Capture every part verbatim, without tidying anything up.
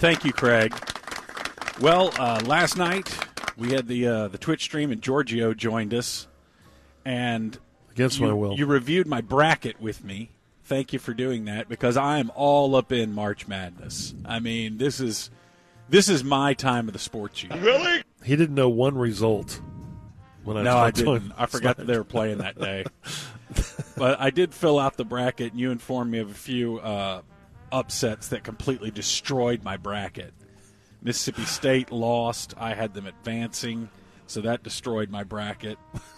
thank you, Craig. Well, uh, last night we had the uh, the Twitch stream, and Giorgio joined us. And against you, my will, you reviewed my bracket with me. Thank you for doing that, because I am all up in March Madness. I mean, this is this is my time of the sports year. Really? He didn't know one result. When I no, I talked to didn't. him I forgot that they were playing that day. But I did fill out the bracket, and you informed me of a few uh, upsets that completely destroyed my bracket. Mississippi State lost. I had them advancing, so that destroyed my bracket.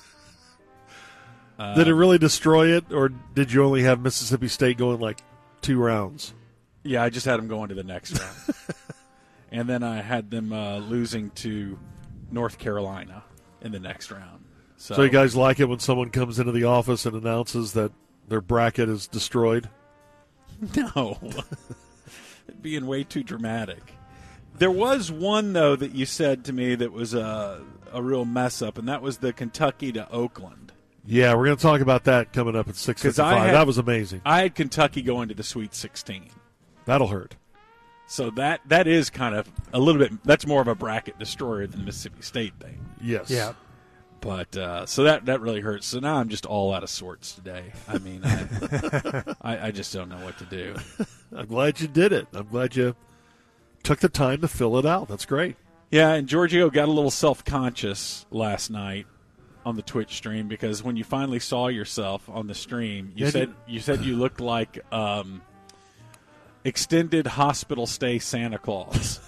Uh, did it really destroy it, or did you only have Mississippi State going like two rounds? Yeah, I just had them going to the next round. And then I had them uh, losing to North Carolina in the next round. So, so you guys like it when someone comes into the office and announces that their bracket is destroyed? No. It'd being way too dramatic. There was one, though, that you said to me that was a, a real mess-up, and that was the Kentucky to Oakland. Yeah, we're going to talk about that coming up at six fifty-five. That was amazing. I had Kentucky going to the Sweet sixteen. That'll hurt. So that that is kind of a little bit – that's more of a bracket destroyer than the Mississippi State thing. Yes. Yeah. But uh, so that, that really hurts. So now I'm just all out of sorts today. I mean, I, I, I just don't know what to do. I'm glad you did it. I'm glad you took the time to fill it out. That's great. Yeah, and Giorgio got a little self-conscious last night on the Twitch stream, because when you finally saw yourself on the stream, you Yeah, said you- you said you looked like um, extended hospital stay Santa Claus.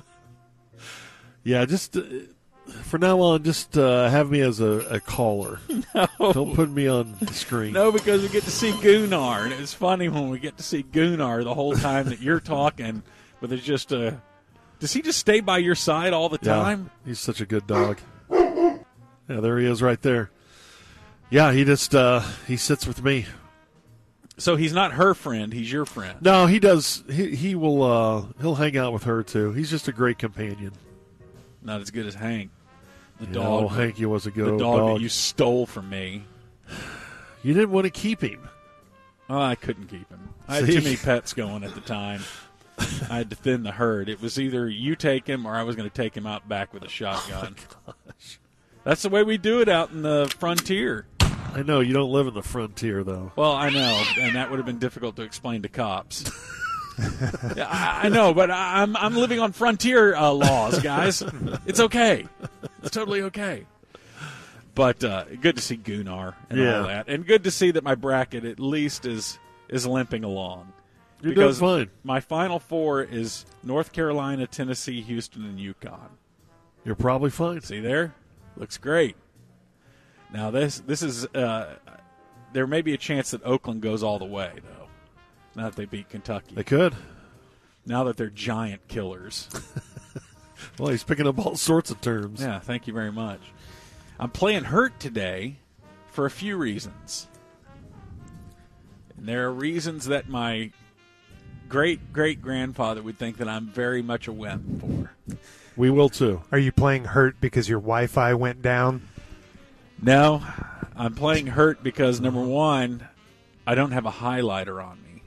Yeah, just uh, for now on, just uh, have me as a, a caller. No. Don't put me on the screen. No, because we get to see Gunnar, and it's funny when we get to see Gunnar the whole time that you're talking, but there's just a – does he just stay by your side all the time? Yeah, he's such a good dog. Yeah, there he is right there. Yeah, he just uh, he sits with me. So he's not her friend, he's your friend. No, he does. He he will uh, he'll hang out with her too. He's just a great companion. Not as good as Hank. The Yeah, dog. oh, Hanky was a good The old dog, dog. that you stole from me. You didn't want to keep him. Oh, I couldn't keep him. I had See? too many pets going at the time. I had to thin the herd. It was either you take him or I was going to take him out back with a shotgun. Oh, gosh. That's the way we do it out in the frontier. I know you don't live in the frontier though. Well, I know, and that would have been difficult to explain to cops. Yeah, I, I know, but I, I'm I'm living on frontier uh, laws, guys. It's okay. It's totally okay. But uh, good to see Gunnar and Yeah. all that, and good to see that my bracket at least is is limping along. You're because doing fine. My final four is North Carolina, Tennessee, Houston, and UConn. You're probably fine. See there? Looks great. Now this this is uh, there may be a chance that Oakland goes all the way though. Now that they beat Kentucky. They could. Now that they're giant killers. Well, he's picking up all sorts of terms. Yeah, thank you very much. I'm playing hurt today for a few reasons. And there are reasons that my great-great-grandfather would think that I'm very much a wimp for. We will too. Are you playing hurt because your Wi-Fi went down? No, I'm playing hurt because, number one, I don't have a highlighter on me.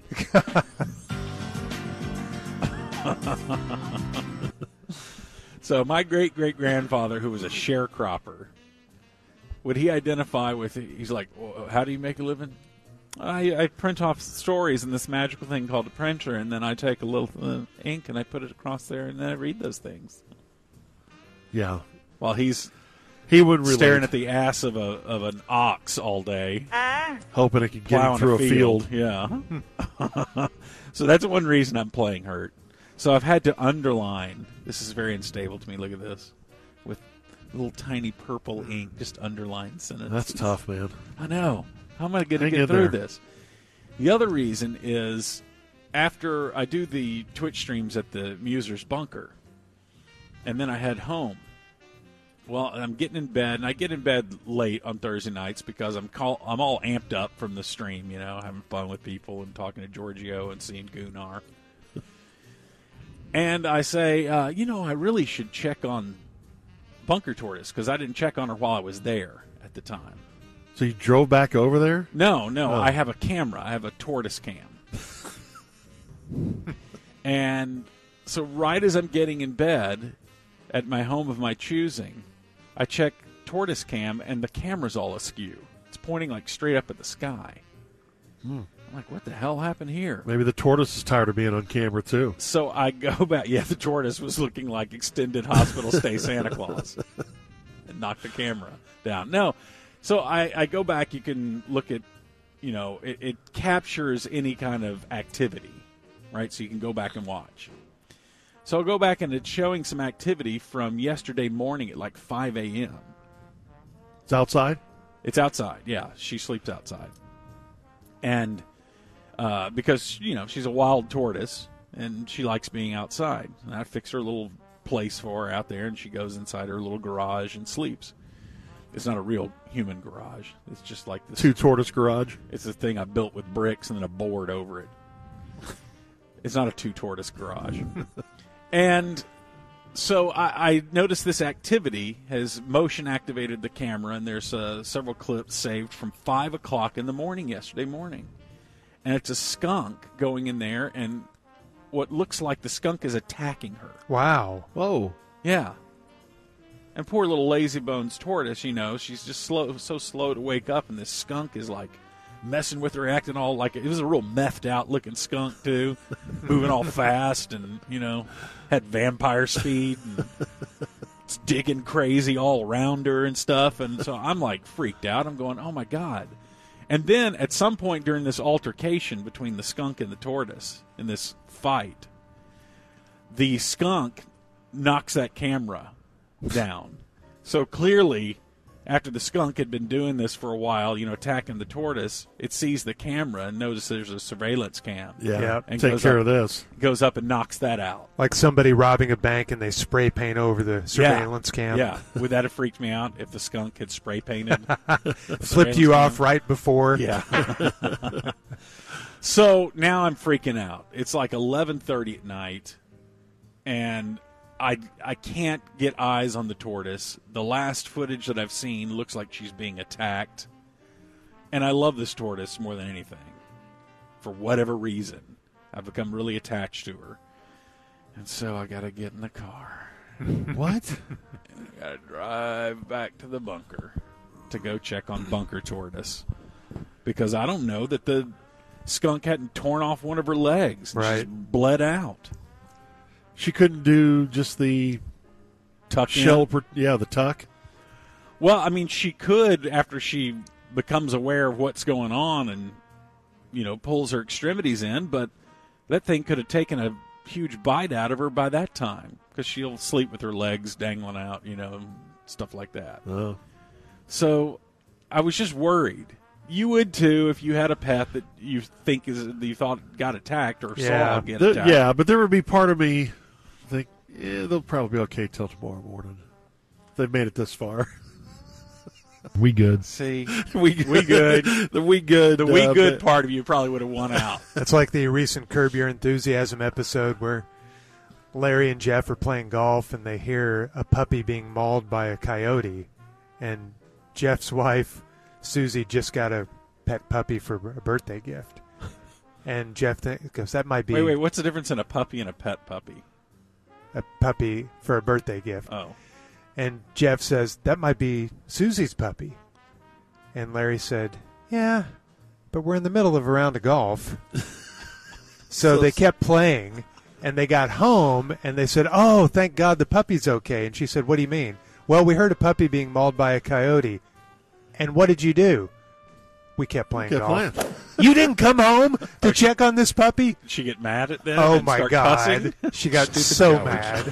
So my great-great-grandfather, who was a sharecropper, would he identify with, he's like, well, how do you make a living? I, I print off stories in this magical thing called a printer, and then I take a little uh, ink and I put it across there, and then I read those things. Yeah. While he's He would relate. staring at the ass of a of an ox all day. Hoping it could get him Plowing through a field. Yeah. So that's one reason I'm playing hurt. So I've had to underline. This is very unstable to me. Look at this. With little tiny purple ink, just underline sentences. That's tough, man. I know. How am I going to Hang get in through there. this? The other reason is after I do the Twitch streams at the Muser's Bunker, and then I head home. Well, I'm getting in bed, and I get in bed late on Thursday nights because I'm call, I'm all amped up from the stream, you know, having fun with people and talking to Giorgio and seeing Gunnar. And I say, uh, you know, I really should check on Bunker Tortoise because I didn't check on her while I was there at the time. So you drove back over there? No, no, Oh. I have a camera. I have a tortoise cam. And So right as I'm getting in bed at my home of my choosing, I check tortoise cam, and the camera's all askew. It's pointing like straight up at the sky. Hmm. I'm like, what the hell happened here? Maybe the tortoise is tired of being on camera, too. So I go back. Yeah, the tortoise was looking like extended hospital stay Santa Claus. And knocked the camera down. No. So I, I go back. You can look at, you know, it, it captures any kind of activity, right? So you can go back and watch. So I'll go back, and it's showing some activity from yesterday morning at like five a.m. It's outside? It's outside, yeah. She sleeps outside. And uh, because, you know, she's a wild tortoise, and she likes being outside. And I fix her a little place for her out there, and she goes inside her little garage and sleeps. It's not a real human garage. It's just like this. Two tortoise garage? It's a thing I built with bricks and then a board over it. It's not a two-tortoise garage. And so I, I noticed this activity has motion-activated the camera, and there's uh, several clips saved from five o'clock in the morning yesterday morning. And it's a skunk going in there, and what looks like the skunk is attacking her. Wow. Whoa. Yeah. And poor little lazy bones tortoise, you know, she's just slow, so slow to wake up, and this skunk is like messing with her, acting all like it was a real methed out looking skunk too, moving all fast, and you know, had vampire speed, and it's digging crazy all around her and stuff. And so I'm like freaked out. I'm going, oh my god! And then at some point during this altercation between the skunk and the tortoise in this fight, the skunk knocks that camera down. So clearly, after the skunk had been doing this for a while, you know, attacking the tortoise, it sees the camera and notices there's a surveillance cam. Yeah, Yep. And take goes care up- of this. Goes up and knocks that out. Like somebody robbing a bank and they spray paint over the surveillance cam. Yeah. Would that have freaked me out if the skunk had spray painted? Flipped you off right before. Yeah. So now I'm freaking out. It's like eleven thirty at night, and I I can't get eyes on the tortoise. The last footage that I've seen looks like she's being attacked. And I love this tortoise more than anything. For whatever reason, I've become really attached to her. And so I got to get in the car. What? And I got to drive back to the bunker to go check on Bunker Tortoise. Because I don't know that the skunk hadn't torn off one of her legs. And Right. she's bled out. She couldn't do just the Tuck in. shell. Per- yeah, the tuck. Well, I mean, she could after she becomes aware of what's going on and, you know, pulls her extremities in, but that thing could have taken a huge bite out of her by that time because she'll sleep with her legs dangling out, you know, stuff like that. Oh. So I was just worried. You would too if you had a pet that you think is that you thought got attacked or Yeah. saw get The- attacked. yeah, but there would be part of me think, yeah, they'll probably be okay till tomorrow morning. They've made it this far. We good. See, we we good. the we good. The we uh, good bit- part of you probably would have won out. That's like the recent Curb Your Enthusiasm episode where Larry and Jeff are playing golf and they hear a puppy being mauled by a coyote. And Jeff's wife, Susie, just got a pet puppy for a birthday gift. And Jeff th- goes, that might be Wait, wait. What's the difference in a puppy and a pet puppy? a puppy for a birthday gift. Oh. And Jeff says, that might be Susie's puppy. And Larry said, yeah, but we're in the middle of a round of golf. so So- they kept playing, and they got home, and they said, oh, thank God the puppy's okay. And she said, what do you mean? Well, we heard a puppy being mauled by a coyote. And what did you do? We kept playing Kept golf. playing. You didn't come home to check on this puppy? Did she get mad at them? Oh, and my start God. cussing? She got Stupid so cowards.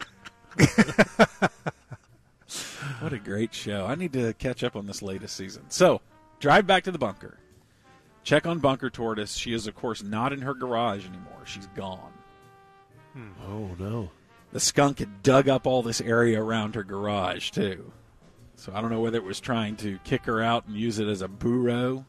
mad. What a great show. I need to catch up on this latest season. So, drive back to the bunker. Check on Bunker Tortoise. She is, of course, not in her garage anymore. She's gone. Oh no. The skunk had dug up all this area around her garage, too. So I don't know whether it was trying to kick her out and use it as a burrow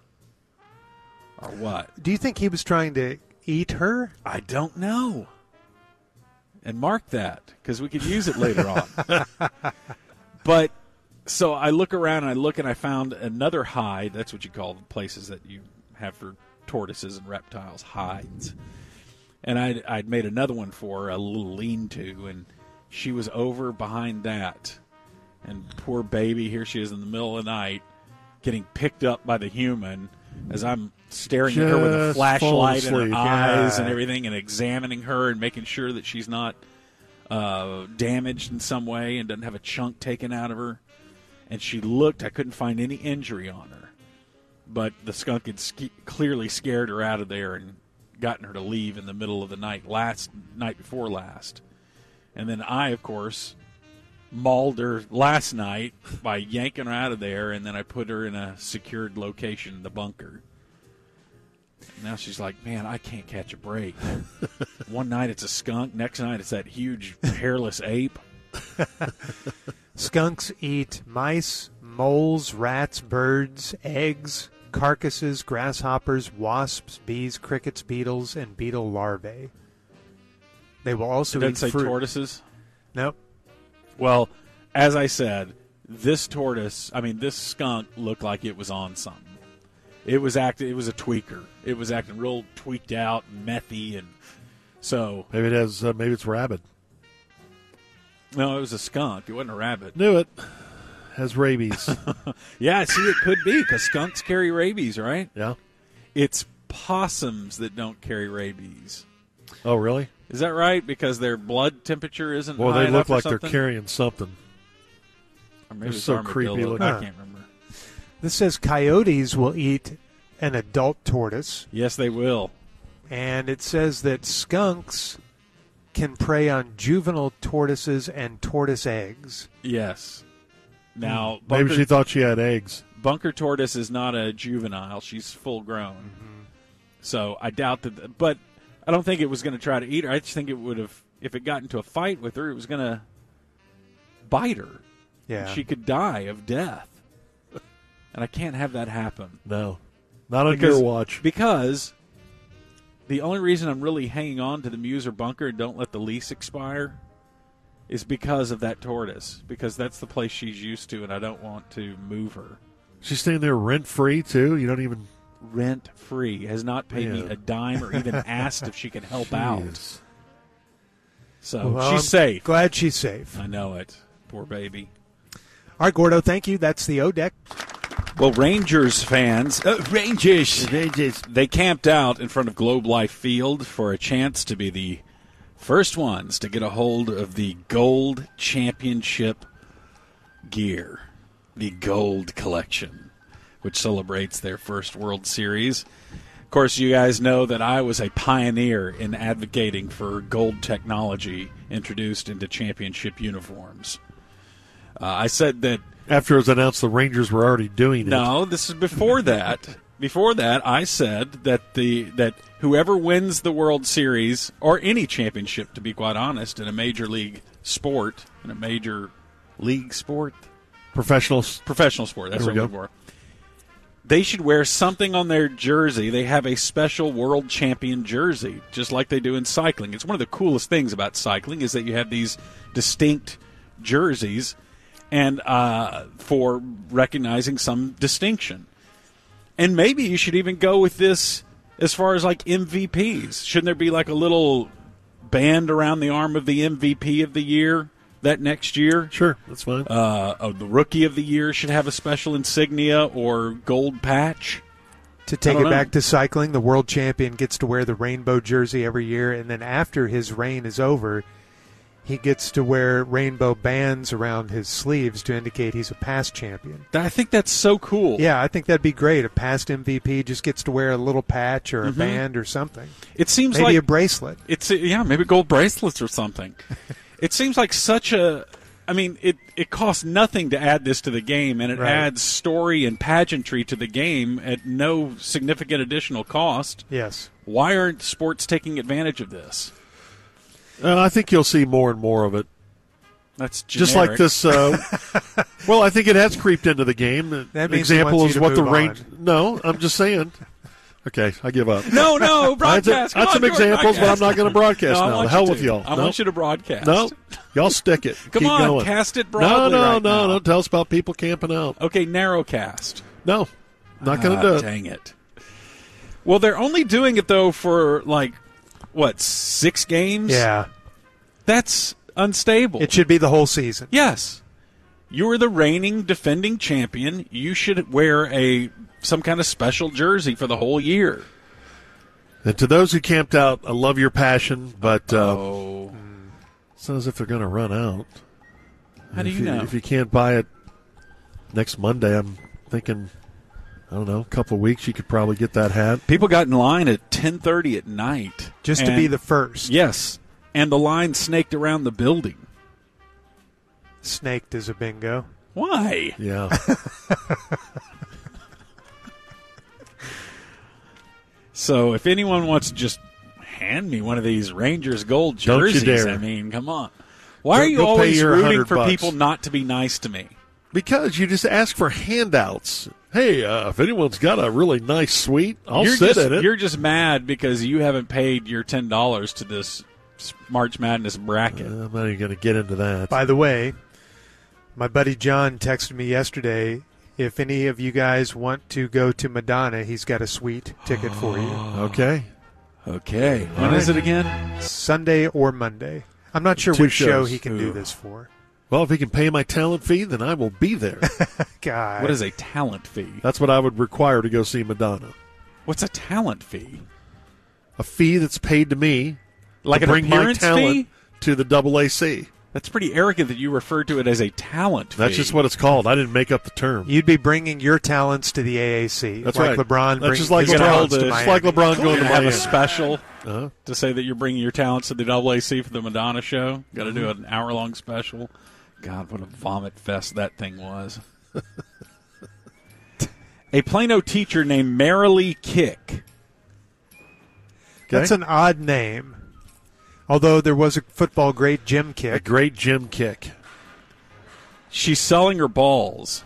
or what. Do you think he was trying to eat her? I don't know. And mark that, because we could use it later on. But, so I look around and I look and I found another hide. That's what you call the places that you have for tortoises and reptiles, hides. And I'd, I'd made another one for her, a little lean-to, and she was over behind that. And poor baby, here she is in the middle of the night, getting picked up by the human as I'm staring Just at her with a flashlight in her falling asleep. eyes Yeah. and everything, and examining her and making sure that she's not uh, damaged in some way and doesn't have a chunk taken out of her. And she looked, I couldn't find any injury on her. But the skunk had ske- clearly scared her out of there and gotten her to leave in the middle of the night, last night before last. And then I, of course, mauled her last night by yanking her out of there, and then I put her in a secured location in the bunker. Now she's like, man, I can't catch a break. One night it's a skunk, next night it's that huge hairless ape. Skunks eat mice, moles, rats, birds, eggs, carcasses, grasshoppers, wasps, bees, crickets, beetles, and beetle larvae. They will also It doesn't eat say fruit. tortoises. Nope. Well, as I said, this tortoise, I mean, this skunk looked like it was on something. It was acting. It was a tweaker. It was acting real tweaked out, and methy, and so Maybe it has. Uh, maybe it's rabid. no, it was a skunk. It wasn't a rabbit. Knew it. Has rabies. Yeah, see, it could be because skunks carry rabies, right? Yeah. It's possums that don't carry rabies. Oh, really? Is that right? Because their blood temperature isn't Well, high they look enough or like they're something? carrying something. Or maybe they're it's so armadillo. creepy looking. I Huh. can't remember. This says coyotes will eat an adult tortoise, Yes, they will. and it says that skunks can prey on juvenile tortoises and tortoise eggs. Yes. Now, Maybe bunker, she thought she had eggs. bunker tortoise is not a juvenile. She's full grown. Mm-hmm. So I doubt that. But I don't think it was going to try to eat her. I just think it would have, if it got into a fight with her, it was going to bite her. Yeah. She could die of death. And I can't have that happen. No. Not on Because- your watch. Because the only reason I'm really hanging on to the Muser bunker and don't let the lease expire is because of that tortoise. Because that's the place she's used to, and I don't want to move her. She's staying there rent free too. You don't even. Rent free. Has not paid me Man. a dime or even asked if she can help out. Jeez. So Well, she's I'm safe. Glad she's safe. I know it. Poor baby. All right, Gordo, thank you. That's the O-Deck. Well, Rangers fans, uh, Rangers, they camped out in front of Globe Life Field for a chance to be the first ones to get a hold of the Gold Championship gear, the Gold Collection, which celebrates their first World Series. Of course, you guys know that I was a pioneer in advocating for gold technology introduced into championship uniforms. Uh, I said that After it was announced the Rangers were already doing it. no, this is before that. Before that, I said that the that whoever wins the World Series or any championship, to be quite honest, in a major league sport, in a major league sport, Professionals. professional sport, that's There what we I'm looking for. They should wear something on their jersey. They have a special world champion jersey, just like they do in cycling. It's one of the coolest things about cycling is that you have these distinct jerseys, and uh, for recognizing some distinction. And maybe you should even go with this as far as like M V Ps. Shouldn't there be like a little band around the arm of the M V P of the year that next year? Sure, that's fine. Uh, oh, the rookie of the year should have a special insignia or gold patch. To take I it don't back know. to cycling, the world champion gets to wear the rainbow jersey every year, and then after his reign is over, he gets to wear rainbow bands around his sleeves to indicate he's a past champion. I think that's so cool. Yeah, I think that'd be great. A past M V P just gets to wear a little patch or a Mm-hmm. band or something. It seems Maybe like a bracelet. It's yeah, maybe gold bracelets or something. It seems like such a. I mean, it it costs nothing to add this to the game, and it Right. adds story and pageantry to the game at no significant additional cost. Yes. Why aren't sports taking advantage of this? Uh, I think you'll see more and more of it. That's Just like generic. this. Uh, well, I think it has creeped into the game. An That means he example wants is you to what the move range. on. No, I'm just saying. Okay, I give up. No, no, I had, broadcast. I had Come some on, George, examples, but I'm broadcast. not going to broadcast No, I now. want The hell you with to. y'all. I no. want you to broadcast. No, y'all stick it. Come Keep on, going. cast it No, broadly no, right no, now. no. Tell us about people camping out. Okay, narrowcast. No, not going Ah, to do it. Dang it. Well, they're only doing it, though, for, like, what, six games? Yeah. That's unstable. It should be the whole season. Yes. You are the reigning defending champion. You should wear a some kind of special jersey for the whole year. And to those who camped out, I love your passion, but uh, oh. it's not as if they're going to run out. How do if you know? If you can't buy it next Monday, I'm thinking, I don't know, a couple of weeks you could probably get that hat. People got in line at ten thirty at night. Just to and- be the first. Yes. And the line snaked around the building. Snaked is a bingo. Why? Yeah. So if anyone wants to just hand me one of these Rangers gold Don't you jerseys, dare. I mean, come on. Why Go- are you go pay always your rooting hundred for bucks. people not to be nice to me? Because you just ask for handouts. Hey, uh, if anyone's got a really nice suite, I'll you're sit just, in it. You're just mad because you haven't paid your ten dollars to this March Madness bracket. Uh, I'm not even going to get into that. By the way, my buddy John texted me yesterday. If any of you guys want to go to Madonna, he's got a sweet ticket for you. Okay. Okay. When All is right. it again? Sunday or Monday. I'm not sure Two which show shows. he can do Ooh. this for. Well, if he can pay my talent fee, then I will be there. God. What is a talent fee? That's what I would require to go see Madonna. What's a talent fee? A fee that's paid to me Like to an bring my appearance talent fee? to the double A C. That's pretty arrogant that you refer to it as a talent fee. That's just what it's called. I didn't make up the term. You'd be bringing your talents to the A A C. That's like right. LeBron That's brings just like his LeBron- talents Just to Just Miami. like LeBron going You're to gonna have Miami. a special Uh-huh. to say that you're bringing your talents to the double A C for the Madonna show. Got to do an hour long special. God, what a vomit fest that thing was. A Plano teacher named Marilee Kick. That's an odd name. Although there was a football great Jim A Kick. great gym kick. She's selling her balls,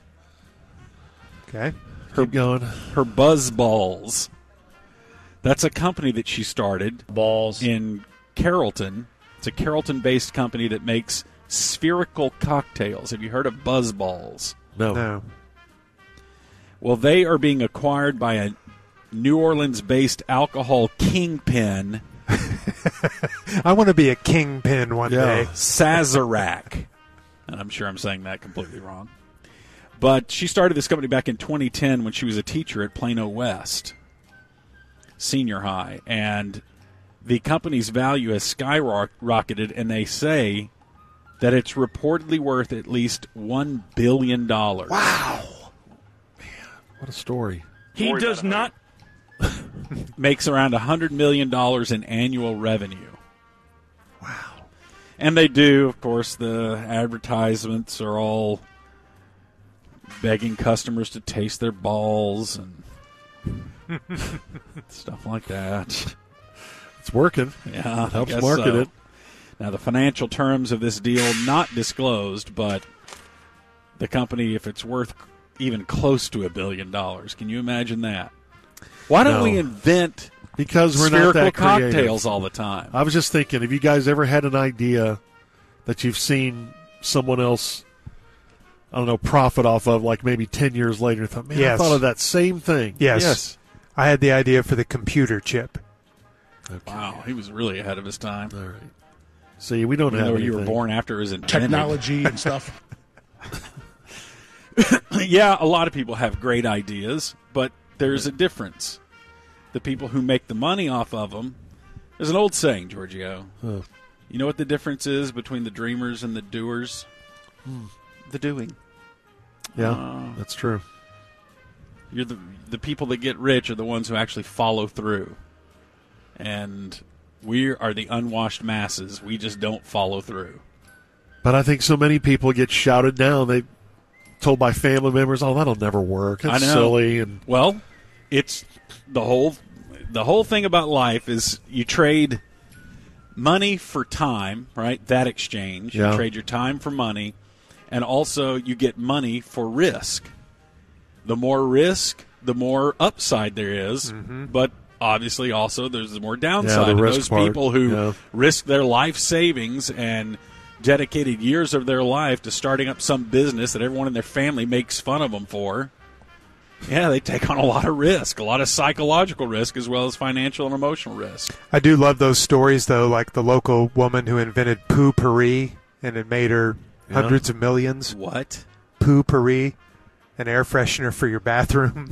Okay. Keep going. her buzz balls. That's a company that she started Balls. in Carrollton. It's a Carrollton-based company that makes spherical cocktails. Have you heard of Buzz Balls? No. No. Well, they are being acquired by a New Orleans-based alcohol kingpin, I want to be a kingpin one Yeah. day. Sazerac. And I'm sure I'm saying that completely wrong. But she started this company back in twenty ten when she was a teacher at Plano West Senior High. And the company's value has skyrocketed, and they say that it's reportedly worth at least one billion dollars. Wow. Man, what a story. He does not. Makes around one hundred million dollars in annual revenue. Wow. And they do, of course, the advertisements are all begging customers to taste their balls and stuff like that. It's working. Yeah, I Helps guess market so. it. Now, the financial terms of this deal not disclosed, but the company, if it's worth even close to a billion dollars, can you imagine that? Why don't No. we invent Because we're not spherical that creative. cocktails all the time? I was just thinking, have you guys ever had an idea that you've seen someone else, I don't know, profit off of, like maybe ten years later, and thought, man, Yes. I thought of that same thing. Yes. Yes. I had the idea for the computer chip. Okay. Wow, he was really ahead of his time. All right. See, we don't Even have though anything. you were born after it was invented. Technology and stuff. Yeah, a lot of people have great ideas, but there's a difference. The people who make the money off of them, there's an old saying, Giorgio. Huh. You know what the difference is between the dreamers and the doers? Hmm. The doing. Yeah, Uh, that's true. You're the the people that get rich are the ones who actually follow through. And we are the unwashed masses. We just don't follow through. But I think so many people get shouted down. They told by family members, "Oh, that'll never work. That's I know. silly." And Well, it's the whole the whole thing about life is you trade money for time, right? That exchange. Yeah. You trade your time for money, and also you get money for risk. The more risk, the more upside there is, but obviously also there's more downside. Yeah, the And risk those part, people who yeah. risk their life savings and dedicated years of their life to starting up some business that everyone in their family makes fun of them for, Yeah, they take on a lot of risk, a lot of psychological risk as well as financial and emotional risk. I do love those stories, though, like the local woman who invented Poo-Pourri, and it made her Yeah. hundreds of millions. What? Poo-Pourri, an air freshener for your bathroom.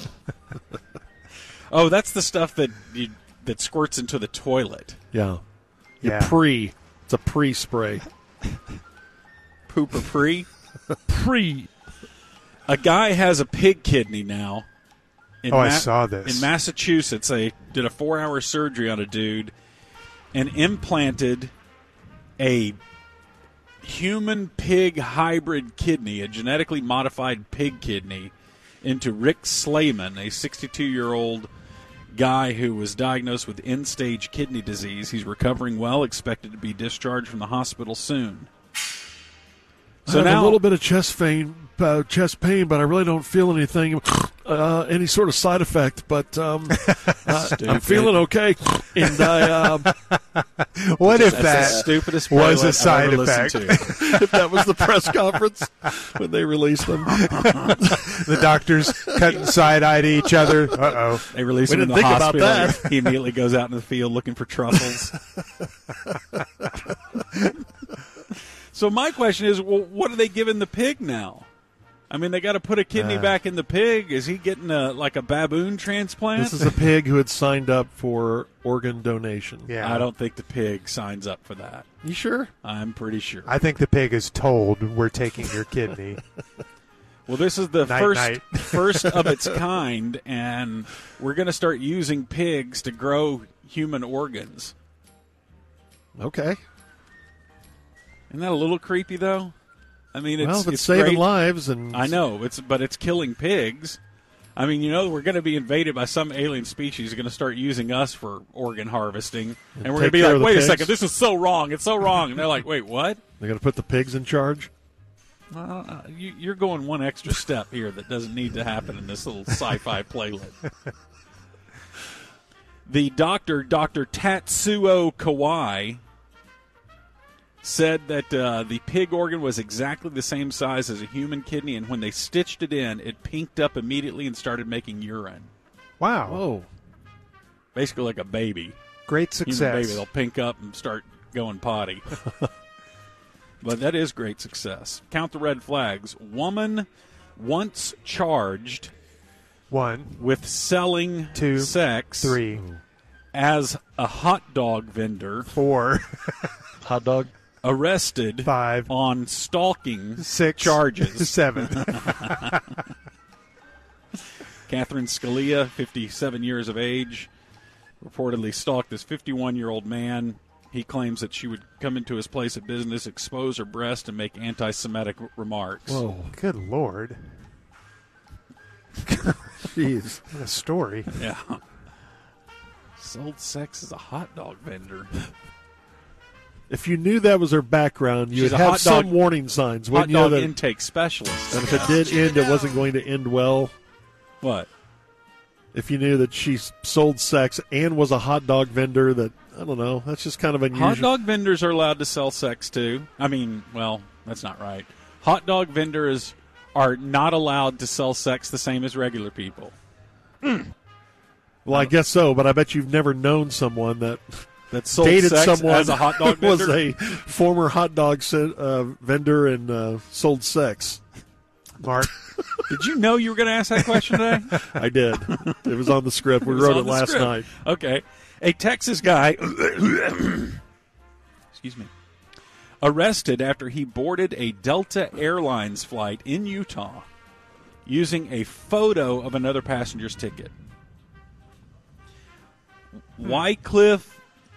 Oh, that's the stuff that you, that squirts into the toilet. Yeah. You Yeah. pre. It's a pre-spray. Poop or pre? Pre. A guy has a pig kidney now. In Oh, I saw this. In Massachusetts, they did a four-hour surgery on a dude and implanted a human-pig hybrid kidney, a genetically modified pig kidney, into Rick Slayman, a sixty-two-year-old guy who was diagnosed with end-stage kidney disease. He's recovering well, expected to be discharged from the hospital soon. So I have now a little bit of chest pain, uh, chest pain, but I really don't feel anything, uh, any sort of side effect. But um, uh, I'm feeling okay. And I, um, What if That's the that stupidest was pilot a side I've ever effect? listened to. if that was the press conference when they released them, the doctors cutting side-eye to each other? Uh-oh. They release We him in the didn't think about hospital. that. He immediately goes out in the field looking for truffles. So my question is, well, what are they giving the pig now? I mean, they got to put a kidney Uh. back in the pig. Is he getting a like a baboon transplant? this is a pig who had signed up for organ donation. Yeah. I don't think the pig signs up for that. You sure? I'm pretty sure. I think the pig is told, we're taking your kidney. Well, this is the Night, first night. first of its kind, and we're going to start using pigs to grow human organs. Okay. Isn't that a little creepy, though? I mean, it's, well, if it's, it's saving great. lives, and I know, it's but it's killing pigs. I mean, you know, we're going to be invaded by some alien species who's going to start using us for organ harvesting, and, we're going to take be care like, of the wait a pigs? second, this is so wrong, it's so wrong. And they're like, wait, what? they're going to put the pigs in charge. Well, uh, you, you're going one extra step here that doesn't need to happen in this little sci-fi playlet. The doctor, Doctor Tatsuo Kawai, said that uh, the pig organ was exactly the same size as a human kidney, and when they stitched it in, it pinked up immediately and started making urine. Wow. Whoa. Basically like a baby. Great Human success. baby, they'll pink up and start going potty. But that is great success. Count the red flags. Woman once charged One, with selling Two, sex three, as a hot dog vendor, four, Hot dog. arrested five, on stalking six, charges. seven. Catherine Scalia, fifty-seven years of age, reportedly stalked this fifty-one-year-old man. He claims that she would come into his place of business, expose her breast, and make anti-Semitic remarks. Whoa. Good Lord. Jeez. What a story. Yeah. Sold sex as a hot dog vendor. If you knew that was her background, you She's would a have hot some dog- warning signs. Hot Wouldn't you know dog that, intake specialist. and if it did end, it wasn't going to end well. What? If you knew that she sold sex and was a hot dog vendor, that, I don't know, that's just kind of unusual. Hot dog vendors are allowed to sell sex too. I mean, well, that's not right. Hot dog vendors are not allowed to sell sex the same as regular people. Well, I guess so, but I bet you've never known someone that That sold dated sex someone as a hot dog who was vendor. a former hot dog se- uh, vendor and uh, sold sex. Mark, Did you know you were going to ask that question today? I did. It was on the script. We was wrote on it the last script. night. Okay. A Texas guy, excuse me, arrested after he boarded a Delta Airlines flight in Utah using a photo of another passenger's ticket. Wycliffe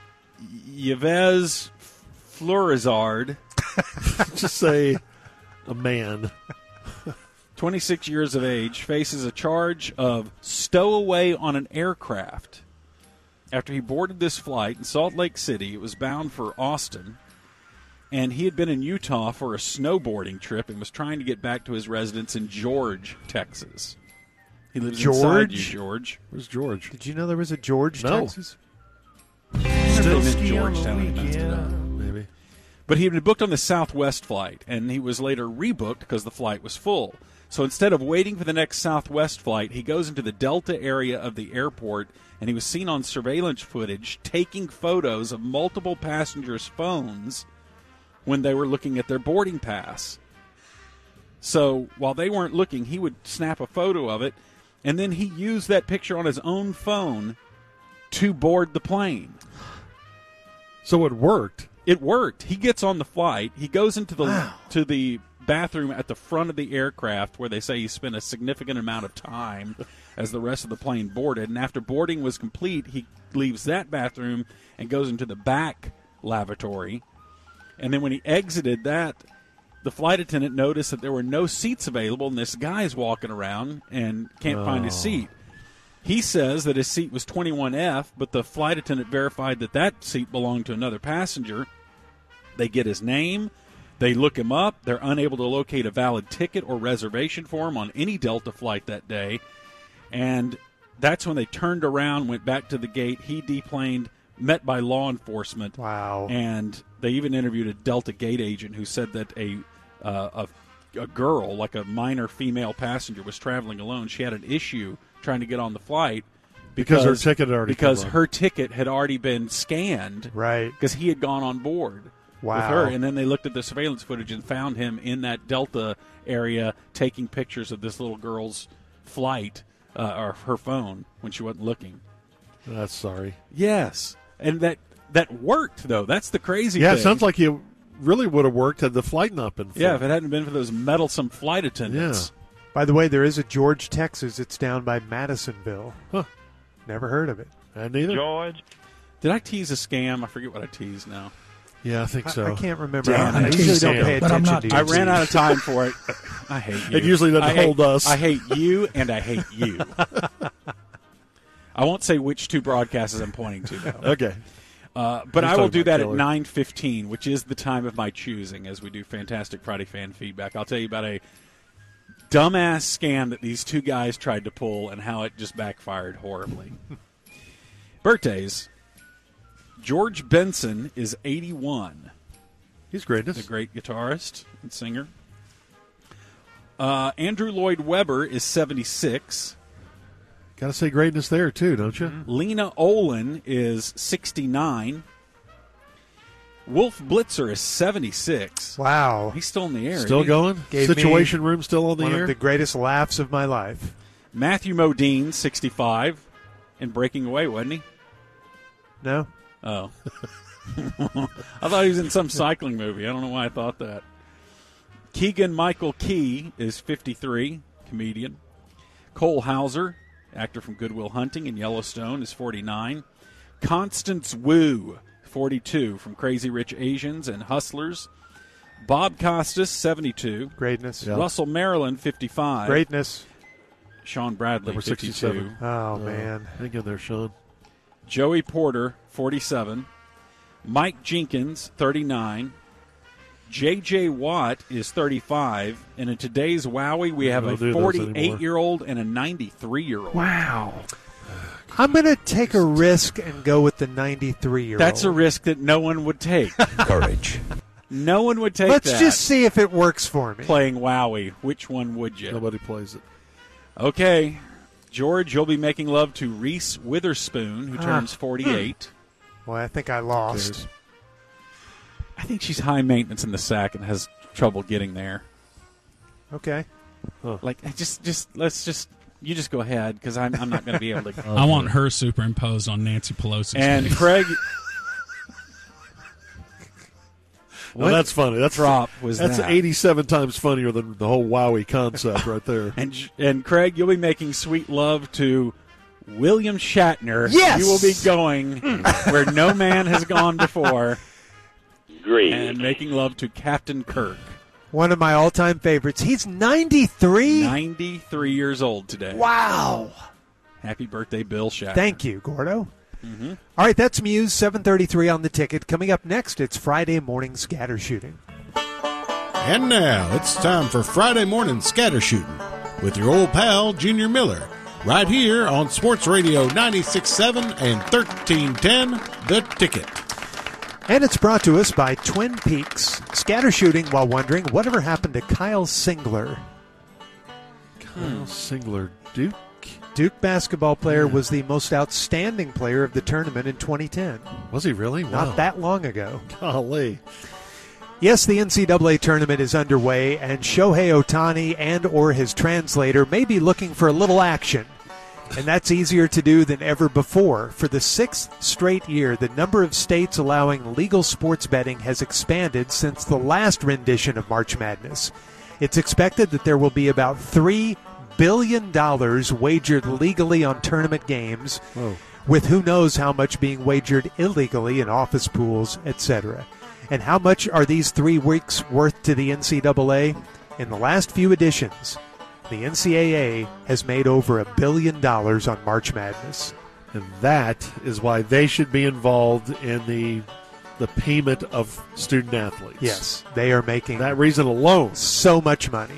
Yves Florizard, Just say a man. twenty-six years of age, faces a charge of stowaway on an aircraft after he boarded this flight in Salt Lake City. It was bound for Austin, and he had been in Utah for a snowboarding trip and was trying to get back to his residence in George, Texas. He lives inside you, George? George. Where's George? did you know there was a George, No. Texas? Still in Georgetown. They messed it up. Maybe. But he had been booked on the Southwest flight, and he was later rebooked because the flight was full. So instead of waiting for the next Southwest flight, he goes into the Delta area of the airport, and he was seen on surveillance footage taking photos of multiple passengers' phones when they were looking at their boarding pass. So while they weren't looking, he would snap a photo of it, and then he used that picture on his own phone to board the plane. So it worked. It worked. He gets on the flight. He goes into the Wow. to the bathroom at the front of the aircraft where they say he spent a significant amount of time as the rest of the plane boarded. And after boarding was complete, he leaves that bathroom and goes into the back lavatory. And then when he exited that, the flight attendant noticed that there were no seats available, and this guy's walking around and can't Oh. find his seat. He says that his seat was twenty-one F, but the flight attendant verified that that seat belonged to another passenger. They get his name. They look him up. They're unable to locate a valid ticket or reservation for him on any Delta flight that day. And that's when they turned around, went back to the gate. He deplaned, met by law enforcement. Wow. And they even interviewed a Delta gate agent who said that a uh, a, a girl, like a minor female passenger, was traveling alone. She had an issue trying to get on the flight Because her ticket had already because come on. her ticket had already been scanned Right. because he had gone on board Wow. with her. And then they looked at the surveillance footage and found him in that Delta area taking pictures of this little girl's flight uh, or her phone when she wasn't looking. That's sorry. Yes, and that that worked though. That's the crazy Yeah, thing. it sounds like it really would have worked had the flight not been full. Yeah, if it hadn't been for those meddlesome flight attendants. By the way, there is a George, Texas. It's down by Madisonville. Huh. Never heard of it. I neither. George. Did I tease a scam? I forget what I teased now. Yeah, I think so. I, I can't remember. Damn I it. usually don't pay But I'm attention not to I you. ran out of time for it. I hate you. It usually doesn't I hate- hold us. I hate you, and I hate you. I won't say which two broadcasts I'm pointing to, though. Okay. Uh, but He's I will talking do about that Killer. at nine fifteen, which is the time of my choosing, as we do Fantastic Friday fan feedback. I'll tell you about a dumbass scam that these two guys tried to pull and how it just backfired horribly. Birthdays. George Benson is eighty-one. He's greatness. The great guitarist and singer. Uh, Andrew Lloyd Webber is seventy-six. Got to say greatness there, too, don't you? Lena Olin is sixty-nine. Wolf Blitzer is seventy-six. Wow. He's still in the air. Still isn't he? going? Gave Situation room still on the One air? of the greatest laughs of my life. Matthew Modine, sixty-five. And Breaking Away, wasn't he? No? Oh. I thought he was in some cycling movie. I don't know why I thought that. Keegan Michael Key is fifty-three, comedian. Cole Hauser, actor from Good Will Hunting and Yellowstone, is forty-nine. Constance Wu, forty-two, from Crazy Rich Asians and Hustlers. Bob Costas, seventy-two. Greatness. Yeah. Russell Maryland, fifty-five. Greatness. Sean Bradley, Number fifty-two. sixty-seven. Oh, man. Hang in there, Sean. Joey Porter, forty-seven. Mike Jenkins, thirty-nine. J J. Watt is thirty-five. And in today's Wowie, we have We a don't do those forty-eight-year-old and a ninety-three-year-old. Wow. I'm going to take a risk and go with the ninety-three-year-old. That's a risk that no one would take. Courage. No one would take Let's that. just see if it works for me. Playing Wowie. Which one would you? Nobody plays it. Okay. George, you'll be making love to Reese Witherspoon, who Ah. turns forty-eight. Well, I think I lost. I think she's high maintenance in the sack and has trouble getting there. Okay. Like, I just, just let's just you just go ahead because I'm, I'm not going to be able to. I want her superimposed on Nancy Pelosi's And face. Craig, Well, that's funny. That's drop was That's that? eighty-seven times funnier than the whole Wowie concept right there. And and Craig, you'll be making sweet love to William Shatner. Yes! You will be going where no man has gone before. Great. And making love to Captain Kirk. One of my all-time favorites. He's ninety-three. ninety-three years old today. Wow. Happy birthday, Bill Shatner. Thank you, Gordo. Mm-hmm. All right, that's Muse, seven thirty-three on the ticket. Coming up next, it's Friday morning scatter shooting. And now it's time for Friday morning scatter shooting with your old pal Junior Miller, right here on Sports Radio ninety-six point seven and thirteen ten, The Ticket. And it's brought to us by Twin Peaks. Scatter shooting while wondering whatever happened to Kyle Singler. Hmm. Singler Duke. Duke basketball player was the most outstanding player of the tournament in twenty ten. Was he really? Wow. Not that long ago. Golly. Yes, the N C double A tournament is underway, and Shohei Ohtani and or his translator may be looking for a little action. And that's easier to do than ever before. For the sixth straight year, the number of states allowing legal sports betting has expanded since the last rendition of March Madness. It's expected that there will be about three billion dollars wagered legally on tournament games, Whoa. with who knows how much being wagered illegally in office pools, et cetera. And how much are these three weeks worth to the N C double A? In the last few editions, the N C double A has made over a billion dollars on March Madness. And that is why they should be involved in the the payment of student athletes. Yes, they are making that reason alone so much money.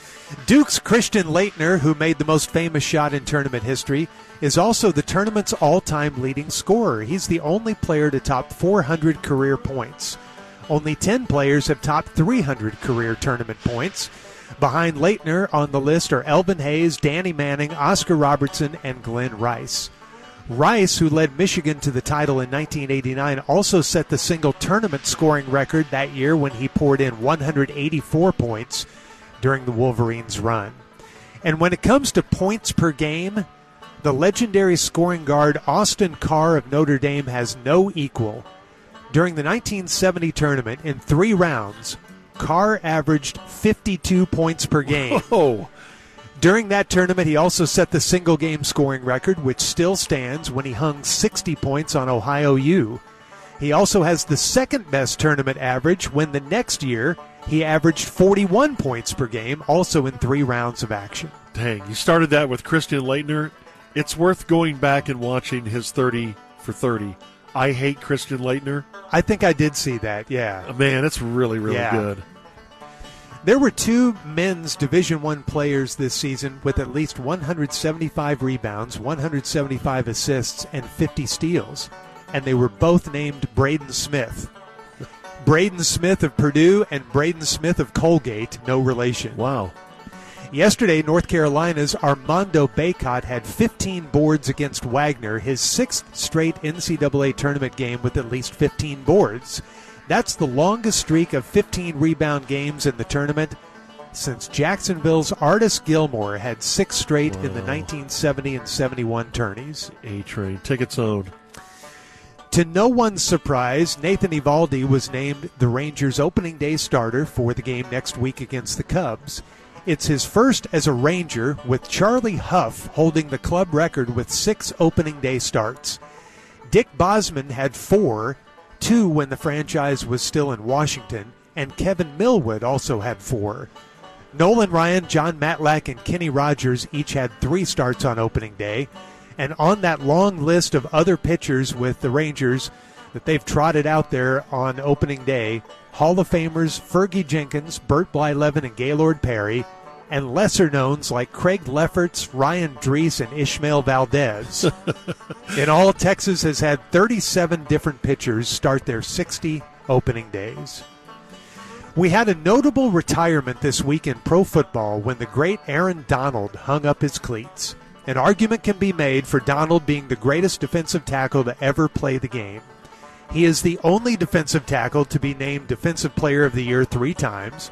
Duke's Christian Laettner, who made the most famous shot in tournament history, is also the tournament's all-time leading scorer. He's the only player to top four hundred career points. Only ten players have topped three hundred career tournament points. Behind Laettner on the list are Elvin Hayes, Danny Manning, Oscar Robertson, and Glenn Rice. Rice, who led Michigan to the title in nineteen eighty-nine, also set the single tournament scoring record that year when he poured in one hundred eighty-four points during the Wolverines' run. And when it comes to points per game, the legendary scoring guard Austin Carr of Notre Dame has no equal. During the nineteen seventy tournament, in three rounds, Carr averaged fifty-two points per game. Oh. During that tournament, he also set the single-game scoring record, which still stands when he hung sixty points on Ohio U. He also has the second-best tournament average when the next year he averaged forty-one points per game, also in three rounds of action. Dang, you started that with Christian Laettner. It's worth going back and watching his thirty for thirty. I hate Christian Laettner. I think I did see that, yeah. Man, it's really, really yeah. good. There were two men's Division I players this season with at least one hundred seventy-five rebounds, one hundred seventy-five assists, and fifty steals, and they were both named Braden Smith. Braden Smith of Purdue and Braden Smith of Colgate, no relation. Wow. Yesterday, North Carolina's Armando Bacot had fifteen boards against Wagner, his sixth straight N C double A tournament game with at least fifteen boards. That's the longest streak of fifteen rebound games in the tournament since Jacksonville's Artis Gilmore had six straight wow. in the nineteen seventy and seventy-one tourneys. A-Train, tickets owned. To no one's surprise, Nathan Eovaldi was named the Rangers' opening day starter for the game next week against the Cubs. It's his first as a Ranger, with Charlie Huff holding the club record with six opening day starts. Dick Bosman had four, two when the franchise was still in Washington, and Kevin Millwood also had four. Nolan Ryan, John Matlack, and Kenny Rogers each had three starts on opening day. And on that long list of other pitchers with the Rangers that they've trotted out there on opening day, Hall of Famers Fergie Jenkins, Bert Blyleven, and Gaylord Perry, and lesser knowns like Craig Lefferts, Ryan Drees, and Ishmael Valdez. In all, Texas has had thirty-seven different pitchers start their sixty opening days. We had a notable retirement this week in pro football when the great Aaron Donald hung up his cleats. An argument can be made for Donald being the greatest defensive tackle to ever play the game. He is the only defensive tackle to be named Defensive Player of the Year three times.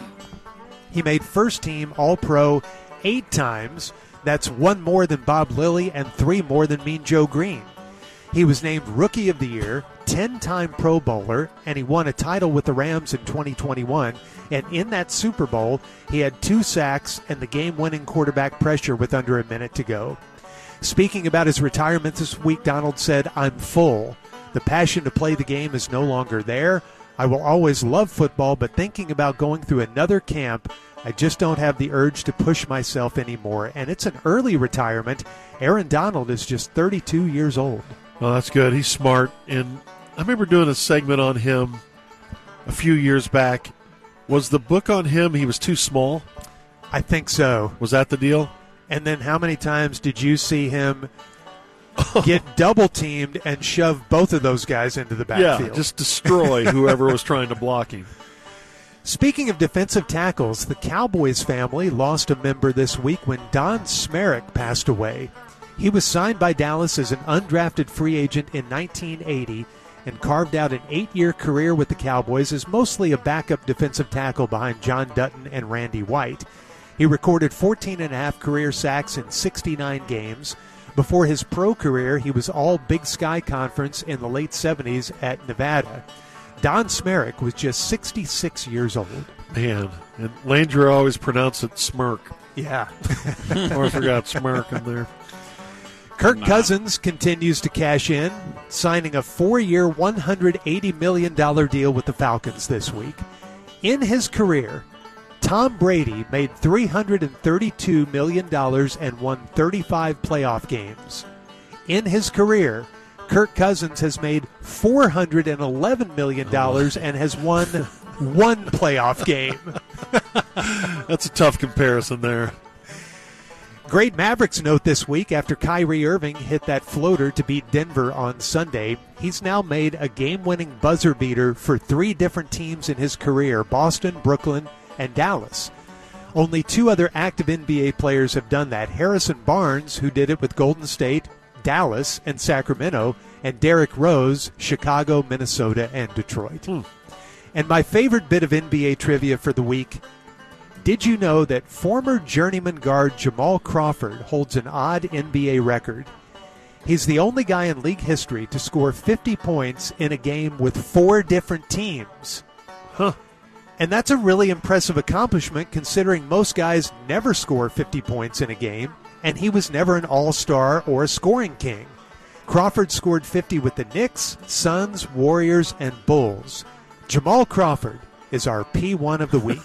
He made first-team All-Pro eight times. That's one more than Bob Lilly and three more than Mean Joe Green. He was named Rookie of the Year, ten-time Pro Bowler, and he won a title with the Rams in twenty twenty-one. And in that Super Bowl, he had two sacks and the game-winning quarterback pressure with under a minute to go. Speaking about his retirement this week, Donald said, "I'm full. The passion to play the game is no longer there. I will always love football, but thinking about going through another camp, I just don't have the urge to push myself anymore." And it's an early retirement. Aaron Donald is just thirty-two years old. Oh, that's good. He's smart. And I remember doing a segment on him a few years back. Was the book on him he was too small? I think so. Was that the deal? And then how many times did you see him get double-teamed and shove both of those guys into the backfield? Yeah, just destroy whoever was trying to block him. Speaking of defensive tackles, the Cowboys family lost a member this week when Don Smerrick passed away. He was signed by Dallas as an undrafted free agent in nineteen eighty and carved out an eight-year career with the Cowboys as mostly a backup defensive tackle behind John Dutton and Randy White. He recorded fourteen and a half career sacks in sixty-nine games. Before his pro career, he was all Big Sky Conference in the late seventies at Nevada. Don Smerrick was just sixty-six years old. Man, and Landry always pronounced it smirk. Yeah. Or I forgot smirk in there. Kirk Nah. Cousins continues to cash in, signing a four-year, one hundred eighty million dollars deal with the Falcons this week. In his career, Tom Brady made three hundred thirty-two million dollars and won thirty-five playoff games. In his career, Kirk Cousins has made four hundred eleven million dollars and has won one playoff game. That's a tough comparison there. Great Mavericks note this week after Kyrie Irving hit that floater to beat Denver on Sunday. He's now made a game-winning buzzer beater for three different teams in his career, Boston, Brooklyn, and Dallas. Only two other active N B A players have done that, Harrison Barnes, who did it with Golden State, Dallas, and Sacramento, and Derrick Rose, Chicago, Minnesota, and Detroit. Hmm. And my favorite bit of N B A trivia for the week: did you know that former journeyman guard Jamal Crawford holds an odd N B A record? He's the only guy in league history to score fifty points in a game with four different teams. Huh. And that's a really impressive accomplishment considering most guys never score fifty points in a game, and he was never an all-star or a scoring king. Crawford scored fifty with the Knicks, Suns, Warriors, and Bulls. Jamal Crawford is our P one of the week.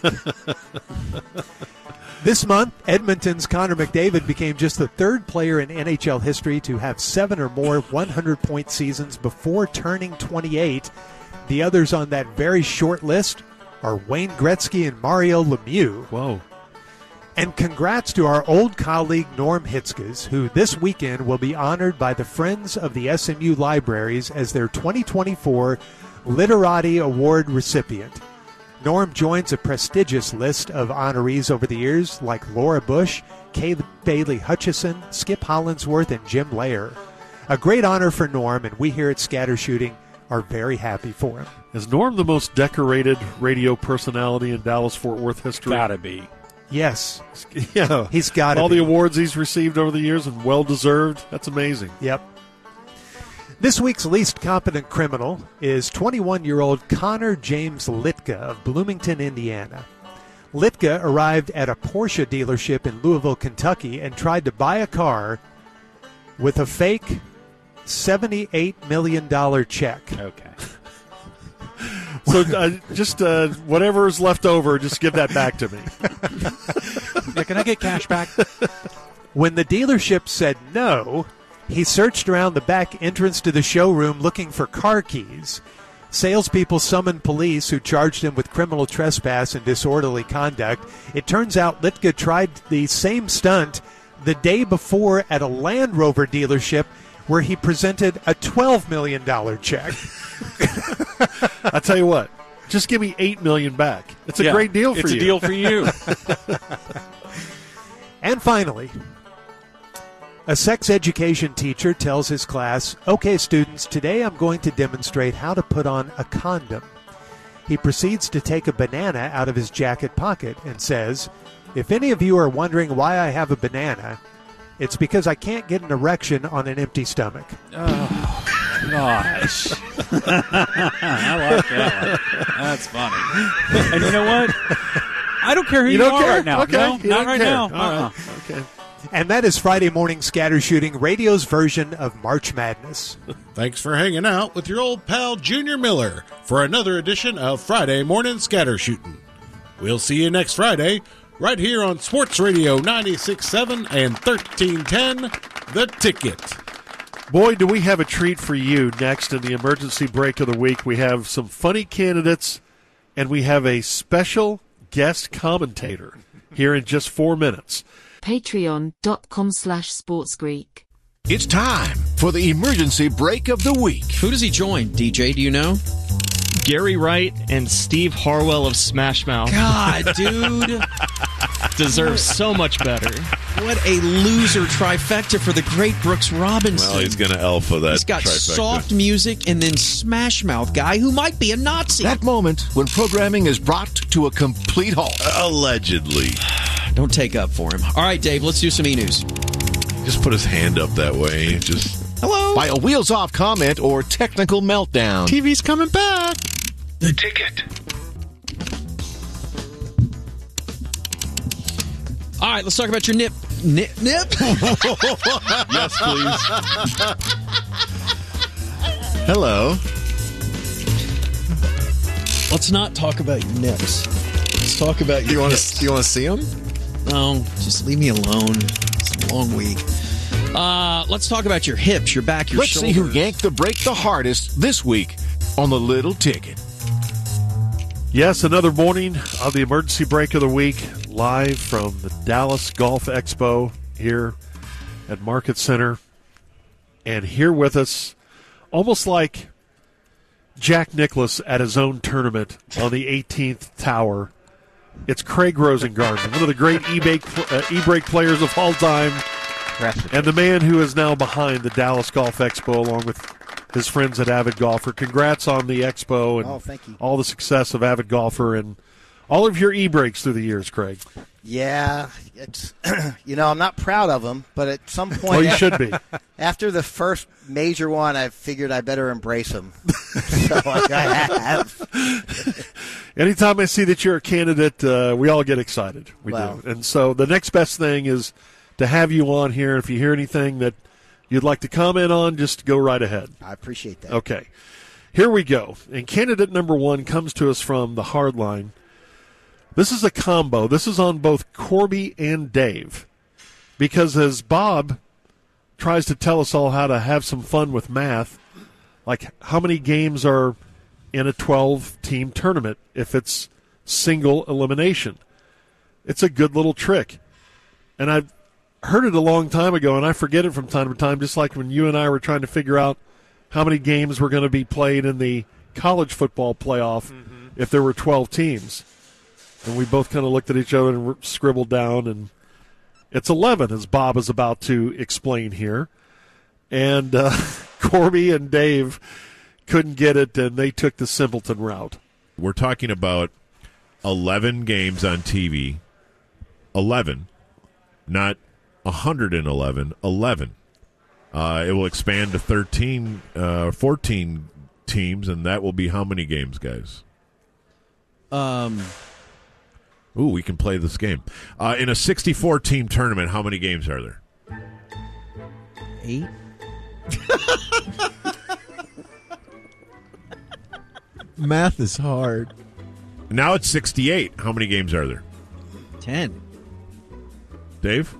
This month, Edmonton's Connor McDavid became just the third player in N H L history to have seven or more hundred-point seasons before turning twenty-eight. The others on that very short list are Wayne Gretzky and Mario Lemieux. Whoa. And congrats to our old colleague Norm Hitzges, who this weekend will be honored by the Friends of the S M U Libraries as their twenty twenty-four Literati Award recipient. Norm joins a prestigious list of honorees over the years like Laura Bush, Caleb Bailey Hutchison, Skip Hollandsworth, and Jim Lair. A great honor for Norm, and we here at Scatter Shooting are very happy for him. Is Norm the most decorated radio personality in Dallas-Fort Worth history? Gotta be. Yes, Yeah. he's got All be. the awards he's received over the years, and well-deserved. That's amazing. Yep. This week's least competent criminal is twenty-one-year-old Connor James Litka of Bloomington, Indiana. Litka arrived at a Porsche dealership in Louisville, Kentucky, and tried to buy a car with a fake seventy-eight million dollars check. Okay. So uh, just uh, whatever is left over, just give that back to me. Yeah, can I get cash back? When the dealership said no, he searched around the back entrance to the showroom looking for car keys. Salespeople summoned police, who charged him with criminal trespass and disorderly conduct. It turns out Litka tried the same stunt the day before at a Land Rover dealership where he presented a twelve million dollars check. I tell you what, just give me eight million dollars back. It's a Yeah, great deal for it's you. a deal for you. And finally, a sex education teacher tells his class, "Okay, students, today I'm going to demonstrate how to put on a condom." He proceeds to take a banana out of his jacket pocket and says, "If any of you are wondering why I have a banana, it's because I can't get an erection on an empty stomach." Oh, gosh. I like that one. That's funny. And you know what? I don't care who you, You don't are care? right now. Okay. No, You not don't right care. now. All Uh-uh. right. Okay. And that is Friday Morning Scatter Shooting, radio's version of March Madness. Thanks for hanging out with your old pal Junior Miller for another edition of Friday Morning Scatter Shooting. We'll see you next Friday right here on Sports Radio ninety-six point seven and thirteen ten, The Ticket. Boy, do we have a treat for you next in the emergency break of the week. We have some funny candidates, and we have a special guest commentator here in just four minutes. Patreon.com slash sportsgreek. It's time for the emergency break of the week. Who does he join, D J? Do you know? Gary Wright and Steve Harwell of Smash Mouth. God, dude. Deserve so much better. What a loser trifecta for the great Brooks Robinson. Well, he's going to alpha that He's got trifecta. soft music and then Smash Mouth guy who might be a Nazi. That moment when programming is brought to a complete halt. Allegedly. Don't take up for him. All right, Dave, let's do some e-news. Just put his hand up that way. Just Hello. By a wheels-off comment or technical meltdown. T V's coming back. The ticket. All right, let's talk about your nip. Nip? Nip? yes, please. Hello. Let's not talk about your nips. Let's talk about your You want hips. to? You want to see them? No, just leave me alone. It's a long week. Uh, let's talk about your hips, your back, your Let's shoulders. see who yanked the brake the hardest this week on the Little Ticket. Yes, another morning of the emergency break of the week, live from the Dallas Golf Expo here at Market Center. And here with us, almost like Jack Nicklaus at his own tournament on the eighteenth Tower, it's Craig Rosengarten, one of the great e-brake, uh, e-brake players of all time, and the man who is now behind the Dallas Golf Expo along with his friends at Avid Golfer. Congrats on the expo and oh, thank you. all the success of Avid Golfer and all of your e-brakes through the years, Craig. Yeah, it's you know, I'm not proud of them, but at some point, well, you should be. After the first major one, I figured I better embrace them. So like I have. Anytime I see that you're a candidate, uh, we all get excited. We Wow. do. And so the next best thing is to have you on here. If you hear anything that you'd like to comment on, just go right ahead. I appreciate that. Okay. Here we go. And candidate number one comes to us from the Hardline. This is a combo. This is on both Corby and Dave. Because as Bob tries to tell us all how to have some fun with math, like how many games are in a twelve-team tournament if it's single elimination? It's a good little trick. And I've heard it a long time ago, and I forget it from time to time, just like when you and I were trying to figure out how many games were going to be played in the college football playoff mm-hmm. if there were twelve teams. And we both kind of looked at each other and scribbled down, and it's eleven, as Bob is about to explain here. And uh, Corby and Dave couldn't get it, and they took the simpleton route. We're talking about eleven games on T V. eleven, not one hundred eleven, eleven. Uh, it will expand to thirteen, uh, fourteen teams, and that will be how many games, guys? Um... Ooh, we can play this game. Uh, in a sixty-four team tournament, how many games are there? Eight. Math is hard. Now it's sixty-eight. How many games are there? Ten. Dave?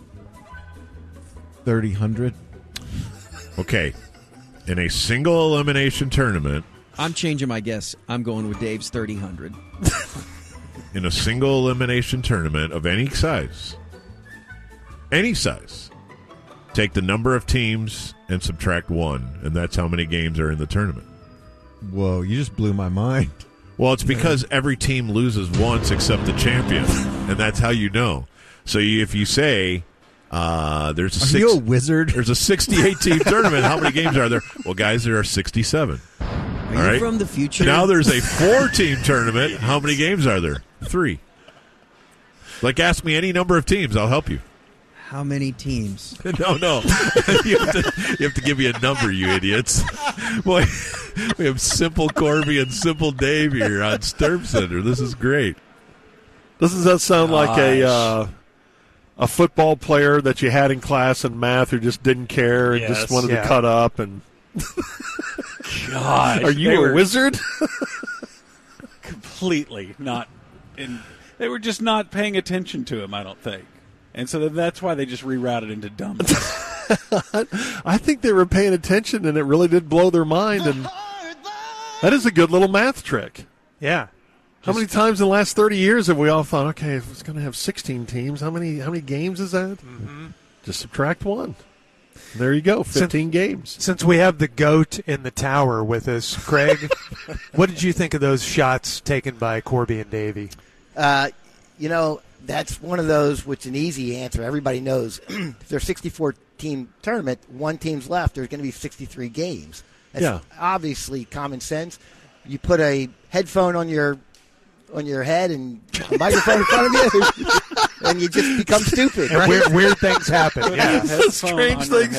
thirty hundred. Okay. In a single elimination tournament. I'm changing my guess. I'm going with Dave's thirty hundred. In a single elimination tournament of any size, any size, take the number of teams and subtract one, and that's how many games are in the tournament. Whoa, you just blew my mind. Well, it's because every team loses once except the champion, and that's how you know. So you, if you say uh, there's a Are six, you a wizard? There's a sixty-eight team tournament. How many games are there? Well, guys, there are sixty-seven. Are All you right? from the future? Now there's a four-team tournament. How many games are there? Three. Like, ask me any number of teams. I'll help you. How many teams? No, no. you, have to, you have to give me a number, you idiots. Boy, we have Simple Corby and Simple Dave here on Sturm Center. This is great. Doesn't that sound like a uh, a football player that you had in class in math who just didn't care and Yes, just wanted yeah. to cut up? And Gosh, are you they a were wizard? Completely not. And they were just not paying attention to him, I don't think. And so that's why they just rerouted into dumb. I think they were paying attention, and it really did blow their mind. And that is a good little math trick. Yeah. How many times in the last thirty years have we all thought, okay, if it's going to have sixteen teams, how many how many games is that? Mm-hmm. Just subtract one. There you go, fifteen since, games. Since we have the GOAT in the tower with us, Craig, what did you think of those shots taken by Corby and Davey? Uh, you know, that's one of those which an easy answer. Everybody knows if there's a sixty-four team tournament, one team's left, there's going to be sixty-three games. That's yeah. obviously common sense. You put a headphone on your on your head and a microphone in front of you, and you just become stupid. And right? weird, weird things happen. Yeah, strange things.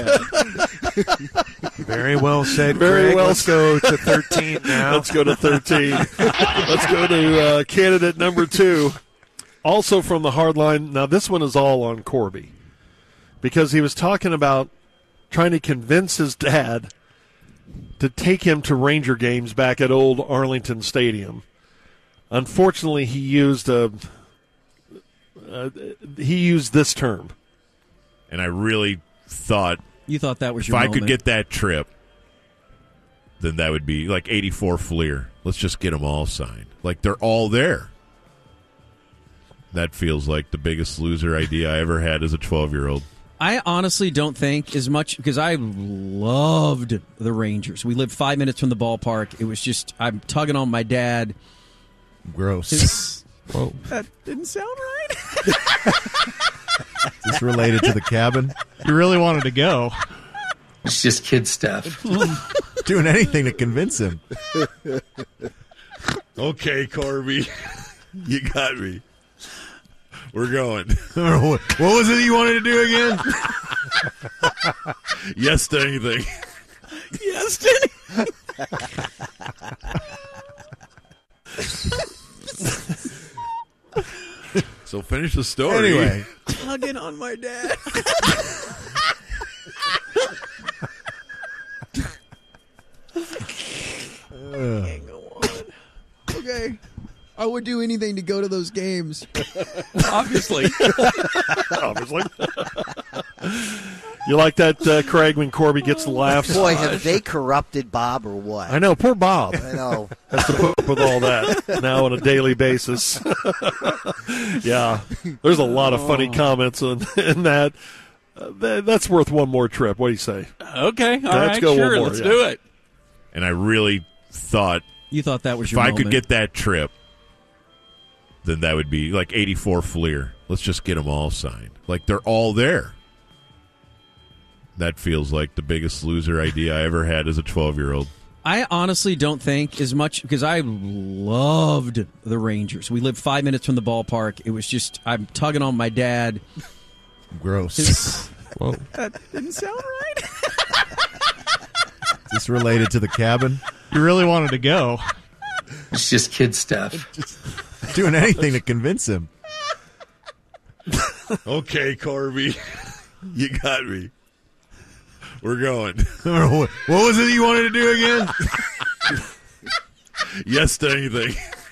Very well said. Very Greg. well. Let's go to thirteen now. Let's go to thirteen. Let's go to uh, candidate number two. Also from the hard line. Now this one is all on Corby because he was talking about trying to convince his dad to take him to Ranger games back at old Arlington Stadium. Unfortunately, he used a uh, he used this term, and I really thought you thought that was if your I moment. could get that trip, then that would be like eighty-four Fleer. Let's just get them all signed. Like they're all there. That feels like the biggest loser idea I ever had as a twelve-year-old. I honestly don't think as much because I loved the Rangers. We lived five minutes from the ballpark. It was just I'm tugging on my dad. Gross. His, Whoa. That didn't sound right. Is this related to the cabin? You really wanted to go. It's just kid stuff. Doing anything to convince him. Okay, Corby. You got me. We're going. What was it you wanted to do again? Yes to anything. Yes to anything. So finish the story. Anyway. Tugging on my dad. Hang on. Okay. I would do anything to go to those games. Obviously. Obviously. You like that, uh, Craig, when Corby gets the laughs? Boy, have they corrupted Bob or what? I know, poor Bob. I know. Has to put up with all that now on a daily basis. Yeah, there's a lot of funny comments in, in that. Uh, th- that's worth one more trip. What do you say? Okay, all Let's right, go sure, one more, let's yeah. do it. And I really thought You thought that was if your I moment. could get that trip, then that would be like eighty-four Fleer. Let's just get them all signed. Like they're all there. That feels like the biggest loser idea I ever had as a twelve-year-old. I honestly don't think as much because I loved the Rangers. We lived five minutes from the ballpark. It was just I'm tugging on my dad. Gross. His, Whoa. That didn't sound right. Is this related to the cabin? You really wanted to go. It's just kid stuff. Doing anything to convince him. Okay, Corby. You got me. We're going. What was it you wanted to do again? Yes to anything.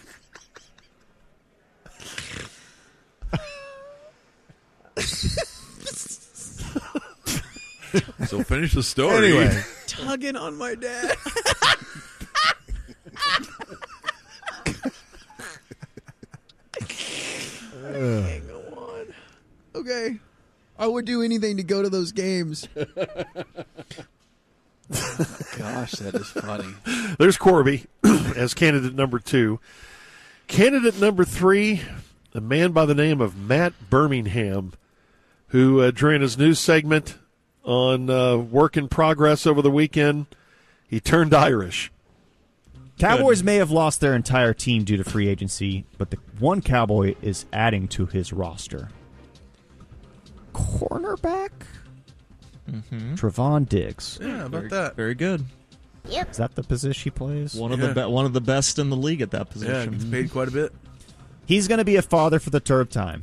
So finish the story. Anyway. Tugging on my dad. Hang on. Okay. I would do anything to go to those games. Gosh, that is funny. There's Corby as candidate number two. Candidate number three, a man by the name of Matt Birmingham, who uh, during his news segment on uh, Work in Progress over the weekend, he turned Irish. Cowboys may have lost their entire team due to free agency, but the one Cowboy is adding to his roster. Cornerback? Mm-hmm. Trevon Diggs. Yeah, how about very, that? Very good. Yep. Is that the position he plays? One of Yeah. the be- one of the best in the league at that position. Yeah, gets paid quite a bit. He's going to be a father for the third time.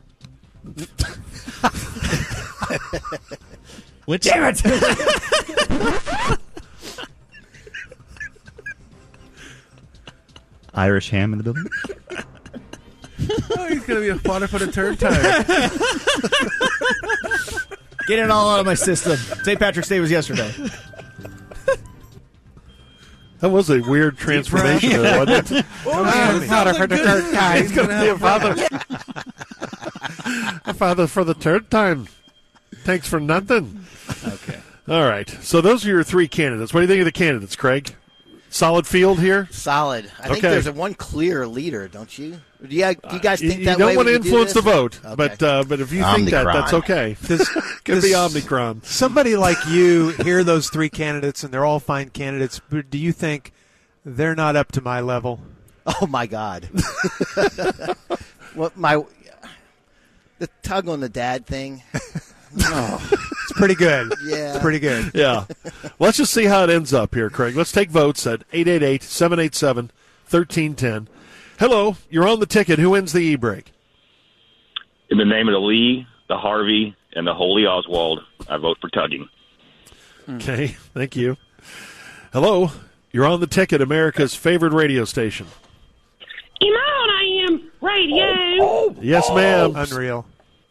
Which Damn it! Irish ham in the building? Oh, he's going to be a father for the third time. Get it all out of my system. Saint Patrick's Day was yesterday. That was a weird transformation, though, wasn't it? Oh, a father for the third time. He's going to be a father. A father for the third time. Thanks for nothing. Okay. All right. So those are your three candidates. What do you think of the candidates, Craig? Solid field here? Solid. I Okay. think there's a one clear leader, don't you? Do you, do you guys You, think you that don't way want to when you do influence the this? vote, Okay. but uh, but if you think that, that's okay. Does, Could does be Omicron. Somebody like you hear those three candidates, and they're all fine candidates, but do you think they're not up to my level? Oh, my God. What my The tug on the dad thing. Oh. It's pretty good. Yeah. It's pretty good. Yeah. Let's just see how it ends up here, Craig. Let's take votes at eight eight eight, seven eight seven, one three one zero. Hello, you're on the ticket. Who wins the e-break? In the name of the Lee, the Harvey, and the Holy Oswald, I vote for tugging. Okay, thank you. Hello, you're on the ticket, America's favorite radio station. You know what I am, radio. Oh, yes, ma'am. Unreal.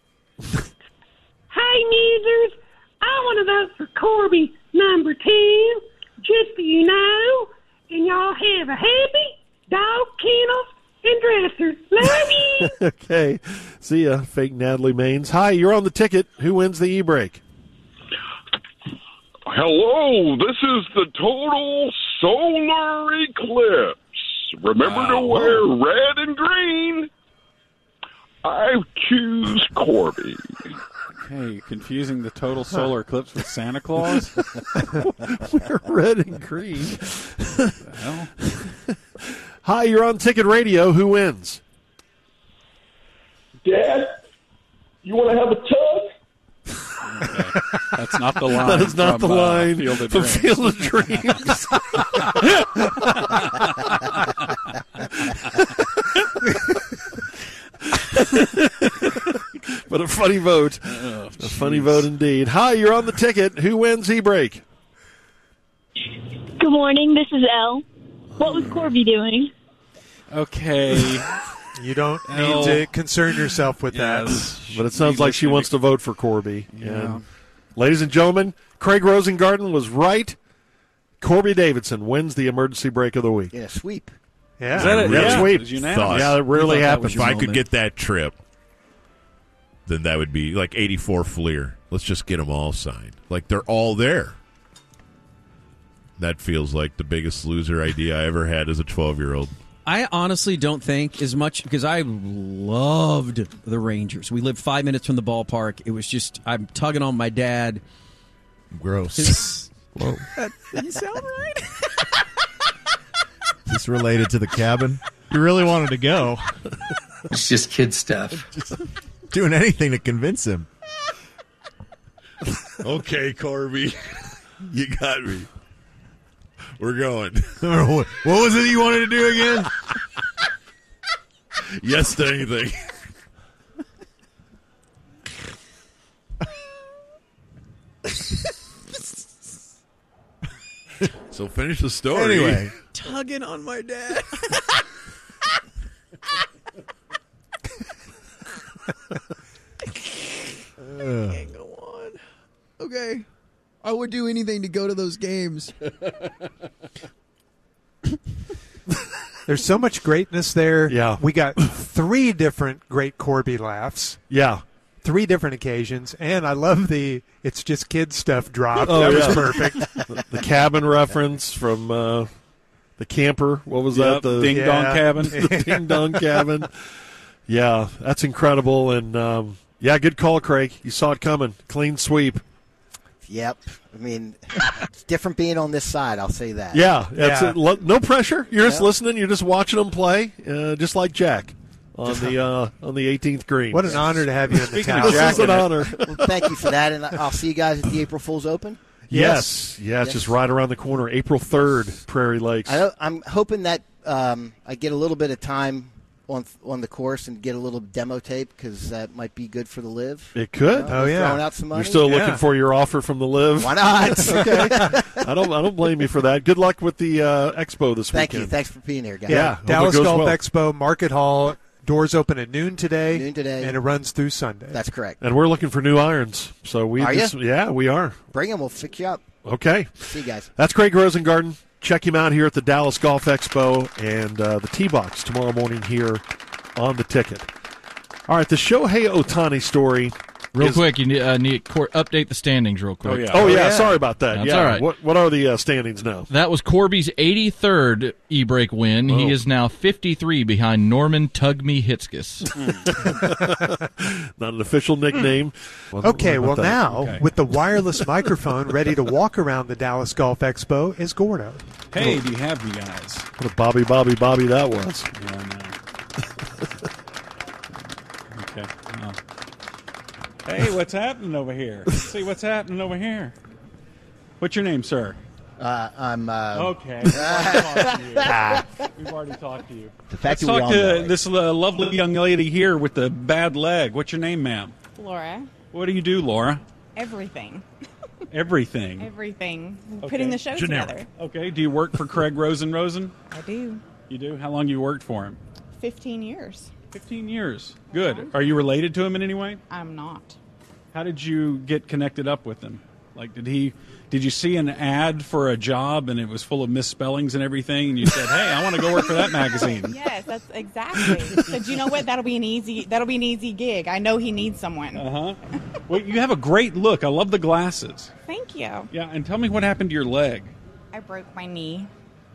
Hey, Musers, I want to vote for Corby number two, just so you know, and y'all have a happy dog kennels and dressers. Love you. Okay, see ya, fake Natalie Maines. Hi, you're on the ticket. Who wins the e-break? Hello, this is the total solar eclipse. Remember to wear red and green. I choose Corby. Okay, confusing the total solar eclipse with Santa Claus? We're red and green. Well. Hi, you're on Ticket Radio. Who wins? Dad, you want to have a tug? Okay. That's not the line. That is not from, the uh, line Field of from Dreams. Field of Dreams. But a funny vote. Oh, a funny vote indeed. Hi, you're on the ticket. Who wins e-break? Good morning. This is Elle. What was Corby doing? Okay. You don't Elle. need to concern yourself with Yes. that. But it sounds like she wants to vote for Corby. Yeah. And ladies and gentlemen, Craig Rosengarten was right. Corby Davidson wins the emergency break of the week. Yeah, sweep. Yeah. Is that it? Really Yeah, sweep. It was unanimous. thought- Yeah, it rarely thought that happens. was If your I could moment. get that trip, then that would be like eighty-four Fleer. Let's just get them all signed. Like they're all there. That feels like the biggest loser idea I ever had as a twelve-year-old. I honestly don't think as much because I loved the Rangers. We lived five minutes from the ballpark. It was just I'm tugging on my dad. Gross. His- Whoa. That didn't sound right. Is this related to the cabin? You really wanted to go. It's just kid stuff. Doing anything to convince him. Okay, Corby. You got me. We're going. What was it you wanted to do again? Yes to anything. So finish the story. Anyway. Tugging on my dad. Can't go on. Okay. I would do anything to go to those games. There's so much greatness there. Yeah. We got three different great Corby laughs. Yeah. Three different occasions. And I love the it's just kid stuff drop. Oh, that yeah. was perfect. The, the cabin reference from uh, the camper. What was Yep, that? The Ding Dong Yeah. Cabin. the Ding Dong Cabin. Yeah, that's incredible. And, um, yeah, good call, Craig. You saw it coming. Clean sweep. Yep. I mean, it's different being on this side, I'll say that. Yeah, that's Yeah. it. Lo- no pressure. You're just Yeah. listening. You're just watching them play, uh, just like Jack on the uh, on the eighteenth green. What an honor to have you in the Speaking town. of This Jack is an in it. honor. Well, thank you for that, and I'll see you guys at the April Fool's Open. Yes, yeah, it's Yes. just right around the corner. April third, Prairie Lakes. I know, I'm hoping that um, I get a little bit of time on on the course and get a little demo tape because that might be good for the live. It could. You know, Oh, yeah. throwing out some money. You're still Yeah. looking for your offer from the Live. Why not? Okay, I don't. I don't blame you for that. Good luck with the uh, expo this Thank weekend. you. Thanks for being here, guys. Yeah, Yeah, hope Dallas it goes Golf well. Expo, Market Hall. Doors open at noon today. Noon today. And it runs through Sunday. That's correct. And we're looking for new irons. So we. Are just- ya? Yeah, we are. Bring them. We'll fix you up. Okay. See you guys. That's Craig Rosengarten. Check him out here at the Dallas Golf Expo and uh, the T-Box tomorrow morning here on the ticket. All right, the Shohei Ohtani story Real Is- quick, you need, uh, need to update the standings real quick. Oh, yeah. Oh, yeah, sorry about that. That's yeah. all right. What, what are the uh, standings now? That was Corby's eighty-third e-brake win. Oh. He is now fifty-three behind Norman Tugme Hitzkis. Not an official nickname. Wasn't Okay, worried well about that. now, Okay. with the wireless microphone ready to walk around the Dallas Golf Expo is Gordo. Hey, do you have you guys? What a Bobby, Bobby, Bobby that was. Yeah, I know. Okay. Oh. Hey, what's happening over here? Let's see what's happening over here. What's your name, sir? Uh, I'm. Uh, Okay. We've already talked to you. We've already talked to you. The fact Let's that we talk all know to it. this uh, lovely young lady here with the bad leg. What's your name, ma'am? Laura, What do you do, Laura? everything. Everything. Everything. Okay. Putting the show together. Okay. Do you work for Craig Rosen Rosen? I do. You do? How long you worked for him? fifteen years. fifteen years. Good. Are you related to him in any way? I'm not. How did you get connected up with him? Like, did he? Did you see an ad for a job and it was full of misspellings and everything, and you said, "Hey, I want to go work for that magazine"? Yes, that's exactly. Said, you know what? That'll be an easy. That'll be an easy gig. I know he needs someone. Uh huh. Well, you have a great look. I love the glasses. Thank you. Yeah, and tell me what happened to your leg. I broke my knee.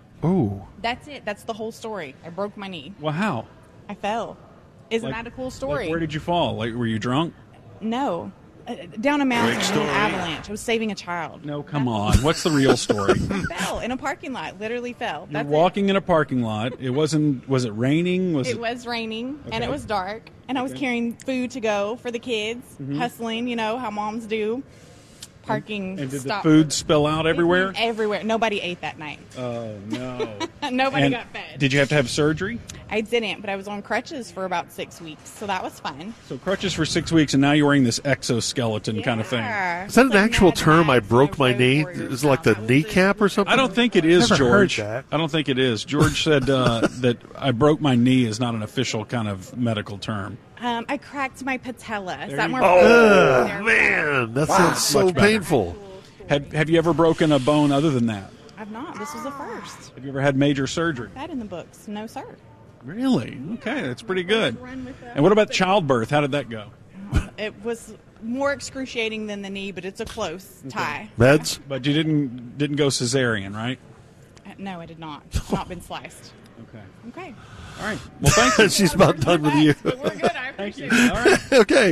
Oh. That's it. That's the whole story. I broke my knee. Well, how? I fell. Isn't Like- that a cool story? Like, where did you fall? Like, were you drunk? No. Uh, down a mountain Great in an story. avalanche. I was saving a child. No, come on. What's the real story? Fell in a parking lot. Literally fell. You're That's walking in a parking lot. It wasn't. Was it raining? Was it. it? It was raining and Okay. it was dark, and I was Okay. carrying food to go for the kids, Mhm. hustling. You know how moms do. Parking. And did stop. the food spill out everywhere? Everywhere. Nobody ate that night. Oh no. Nobody And got fed. Did you have to have surgery? I didn't, but I was on crutches for about six weeks, so that was fun. So crutches for six weeks, and now you're wearing this exoskeleton kind of thing. Yeah. Is that an actual term? I broke my knee. Is it like the kneecap or something? I don't think it is, Never heard George. that. I don't think it is. George said uh, that I broke my knee is not an official kind of medical term. Um, I cracked my patella. Is There that you more? go. Oh, There we go. man. That Wow. sounds so Much better. painful. Have Have you ever broken a bone other than that? I've not. This was the first. Have you ever had major surgery? That in the books? No, sir. Really? Okay, that's pretty good. Run with that. And what about childbirth? How did that go? It was more excruciating than the knee, but it's a close tie. Meds? But you didn't didn't go cesarean, right? Uh, No, I did not. It's not been sliced. Okay. Okay. All right. Well, thank you. She's about done with you. But we're good. I Thank you. appreciate it. All right. Okay.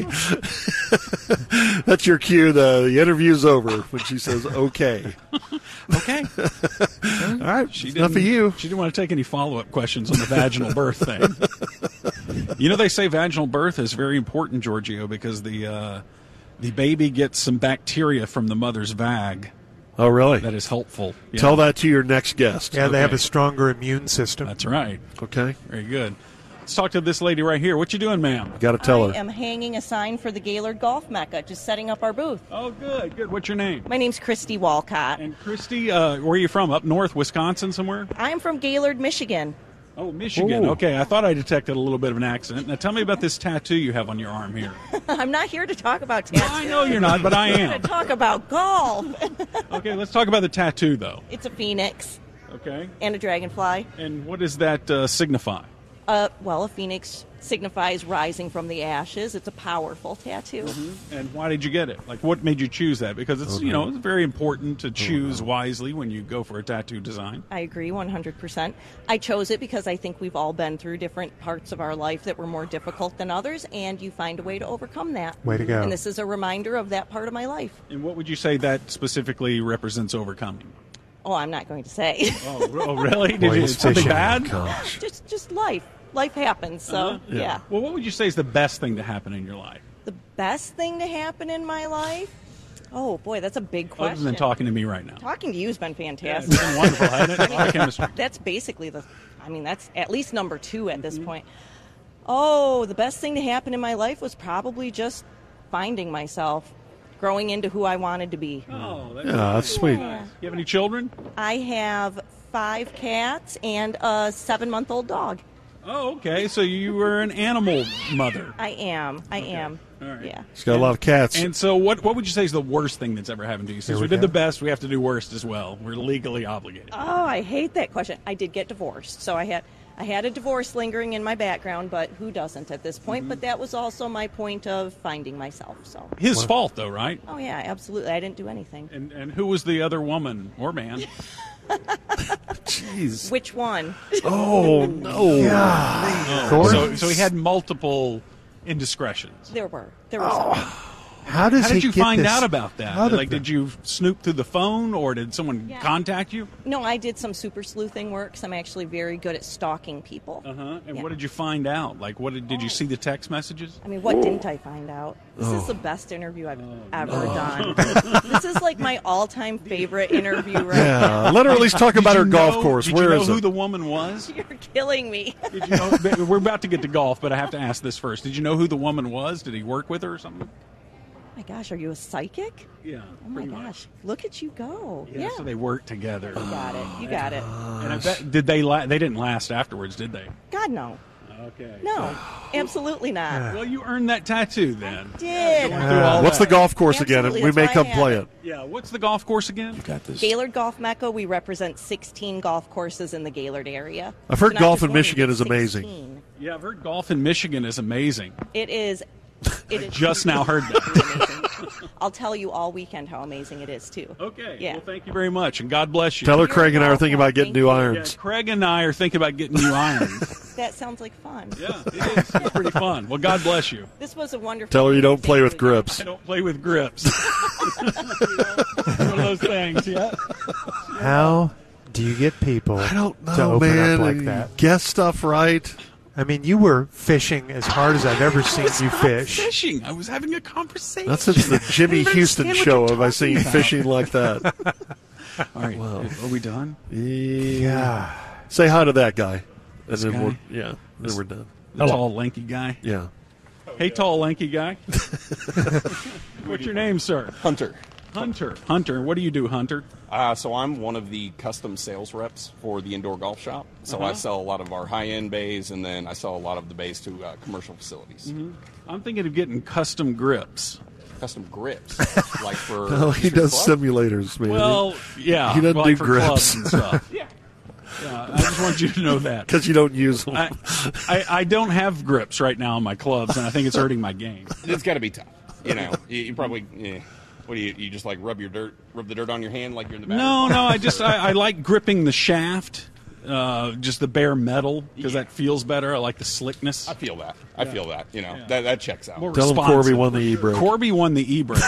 That's your cue. The, the interview's over when she says, okay. Okay. All right. She Enough of didn't- you. She didn't want to take any follow up questions on the vaginal birth thing. You know, they say vaginal birth is very important, Giorgio, because the uh, the baby gets some bacteria from the mother's vag. Oh, really? That is helpful. Yeah. Tell that to your next guest. Yeah, they have Okay. a stronger immune system. That's right. Okay. Very good. Let's talk to this lady right here. What you doing, ma'am? Got to tell her. I am hanging a sign for the Gaylord Golf Mecca, just setting up our booth. Oh, good, good. What's your name? My name's Christy Walcott. And Christy, uh, where are you from? Up north, Wisconsin somewhere? I'm from Gaylord, Michigan. Oh, Michigan. Ooh. Okay, I thought I detected a little bit of an accent. Now tell me about this tattoo you have on your arm here. I'm not here to talk about tattoos. I know you're not, but I I'm here am. to talk about golf. Okay, let's talk about the tattoo, though. It's a phoenix Okay. and a dragonfly. And what does that uh, signify? Uh, well, a phoenix signifies rising from the ashes. It's a powerful tattoo. Mm-hmm. And why did you get it? Like, what made you choose that? Because it's, you know, it's very important to choose wisely when you go for a tattoo design. I agree one hundred percent. I chose it because I think we've all been through different parts of our life that were more difficult than others, and you find a way to overcome that. Way to go. And this is a reminder of that part of my life. And what would you say that specifically represents overcoming? Oh, I'm not going to say. Oh, oh really? Did Boy, you, he's something fishing. bad? just, just life. Life happens, so Uh-huh. yeah. Well, what would you say is the best thing to happen in your life? The best thing to happen in my life? Oh boy, that's a big question. Other than talking to me right now. Talking to you has been fantastic. Yeah, it's been wonderful, hasn't it? A lot of chemistry. That's basically the, I mean, that's at least number two at Mm-hmm. this point. Oh, the best thing to happen in my life was probably just finding myself, growing into who I wanted to be. Oh, that's, Yeah, that's sweet. You have any children? I have five cats and a seven-month-old dog. Oh, okay. So you were an animal mother. I am. I am. All right. Yeah. She's got a lot of cats. And so, what what would you say is the worst thing that's ever happened to you? Since Here we, we did go. the best, we have to do worst as well. We're legally obligated. Oh, I hate that question. I did get divorced, so I had I had a divorce lingering in my background, but who doesn't at this point? Mhm. But that was also my point of finding myself. So His fault, though, right? Oh yeah, absolutely. I didn't do anything. And and who was the other woman or man? Jeez. Which one? Oh no! God. Oh. So, so he had multiple indiscretions. There were. There were some. How does How did he you get find this out about that? out of Like, them? did you snoop through the phone, or did someone Yeah. contact you? No, I did some super sleuthing work. 'Cause I'm actually very good at stalking people. Uh huh. And Yeah. what did you find out? Like, what did, did you see the text messages? I mean, what didn't I find out? This Oh. is the best interview I've ever Oh. done. This is like my all-time favorite interview right Yeah, now. let her at least talk Did about you her golf know- course. Did Where you know is who it? the woman was? You're killing me. Did you know, we're about to get to golf, but I have to ask this first. Did you know who the woman was? Did he work with her or something? Oh my gosh, are you a psychic? Yeah. Oh my gosh, look at you go. Yeah. Yeah. So they worked together. You got it. You got it. And I bet, did they? La- they didn't last afterwards, did they? God, no. Okay. No, absolutely not. Well, you earned that tattoo then. Did. Going through all What's that. the golf course again? Absolutely, We may that's come why I play have it. Yeah. What's the golf course again? You got this. Gaylord Golf Mecca, we represent sixteen golf courses in the Gaylord area. I've heard So not golf just in one, Michigan is sixteen. amazing. Yeah, I've heard golf in Michigan is amazing. It is. It is Just now heard that. I'll tell you all weekend how amazing it is too. Okay. Yeah. Well, thank you very much, and God bless you. Tell her Craig and I are thinking about getting new Yeah, irons. Craig and I are thinking about getting new irons. That sounds like fun. Yeah, it is. It's pretty fun. Well, God bless you. This was a wonderful. Tell her you don't play with grips. I don't play with grips. One of those things, yeah. How do you get people I don't to know, open man. up like and that? Guess stuff right. I mean, you were fishing as hard as I've ever seen you fish. Fishing. I was having a conversation. That's since the Jimmy Houston show. Have I seen fishing like that? All right. Are we done? Yeah. Say hi to that guy. And This then guy? we're yeah. Then we're done. The tall, lanky guy. Yeah. Hey, tall, lanky guy. What's your name, sir? Hunter. Hunter. Hunter. What do you do, Hunter? Uh, so I'm one of the custom sales reps for the indoor golf shop. So I Uh-huh. sell a lot of our high-end bays, and then I sell a lot of the bays to uh, commercial facilities. Mhm. I'm thinking of getting custom grips. Custom grips, like for. No, he Eastern does Club? simulators, man. Well, yeah. He doesn't like do for grips. clubs and stuff. Yeah. Yeah, I just want you to know that. Because you don't use them. I, I, I don't have grips right now in my clubs, and I think it's hurting my game. It's got to be tough. You know, you, you probably. Yeah. What do you? You just like rub your dirt, rub the dirt on your hand like you're in the back. No, no, I just I, I like gripping the shaft, uh, just the bare metal, because that feels better. I like the slickness. I feel that. I Yeah. feel that. You know, that that checks out. More Tell him responsive. Corby won the e-brake. Corby won the e-brake.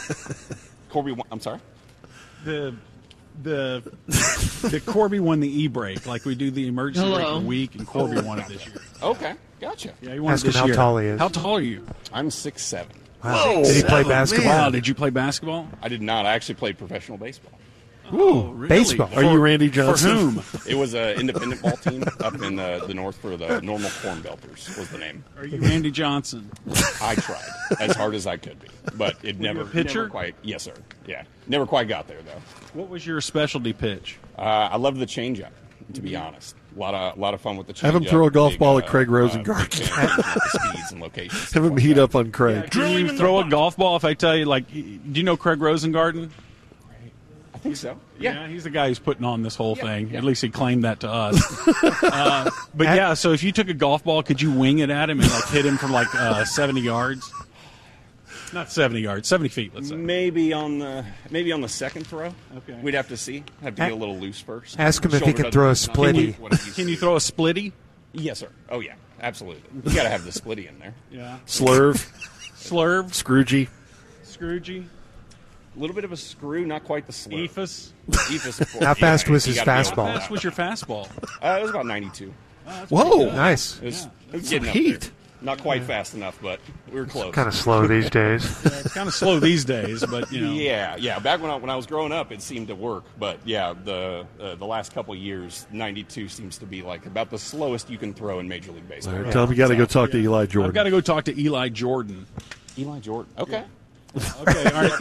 Corby, won- I'm sorry. the the the Corby won the e-brake, like we do the emergency Hello. brake week, and Corby won it this year. Okay, gotcha. Yeah, he won Ask it this him how year. tall he is. How tall are you? I'm six seven. Wow. Did he play basketball? Wow, did you play basketball? I did not. I actually played professional baseball. Ooh, really? baseball. Are you Randy Johnson? For whom? It was an independent ball team up in the, the north for the Normal Corn Belters was the name. Are you Randy Johnson? I tried as hard as I could be, but it Were never, you a pitcher? never quite. Yes, sir. Yeah, never quite got there though. What was your specialty pitch? Uh, I love the changeup, to be honest. A lot of a lot of fun with the changeup. Have him throw a golf Big, ball uh, at Craig uh, Rosengart. big fans of the speeds and locations. Have him heat up on Craig. Can you throw a golf ball if I tell you, like, do you know Craig Rosengarten? I think so. Yeah, he's the guy who's putting on this whole Yeah, thing. yeah. At least he claimed that to us. uh, but yeah, so if you took a golf ball, could you wing it at him and like hit him from like uh, seventy yards? Not seventy yards, seventy feet, let's say. Maybe on the maybe on the second throw. Okay. We'd have to see. Have to get a little loose first. Ask him if he Shoulder can throw a doesn't- not splitty. what it used to Can you be. throw a splitty? Yes, sir. Oh yeah, absolutely. You got to have the splitty in there. Yeah. Slurve. Slurve. Scroogey. Scroogey. A little bit of a screw, not quite the slurve. Ephus. Ephus, of course. How fast Yeah, was you his gotta be able to fastball? do How fast that. was your fastball? Uh, it was about ninety-two. Whoa. Nice. It was, Yeah. it was Some getting up heat. there. Not quite fast enough, but we were close. Kind of slow these days. Yeah, it's kind of slow these days, but you know. Yeah, yeah. Back when I, when I was growing up, it seemed to work. But yeah, the uh, the last couple of years, ninety-two seems to be like about the slowest you can throw in Major League Baseball. All right, tell him you got to go talk to Eli I've Jordan. got to go talk to Eli Jordan. Eli Jordan. Okay. Okay, all right,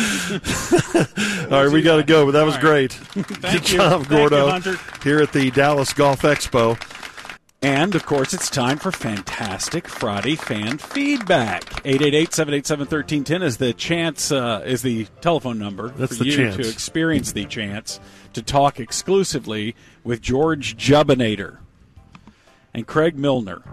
thanks. All right, we got to go, but that was All great. Thank Good you. job, Thank you, Gordo, Hunter. here at the Dallas Golf Expo. And, of course, it's time for Fantastic Friday fan feedback. eight eight eight, seven eight seven, one three one zero is the chance, uh, is the telephone number That's for the you chance. to experience the chance to talk exclusively with George Jubinator. and Craig Milner.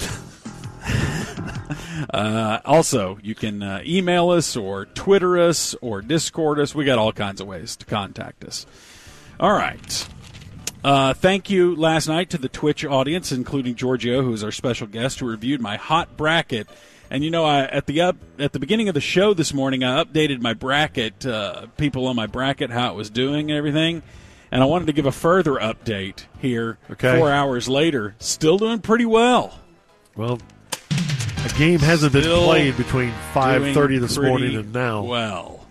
uh, also, you can uh, email us or Twitter us or Discord us. We got all kinds of ways to contact us. All right. Uh, thank you last night to the Twitch audience, including Giorgio, who is our special guest, who reviewed my hot bracket. And, you know, I, at the up, at the beginning of the show this morning, I updated my bracket, uh, people on my bracket, how it was doing and everything. And I wanted to give a further update here Okay. four hours later. Still doing pretty well. Well, a game hasn't been Still played between five thirty doing this pretty morning and now. Well,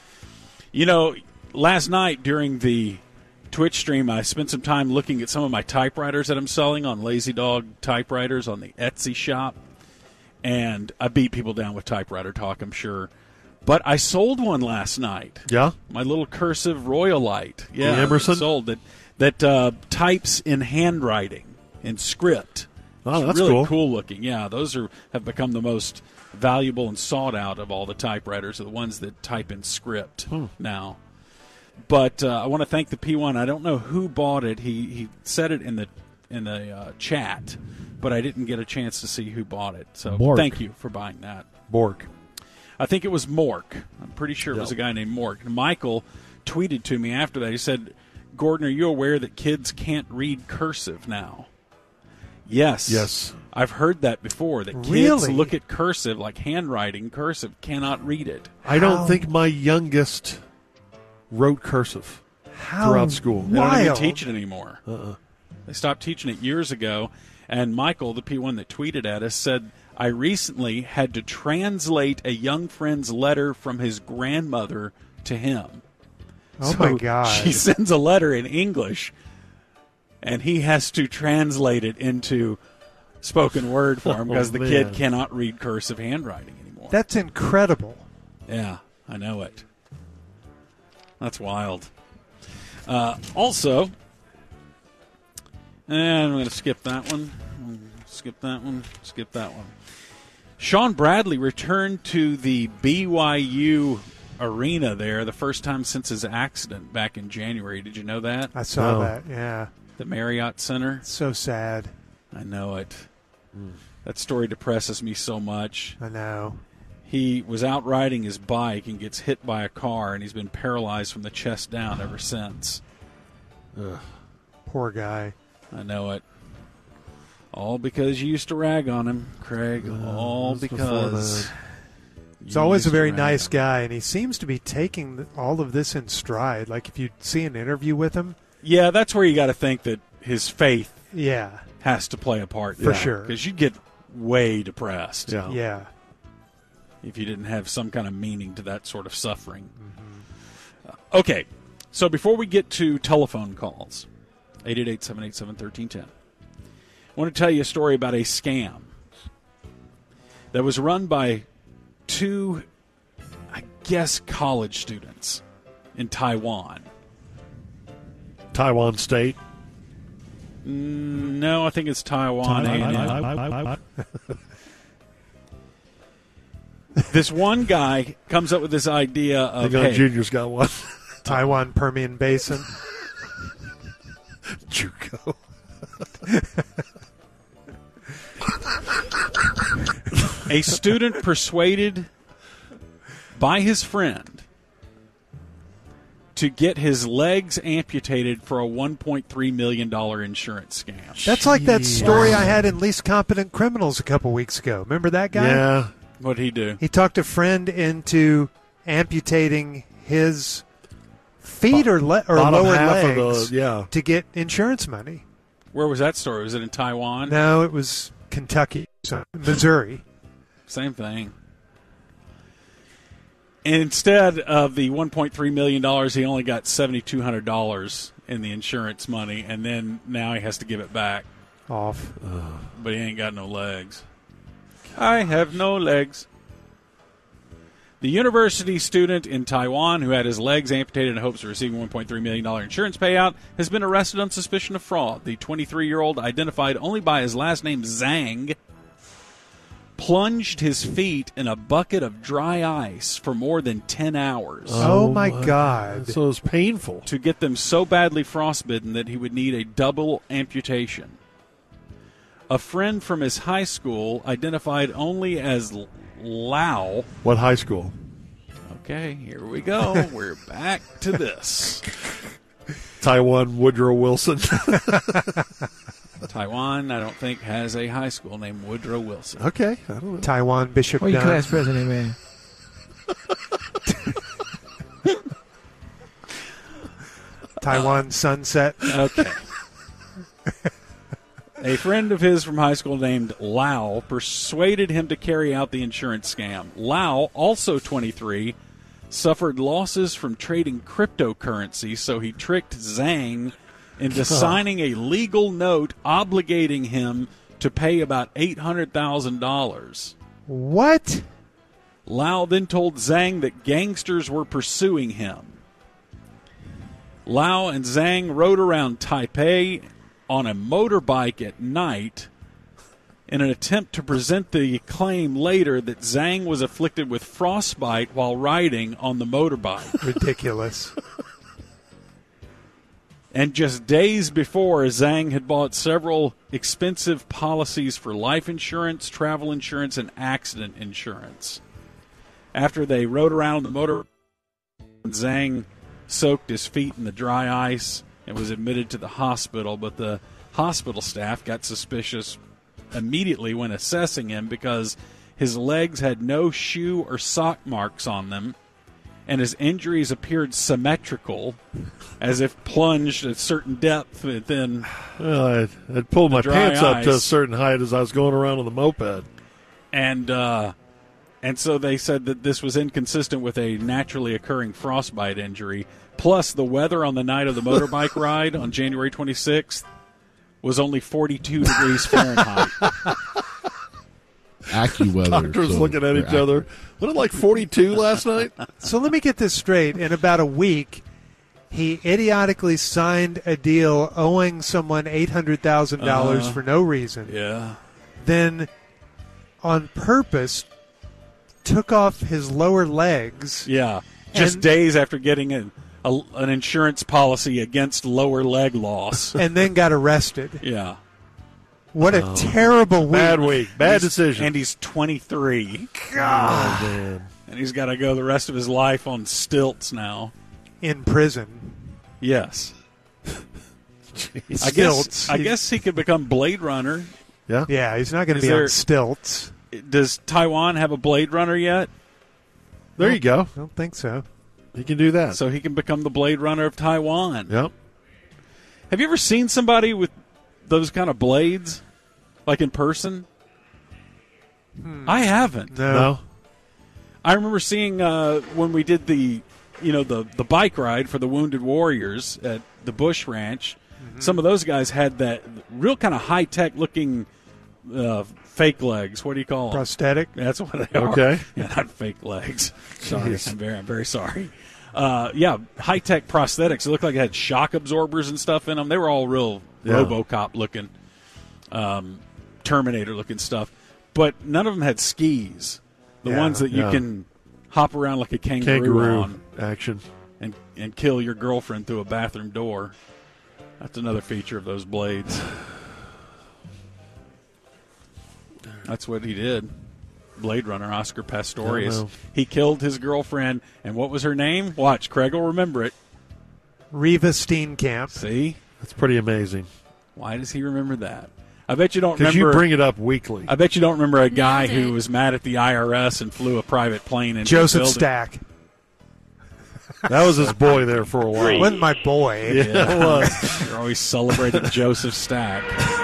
you know, last night during the Twitch stream, I spent some time looking at some of my typewriters that I'm selling on Lazy Dog Typewriters on the Etsy shop. And I beat people down with typewriter talk, I'm sure. But I sold one last night. Yeah? My little cursive Royalite. Yeah, The Emerson? sold that that uh, types in handwriting, in script. Oh, It's that's really cool. cool looking. Yeah, those are have become the most valuable and sought out of all the typewriters, are the ones that type in script Hmm. now. But uh, I want to thank the P one. I don't know who bought it. He he said it in the in the uh, chat, but I didn't get a chance to see who bought it. So Mork. thank you for buying that. Bork. I think it was Mork. I'm pretty sure it was a guy named Mork. And Michael tweeted to me after that. He said, Gordon, are you aware that kids can't read cursive now? Yes. Yes. I've heard that before, that kids Really? look at cursive, like handwriting cursive, cannot read it. I don't think my youngest wrote cursive How throughout school. They don't even wild. teach it anymore. Uh-uh. They stopped teaching it years ago. And Michael, the P one that tweeted at us, said, I recently had to translate a young friend's letter from his grandmother to him. Oh, So my God. She sends a letter in English, and he has to translate it into spoken word for him because Oh, the man. kid cannot read cursive handwriting anymore. That's incredible. Yeah, I know it. That's wild. Uh, also, and I'm going to skip that one. Skip that one. Skip that one. Sean Bradley returned to the B Y U arena there the first time since his accident back in January. Did you know that? I saw No. that, yeah. The Marriott Center. So sad. I know it. That story depresses me so much. I know. He was out riding his bike and gets hit by a car, and he's been paralyzed from the chest down ever since. Ugh. Poor guy. I know it. All because you used to rag on him, Craig. All that's before because. that. He's you always used a to very rag nice on him. guy, and he seems to be taking th- all of this in stride. Like, if you see an interview with him, Yeah, that's where you got to think that his faith yeah, has to play a part. For sure. Because you'd get way depressed Yeah. yeah. if you didn't have some kind of meaning to that sort of suffering. Mm-hmm. Uh, okay, so before we get to telephone calls, eight eight eight, seven eight seven, one three one zero, I want to tell you a story about a scam that was run by two, I guess, college students in Taiwan. Taiwan State. Mm, no, I think it's Taiwan. A and M. This one guy comes up with this idea I of, think hey, Junior's got one. Taiwan Permian Basin. JUCO. a student persuaded by his friend to get his legs amputated for a one point three million dollars insurance scam. That's like that story I had in Least Competent Criminals a couple weeks ago. Remember that guy? Yeah. What'd he do? He talked a friend into amputating his feet or, le- or Bottom lower half of legs the- yeah. to get insurance money. Where was that story? Was it in Taiwan? No, it was Kentucky, so Missouri. Same thing. And instead of the one point three million dollars, he only got seven thousand two hundred dollars in the insurance money, and then now he has to give it back. Off. But he ain't got no legs. I have no legs. The university student in Taiwan who had his legs amputated in hopes of receiving one point three million dollars insurance payout has been arrested on suspicion of fraud. The twenty-three-year-old, identified only by his last name Zhang, plunged his feet in a bucket of dry ice for more than ten hours. Oh, my God. So it was painful. To get them so badly frostbitten that he would need a double amputation. a friend from his high school identified only as L- Lau. What high school? Okay, here we go. We're back to this. Taiwan Woodrow Wilson. Taiwan, I don't think, has a high school named Woodrow Wilson. Okay, I don't know. Taiwan Bishop What are you Dunn. class president, man? Taiwan Sunset. Okay. A friend of his from high school named Lau persuaded him to carry out the insurance scam. Lau, also twenty-three, suffered losses from trading cryptocurrency, so he tricked Zhang into signing a legal note obligating him to pay about eight hundred thousand dollars. What? Lau then told Zhang that gangsters were pursuing him. Lau and Zhang rode around Taipei on a motorbike at night in an attempt to present the claim later that Zhang was afflicted with frostbite while riding on the motorbike. Ridiculous. And just days before, Zhang had bought several expensive policies for life insurance, travel insurance, and accident insurance. After they rode around on the motor, Zhang soaked his feet in the dry ice and was admitted to the hospital, but the hospital staff got suspicious immediately when assessing him because his legs had no shoe or sock marks on them, and his injuries appeared symmetrical, as if plunged at a certain depth within Well, I'd, I'd pulled my dry pants up to a ice. certain height as I was going around on the moped. And uh, and so they said that this was inconsistent with a naturally occurring frostbite injury. Plus, the weather on the night of the motorbike ride on January twenty-sixth was only forty-two degrees Fahrenheit. AccuWeather. Doctors so looking at they're each other. What, it like forty-two last night? So let me get this straight. In about a week, he idiotically signed a deal owing someone eight hundred thousand dollars Uh-huh. for no reason. Yeah. Then, on purpose, took off his lower legs. Yeah. Just And- days after getting a, a, an insurance policy against lower leg loss. And then got arrested. Yeah. What a Oh. terrible week. Bad week. Bad He's- decision. And he's twenty-three. God. Oh, man. And he's got to go the rest of his life on stilts now. In prison. Yes. I guess, Stilts. I guess he could become Blade Runner. Yeah. Yeah, he's not going Is to be there- on stilts. Does Taiwan have a Blade Runner yet? There you go. I don't think so. He can do that. So he can become the Blade Runner of Taiwan. Yep. Have you ever seen somebody with those kind of blades, like in person? I haven't. No. No. I remember seeing uh, when we did the, you know, the the bike ride for the Wounded Warriors at the Bush Ranch. Mm-hmm. Some of those guys had that real kind of high tech looking uh, fake legs. What do you call them? Prosthetic? That's what they are. Okay. Yeah, not fake legs. Sorry, Jeez. I'm very, I'm very sorry. Uh, yeah, high tech prosthetics. It looked like it had shock absorbers and stuff in them. They were all real Yeah. RoboCop looking, um, Terminator looking stuff. But none of them had skis. The Yeah. ones that you Yeah. can hop around like a kangaroo, Kangaroo on action. and and kill your girlfriend through a bathroom door. That's another feature of those blades. That's what he did. Blade Runner, Oscar Pistorius. know. He killed his girlfriend, and what was her name? Watch, Craig will remember it. Reva Steenkamp. See? That's pretty amazing. Why does he remember that? I bet you don't Because remember. you bring it up weekly. I bet you don't remember a guy who was mad at the I R S and flew a private plane into Joseph the building. Stack. That was his boy there for a while. Wasn't my boy. Yeah, it was. You're always celebrating Joseph Stack.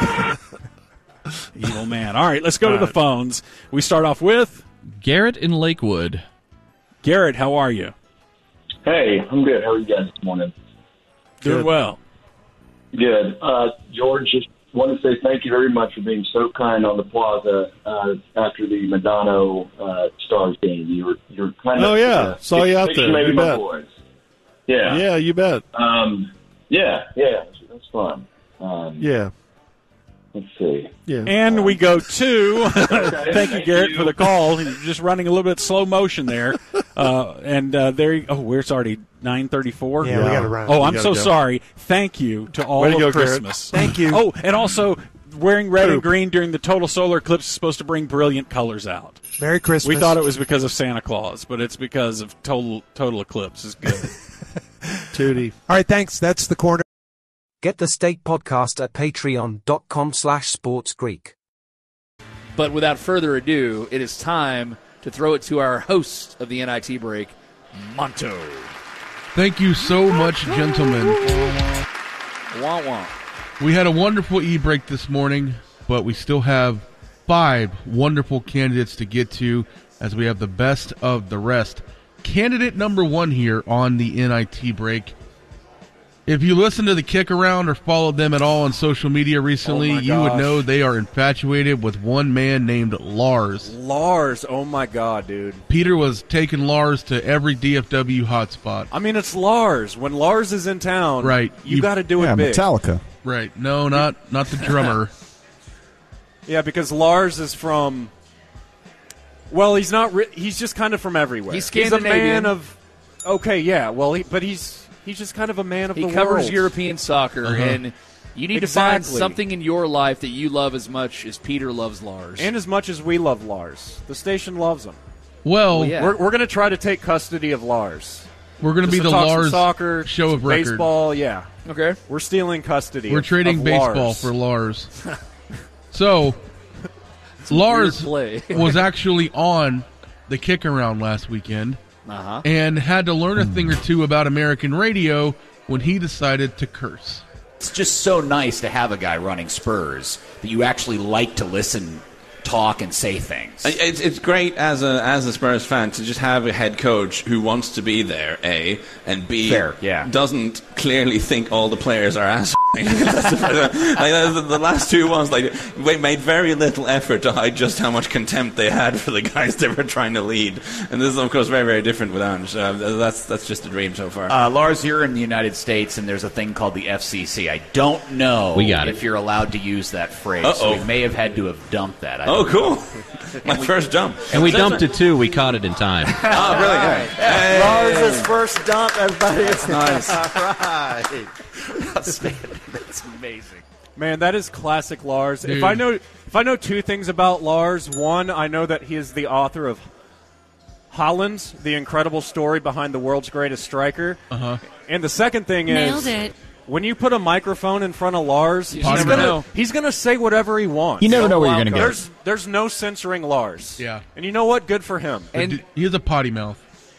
Evil man. All right, let's go All to the right. phones. We start off with Garrett in Lakewood. Garrett, how are you? Hey, I'm good. How are you guys this morning? Doing Good. well. Good. Uh, George, just want to say thank you very much for being so kind on the plaza uh, after the Madonna uh, Stars game. You were you were kind of Oh, yeah. uh, Saw you out fixing there. maybe You my bet. boys. Yeah. Yeah, you bet. Um, yeah. Yeah. That's fun. Um, Yeah. Let's see. Yeah. And we go to, thank you, thank Garrett, you. for the call. You're just running a little bit slow motion there. Uh, and uh, there, you, oh, we're already nine thirty-four. Yeah, we got to run. Oh, We I'm gotta so go. sorry. Thank you to all Way to of go, Garrett. Christmas. Thank you. Oh, and also wearing red and Poop. green during the total solar eclipse is supposed to bring brilliant colors out. Merry Christmas. We thought it was because of Santa Claus, but it's because of total total eclipse. Is good. Tootie. All right, thanks. That's the corner. Get the Steak Podcast at patreon.com slash sportsgreek. But without further ado, it is time to throw it to our host of the N I T break, Monto. Thank you so much, gentlemen. Wah wah. We had a wonderful e-break this morning, but we still have five wonderful candidates to get to as we have the best of the rest. Candidate number one here on the N I T break. If you listen to the Kick Around or followed them at all on social media recently, Oh my you would gosh. know they are infatuated with one man named Lars. Lars, oh my God, dude. Peter was taking Lars to every D F W hotspot. I mean, it's Lars. When Lars is in town, Right. you, You- got to do Yeah, it big. Metallica. Right. No, not not the drummer. Yeah, because Lars is from. Well, he's not. Ri- he's just kind of from everywhere. He's a man Scandinavian. of. Okay, yeah. Well, he, but he's he's just kind of a man of He the covers world. European soccer, Uh-huh. and you need to find Exactly. something in your life that you love as much as Peter loves Lars. And as much as we love Lars, the station loves him. Well, we're, we're going to try to take custody of Lars. We're going to Just be the talk some Lars soccer, show of some record. baseball. Yeah. Okay. We're stealing custody. We're of- trading of baseball Lars. for Lars. So, Lars weird play. was actually on the Kick Around last weekend Uh-huh. and had to learn a thing or two about American radio when he decided to curse. It's just so nice to have a guy running Spurs that you actually like to listen, talk, and say things. It's, it's great as a as a Spurs fan to just have a head coach who wants to be there, A, and B, Fair, yeah. doesn't clearly think all the players are ass. Like, the, the last two ones, like, they made very little effort to hide just how much contempt they had for the guys they were trying to lead. And this is, of course, very, very different with Ange. Uh, that's, that's just a dream so far. Uh, Lars, you're in the United States, and there's a thing called the F C C. I don't know We got if it. you're allowed to use that phrase. Uh-oh. So we may have had to have dumped that. I Oh, don't cool. know. My first jump. And we That's dumped it too. We caught it in time. Ah, brilliant. Hey. Lars' first dump, everybody. That's nice. All right. Outstanding. That's amazing. Man, that is classic Lars. Dude. If I know if I know two things about Lars, one, I know that he is the author of Holland, the incredible story behind the world's greatest striker. Uh-huh. And the second thing Nailed is it. when you put a microphone in front of Lars, he's never gonna, know. he's gonna say whatever he wants. You never know where you're gonna go. There's there's no censoring Lars. Yeah. And you know what? Good for him. And he has a potty mouth.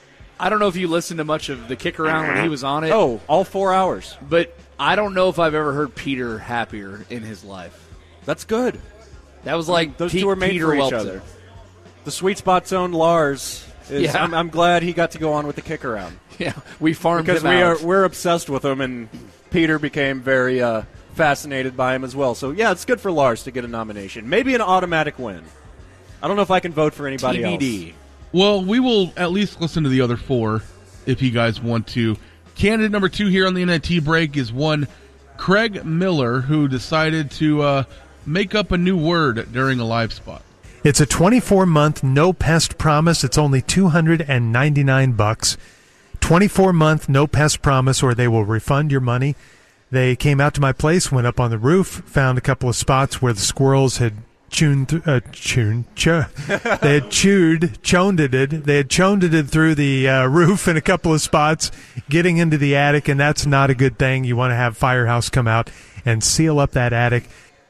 I don't know if you listened to much of the Kick Around when he was on it. Oh, all four hours. But I don't know if I've ever heard Peter happier in his life. That's good. That was like Those Pete, two are made Peter for each Welton. other. The Sweet Spot Zone Lars. Is, Yeah. I'm, I'm glad he got to go on with the Kick Around. Yeah, we farmed because him we out. are we're obsessed with him, and Peter became very uh, fascinated by him as well. So yeah, it's good for Lars to get a nomination, maybe an automatic win. I don't know if I can vote for anybody T B D. else. Well, we will at least listen to the other four if you guys want to. Candidate number two here on the N I T break is one Craig Miller, who decided to uh, make up a new word during a live spot. It's a twenty-four month no pest promise. It's only two hundred ninety-nine bucks. twenty-four month no pest promise, or they will refund your money. They came out to my place, went up on the roof, found a couple of spots where the squirrels had chewed, th- uh, chewed, ch- they had chewed, choned it, they had choned it through the uh, roof in a couple of spots, getting into the attic, and that's not a good thing. You want to have Firehouse come out and seal up that attic.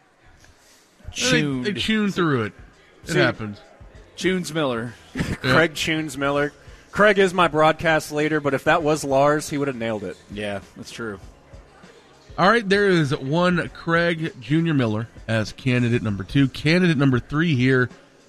They, they tune through it. It See, happens. Tunes Miller. Craig Tunes Miller. Craig is my broadcast leader, but if that was Lars, he would have nailed it. Yeah, that's true. All right, there is one Craig Junior Miller as candidate number two. Candidate number three here.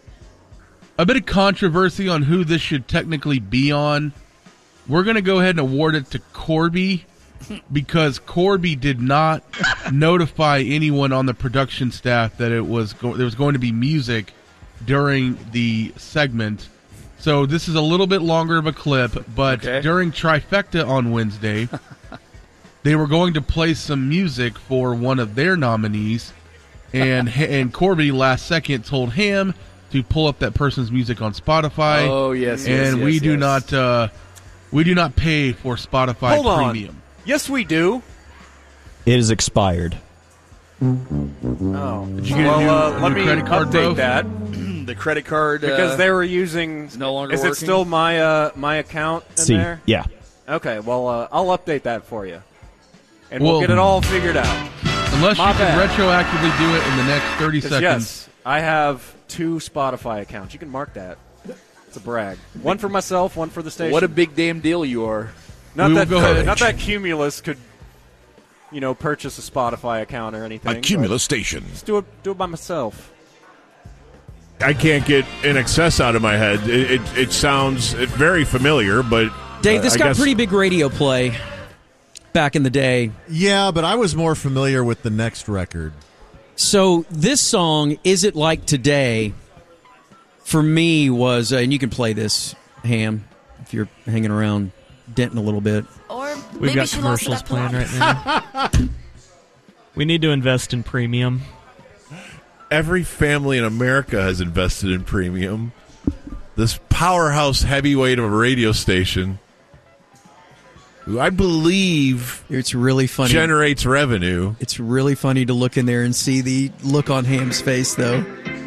A bit of controversy on who this should technically be on. We're going to go ahead and award it to Corby because Corby did not notify anyone on the production staff that it was go- there was going to be music during the segment. So this is a little bit longer of a clip, but Okay. during Trifecta on Wednesday, they were going to play some music for one of their nominees, and and Corby last second told Ham to pull up that person's music on Spotify. Oh, yes, yes, and yes, we do yes. not uh, we do not pay for Spotify Hold on. Premium. Yes, we do. It is expired. Oh, Did you get a well, new- uh, a let new me credit card, update bro? that. The credit card because uh, they were using. is no longer Is it working? still my uh, my account in See, there? yeah. Okay, well, uh, I'll update that for you, and Well- we'll get it all figured out. Unless My you can bad. retroactively do it in the next thirty 'Cause, seconds. Yes, I have two Spotify accounts. You can mark that. It's a brag. One for myself, one for the station. What a big damn deal you are. Not We will that go ahead. not that Cumulus could, you know, purchase a Spotify account or anything. A Cumulus but station. Just do it. Do it by myself. I can't get In Excess out of my head. It, it, it sounds very familiar, but Dave, this uh, I got guess- pretty big radio play back in the day. Yeah, but I was more familiar with the next record. So this song, Is It Like Today, for me was, uh, and you can play this, Ham, if you're hanging around Denton a little bit. Or We've maybe got she lost it commercials at planned right Pilates. now. We need to invest in premium. Every family in America has invested in premium. This powerhouse heavyweight of a radio station, who I believe it's really funny, generates revenue. It's really funny to look in there and see the look on Ham's face, though.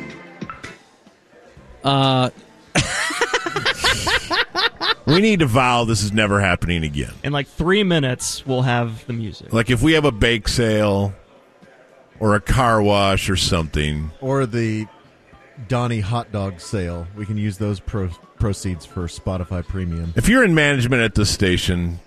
Uh, We need to vow this is never happening again. In like three minutes, we'll have the music. Like if we have a bake sale or a car wash or something. Or the Donnie hot dog sale. We can use those pro- proceeds for Spotify Premium. If you're in management at this station,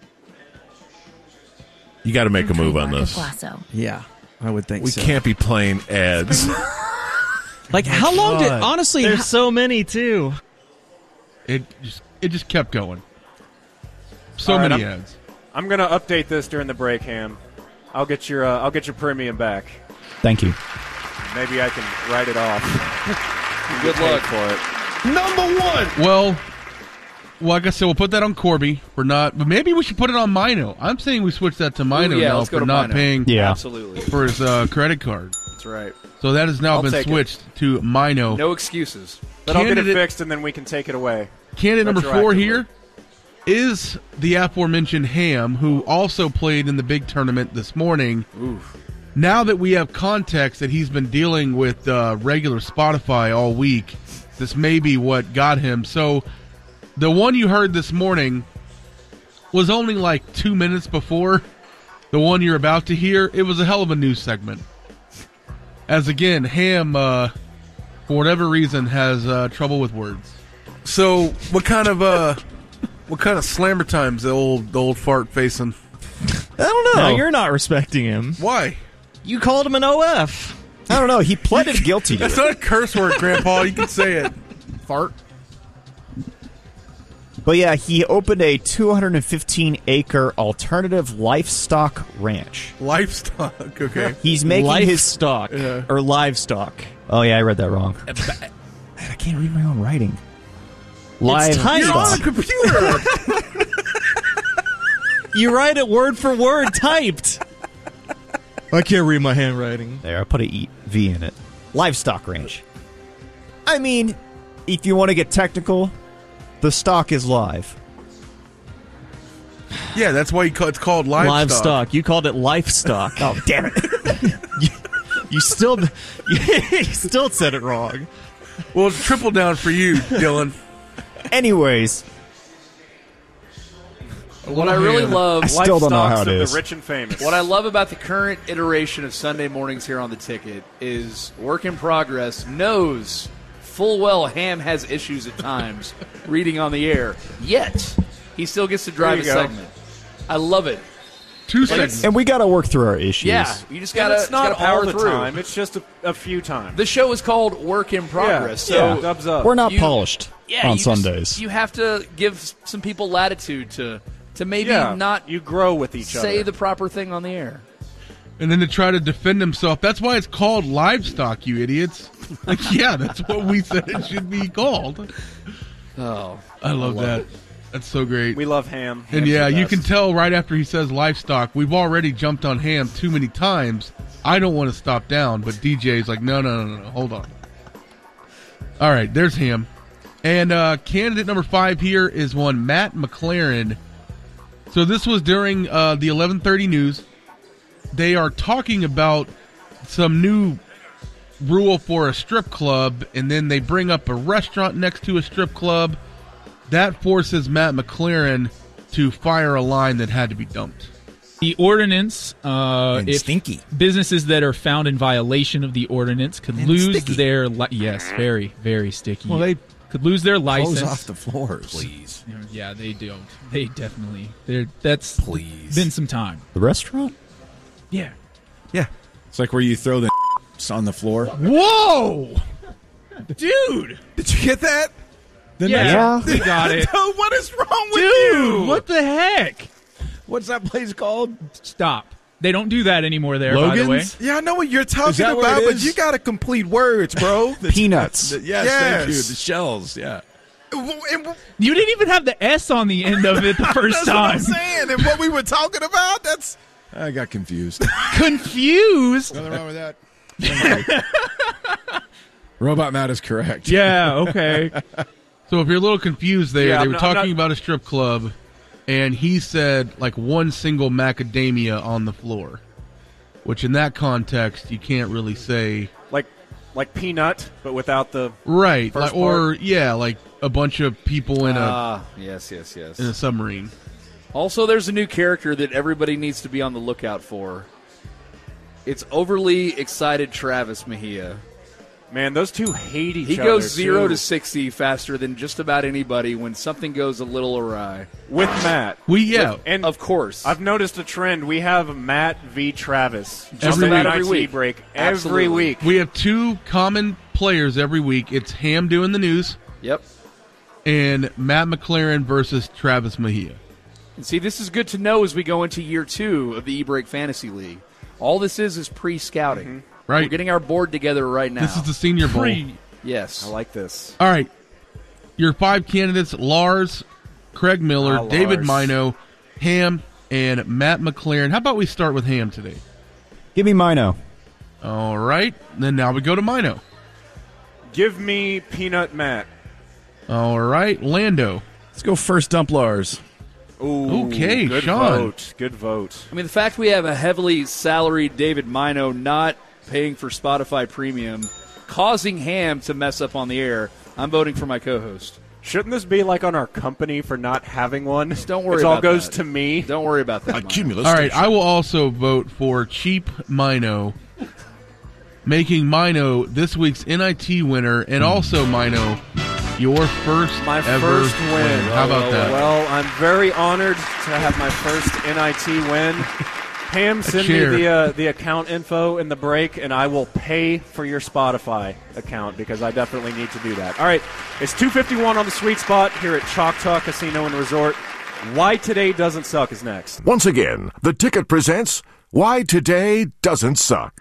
you got to make a move on this. Yeah, I would think We so. can't be playing ads. Like, how long did, God. honestly... There's how- so many, too. It just it just kept going. So All right, many I'm, ads. I'm gonna update this during the break, Ham. I'll get your uh, I'll get your premium back. Thank you. Maybe I can write it off. Good Pay luck. for it. Number one. Well, well, like I said, we'll put that on Corby for not, but maybe we should put it on Mino. I'm saying we switch that to Mino Ooh, yeah, now let's go for to not Mino. paying Yeah. Absolutely. for his uh, credit card. That's right. So that has now I'll been take it. switched to Mino. No excuses. But I'll get it Candidate- fixed, and then we can take it away. Candidate number four Retroactively. here is the aforementioned Ham, who also played in the big tournament this morning. Oof. Now that we have context that he's been dealing with uh, regular Spotify all week, this may be what got him. So the one you heard this morning was only like two minutes before the one you're about to hear. It was a hell of a news segment. As again, Ham, uh, for whatever reason, has uh, trouble with words. So, what kind of uh, what kind of slammer times the old the old fart facing? I don't know. No, you're not respecting him. Why? You called him an O F. I don't know. He pleaded guilty to That's it. not a curse word, Grandpa. You can say it. Fart. But yeah, he opened a two hundred fifteen acre alternative livestock ranch. Livestock. Okay. He's making his Livestock Yeah. or livestock. Oh yeah, I read that wrong. Man, I can't read my own writing. Live typed. You're on a computer. You write it word for word, typed. I can't read my handwriting. There, I put a E V in it. Livestock ranch. I mean, if you want to get technical, the stock is live. Yeah, that's why you call, it's called livestock. Livestock. You called it livestock. Oh, damn it. you, you still you still said it wrong. Well, it's triple down for you, Dylan. Anyways, What I really love, I still don't know how it Lifestocks of is. the rich and famous. what I love about the current iteration of Sunday mornings here on the ticket is Work in Progress knows full well Ham has issues at times reading on the air, yet he still gets to drive a There you go. segment. I love it. Two Like, seconds. and we got to work through our issues. Yeah, you just And gotta, it's just not gotta power all the through. time. It's just a, a few times. The show is called Work in Progress, Yeah, so yeah. Dubs up. We're not You- polished yeah, on you just- Sundays. you have to give some people latitude to to maybe yeah, not you grow with each say other. the proper thing on the air. And then to try to defend himself. That's why it's called livestock, you idiots. Like, yeah, that's what we said it should be called. Oh, I love, love that. it. That's so great. We love Ham. And Ham's yeah, the you best. can tell right after he says livestock, we've already jumped on Ham too many times. I don't want to stop down, but D J's like, no, no, no, no, hold on. All right, there's Ham. And uh, candidate number five here is one Matt McLaren. So this was during uh, the eleven thirty news. They are talking about some new rule for a strip club, and then they bring up a restaurant next to a strip club, that forces Matt McLaren to fire a line that had to be dumped. The ordinance, uh, And if stinky. businesses that are found in violation of the ordinance could And lose sticky. their li- yes, very very sticky. Well, they could lose their license. Close off the floors. Please. Yeah, they don't. They definitely. They're that's Please. been some time. The restaurant? Yeah. Yeah. It's like where you throw the on the floor. Whoa, dude! Did you get that? The Yeah, next- we got it. Dude, what is wrong with Dude, you? what the heck? What's that place called? Stop. They don't do that anymore there, by the way. Logan's? Yeah, I know what you're talking that what about, it but is? you got to complete words, bro. Peanuts. yes, Yes. thank you. The shells, yeah. You didn't even have the S on the end of it the first That's time. what I'm saying. And what we were talking about, that's... I got confused. Confused? Nothing wrong with that. Robot Matt is correct. Yeah, okay. So if you're a little confused there, Yeah, they I'm were not- I'm talking not- about a strip club, and he said like one single macadamia on the floor, which in that context you can't really say Like, like peanut, but without the right, first like, or part. yeah, like a bunch of people in a Ah, yes, yes, yes. in a submarine. Also, there's a new character that everybody needs to be on the lookout for. It's overly excited Travis Mejia. Man, those two hate each He other. goes zero too. to sixty faster than just about anybody when something goes a little awry. With Matt. We yeah, With- and of course. I've noticed a trend. We have Matt v. Travis. Just on the about N I T every week. break every Absolutely. week. we have two common players every week. It's Ham doing the news Yep. and Matt McLaren versus Travis Mejia. And see, this is good to know as we go into year two of the E-Break Fantasy League. All this is is pre-scouting. Mm-hmm. Right. We're getting our board together right now. This is the Senior Bowl. Pre- yes. I like this. All right, your five candidates: Lars, Craig Miller, Ah, David Lars. Mino, Ham, and Matt McLaren. How about we start with Ham today? Give me Mino. All right, then now we go to Mino. Give me Peanut Matt. All right, Lando. Let's go first dump Lars. Ooh, Okay, good Sean. vote. Good vote. I mean, the fact we have a heavily salaried David Mino not paying for Spotify Premium, causing Ham to mess up on the air, I'm voting for my co-host. Shouldn't this be like on our company for not having one? Just don't worry It all about goes that. to me. Don't worry about that. A cumulus. All right, station. I will also vote for Cheap Mino, making Mino this week's N I T winner, and also Mino your first My ever first win. How about well, that? Well, I'm very honored to have my first N I T win. Pam, send me cheer. the uh, the account info in the break, and I will pay for your Spotify account because I definitely need to do that. All right, it's two fifty-one on the sweet spot here at Choctaw Casino and Resort. Why Today Doesn't Suck is next. Once again, the ticket presents Why Today Doesn't Suck.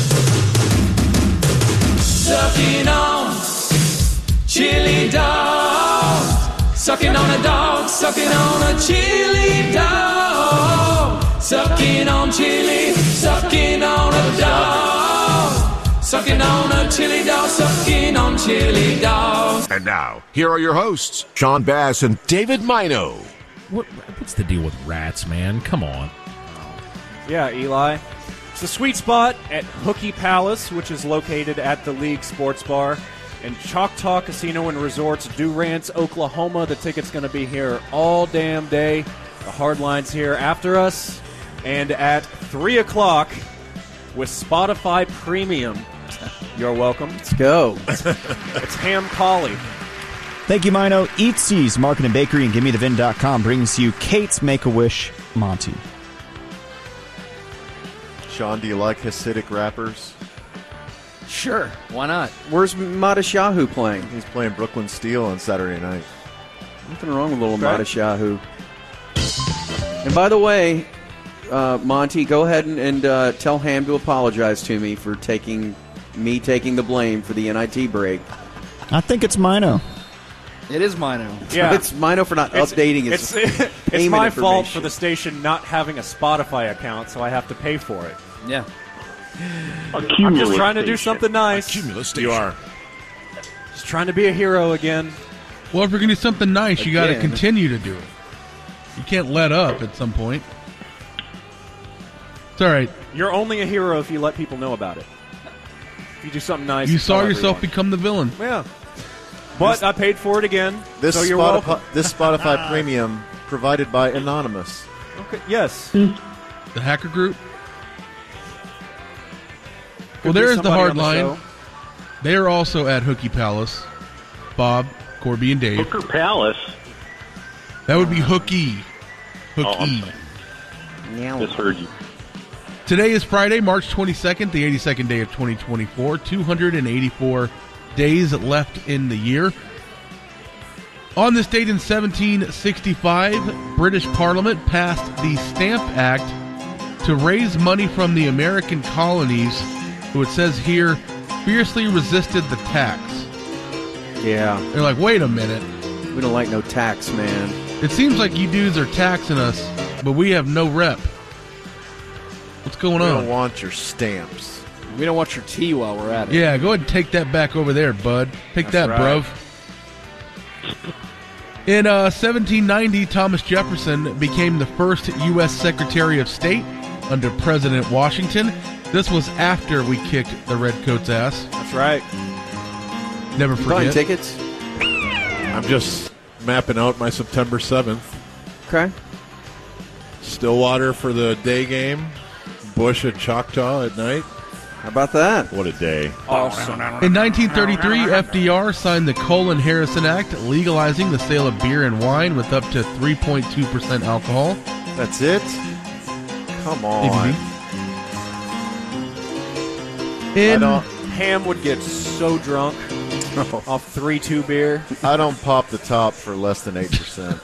Sucking on chili dog. Sucking on a dog. Sucking on a chili dog. Sucking on chili. Sucking on a dog. Sucking on a chili dog. Sucking on chili dog. And now, here are your hosts, Sean Bass and David Mino. What, what's the deal with rats, man? Come on. Yeah, Eli. It's the sweet spot at Hookie Palace, which is located at the League Sports Bar in Choctaw Casino and Resorts, Durance, Oklahoma. The ticket's going to be here all damn day. The hard line's here after us. And at three o'clock with Spotify Premium. You're welcome. Let's go. It's Ham Collie. Thank you, Mino. Eatsies Market and Bakery and Gimme The Vin dot com brings you Kate's Make-A-Wish Monty. Sean, do you like Hasidic rappers? Sure. Why not? Where's Madashahu playing? He's playing Brooklyn Steel on Saturday night. Nothing wrong with little Right. Madashahu. And by the way, uh, Monty, go ahead and, and uh, tell Ham to apologize to me for taking me taking the blame for the N I T break. I think it's Mino. It is Mino. Yeah. It's Mino for not It's- updating his It's, it's payment my fault information. for the station not having a Spotify account, so I have to pay for it. Yeah. I'm just trying to do something nice. You are. Just trying to be a hero again. Well, if you're going to do something nice, you got to Again. continue to do it. You can't let up at some point. It's all right. You're only a hero if you let people know about it. If you do something nice, You you saw tell yourself everyone. become the villain. Yeah. But I paid for it again. This so you're Spotify, welcome. this Spotify Premium provided by Anonymous. Okay. Yes. The hacker group. Well, Could be there is the somebody hard on the line. show. They are also at Hookie Palace. Bob, Corby, and Dave. Hooker Palace. That would be Hookie. Hookie. Oh, Just heard you. Today is Friday, March twenty-second, the eighty-second day of twenty twenty-four. two hundred eighty-four days left in the year. On this date in seventeen sixty-five, British Parliament passed the Stamp Act to raise money from the American colonies, who it says here fiercely resisted the tax. Yeah. They're like, wait a minute. We don't like no tax, man. It seems like you dudes are taxing us, but we have no rep. What's going We on? don't want your stamps. We don't want your tea while we're at it. Yeah, go ahead and take that back over there, bud. Take That's that, right. bruv. In uh, seventeen ninety, Thomas Jefferson became the first U S Secretary of State under President Washington. This was after we kicked the Redcoats' ass. That's right. Never You buying forget. tickets? I'm just mapping out my September seventh. Okay. Stillwater for the day game. Bush at Choctaw at night. How about that? What a day. Awesome. In nineteen thirty-three, F D R signed the Colin-Harrison Act, legalizing the sale of beer and wine with up to three point two percent alcohol. That's it? Come on. In Ham would get so drunk off three two beer. I don't pop the top for less than eight percent.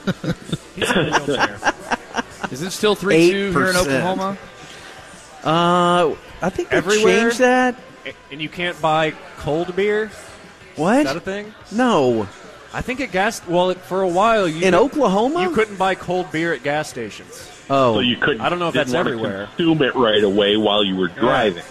Is it still three two here in Oklahoma? Uh, I think they Everywhere? changed that. And you can't buy cold beer? What? Is that a thing? No. I think at gas. Well, for a while you In could- Oklahoma? you couldn't buy cold beer at gas stations. Oh. So you couldn't. I don't know if didn't that's wanna everywhere. Consume it right away while you were driving.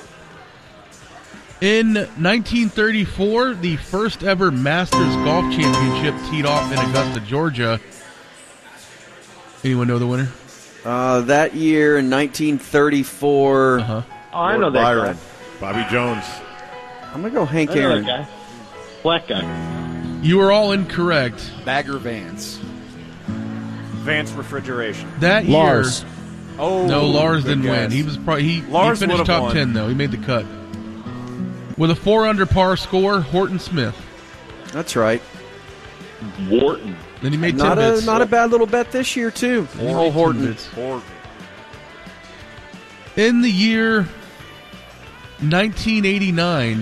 In nineteen thirty-four, the first ever Masters Golf Championship teed off in Augusta, Georgia. Anyone know the winner? Uh, that year in nineteen thirty-four. Uh-huh. Oh, I know that Byron. guy. Bobby Jones. I'm going to go Hank I know Aaron. that guy. Black guy. You are all incorrect. Bagger Vance. Vance Refrigeration. That Lars. year, Oh, no, Lars good didn't guess. win. He was probably he, Lars he finished would've top won. ten though. He made the cut with a four under par score. Horton Smith. That's right. Wharton. Then he made Not ten a bits. not a bad little bet this year too. Only Oh, ten Horton. bits. In the year nineteen eighty-nine,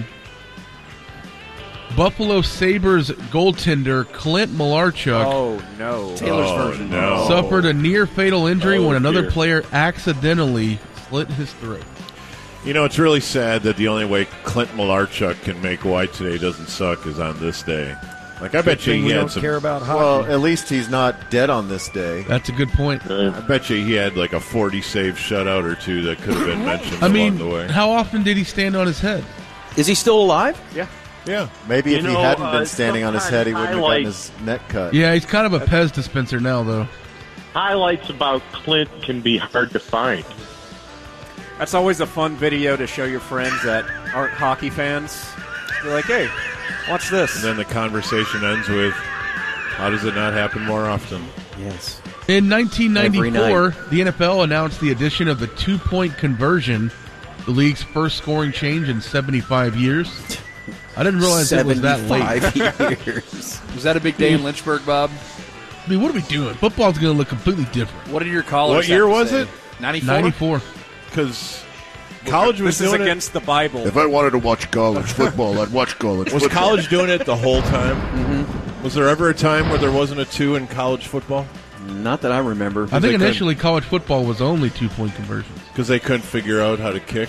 Buffalo Sabres goaltender Clint Malarchuk Oh no. Taylor's Oh, version. no. suffered a near fatal injury Oh, when another dear. player accidentally slit his throat. You know, it's really sad that the only way Clint Malarchuk can make White today doesn't suck is on this day. Like, I bet you thing he we had don't some. care about hockey. Well, at least he's not dead on this day. That's a good point. I bet you he had like a forty save shutout or two that could have been mentioned I along mean, the way. how often did he stand on his head? Is he still alive? Yeah. Yeah. Maybe You if know, he hadn't uh, been standing on his head, he wouldn't have gotten highlights- his neck cut. Yeah, he's kind of a Pez dispenser now, though. Highlights about Clint can be hard to find. That's always a fun video to show your friends that aren't hockey fans. You're like, hey, watch this. And then the conversation ends with, how does it not happen more often? Yes. In nineteen ninety-four, Every the N F L announced the addition of the two-point conversion, the league's first scoring change in seventy-five years. I didn't realize it was that late. seventy-five years. Was that a big day in Lynchburg, Bob? I mean, what are we doing? Football's going to look completely different. What did your callers What year have to was say? it? ninety-four? ninety-four. Because college was This is doing against the Bible. If I wanted to watch college football, I'd watch college it. Was football. college doing it the whole time? Mm-hmm. Was there ever a time where there wasn't a two in college football? Not that I remember. I think they couldn't- initially college football was only two-point conversions. Because they couldn't figure out how to kick.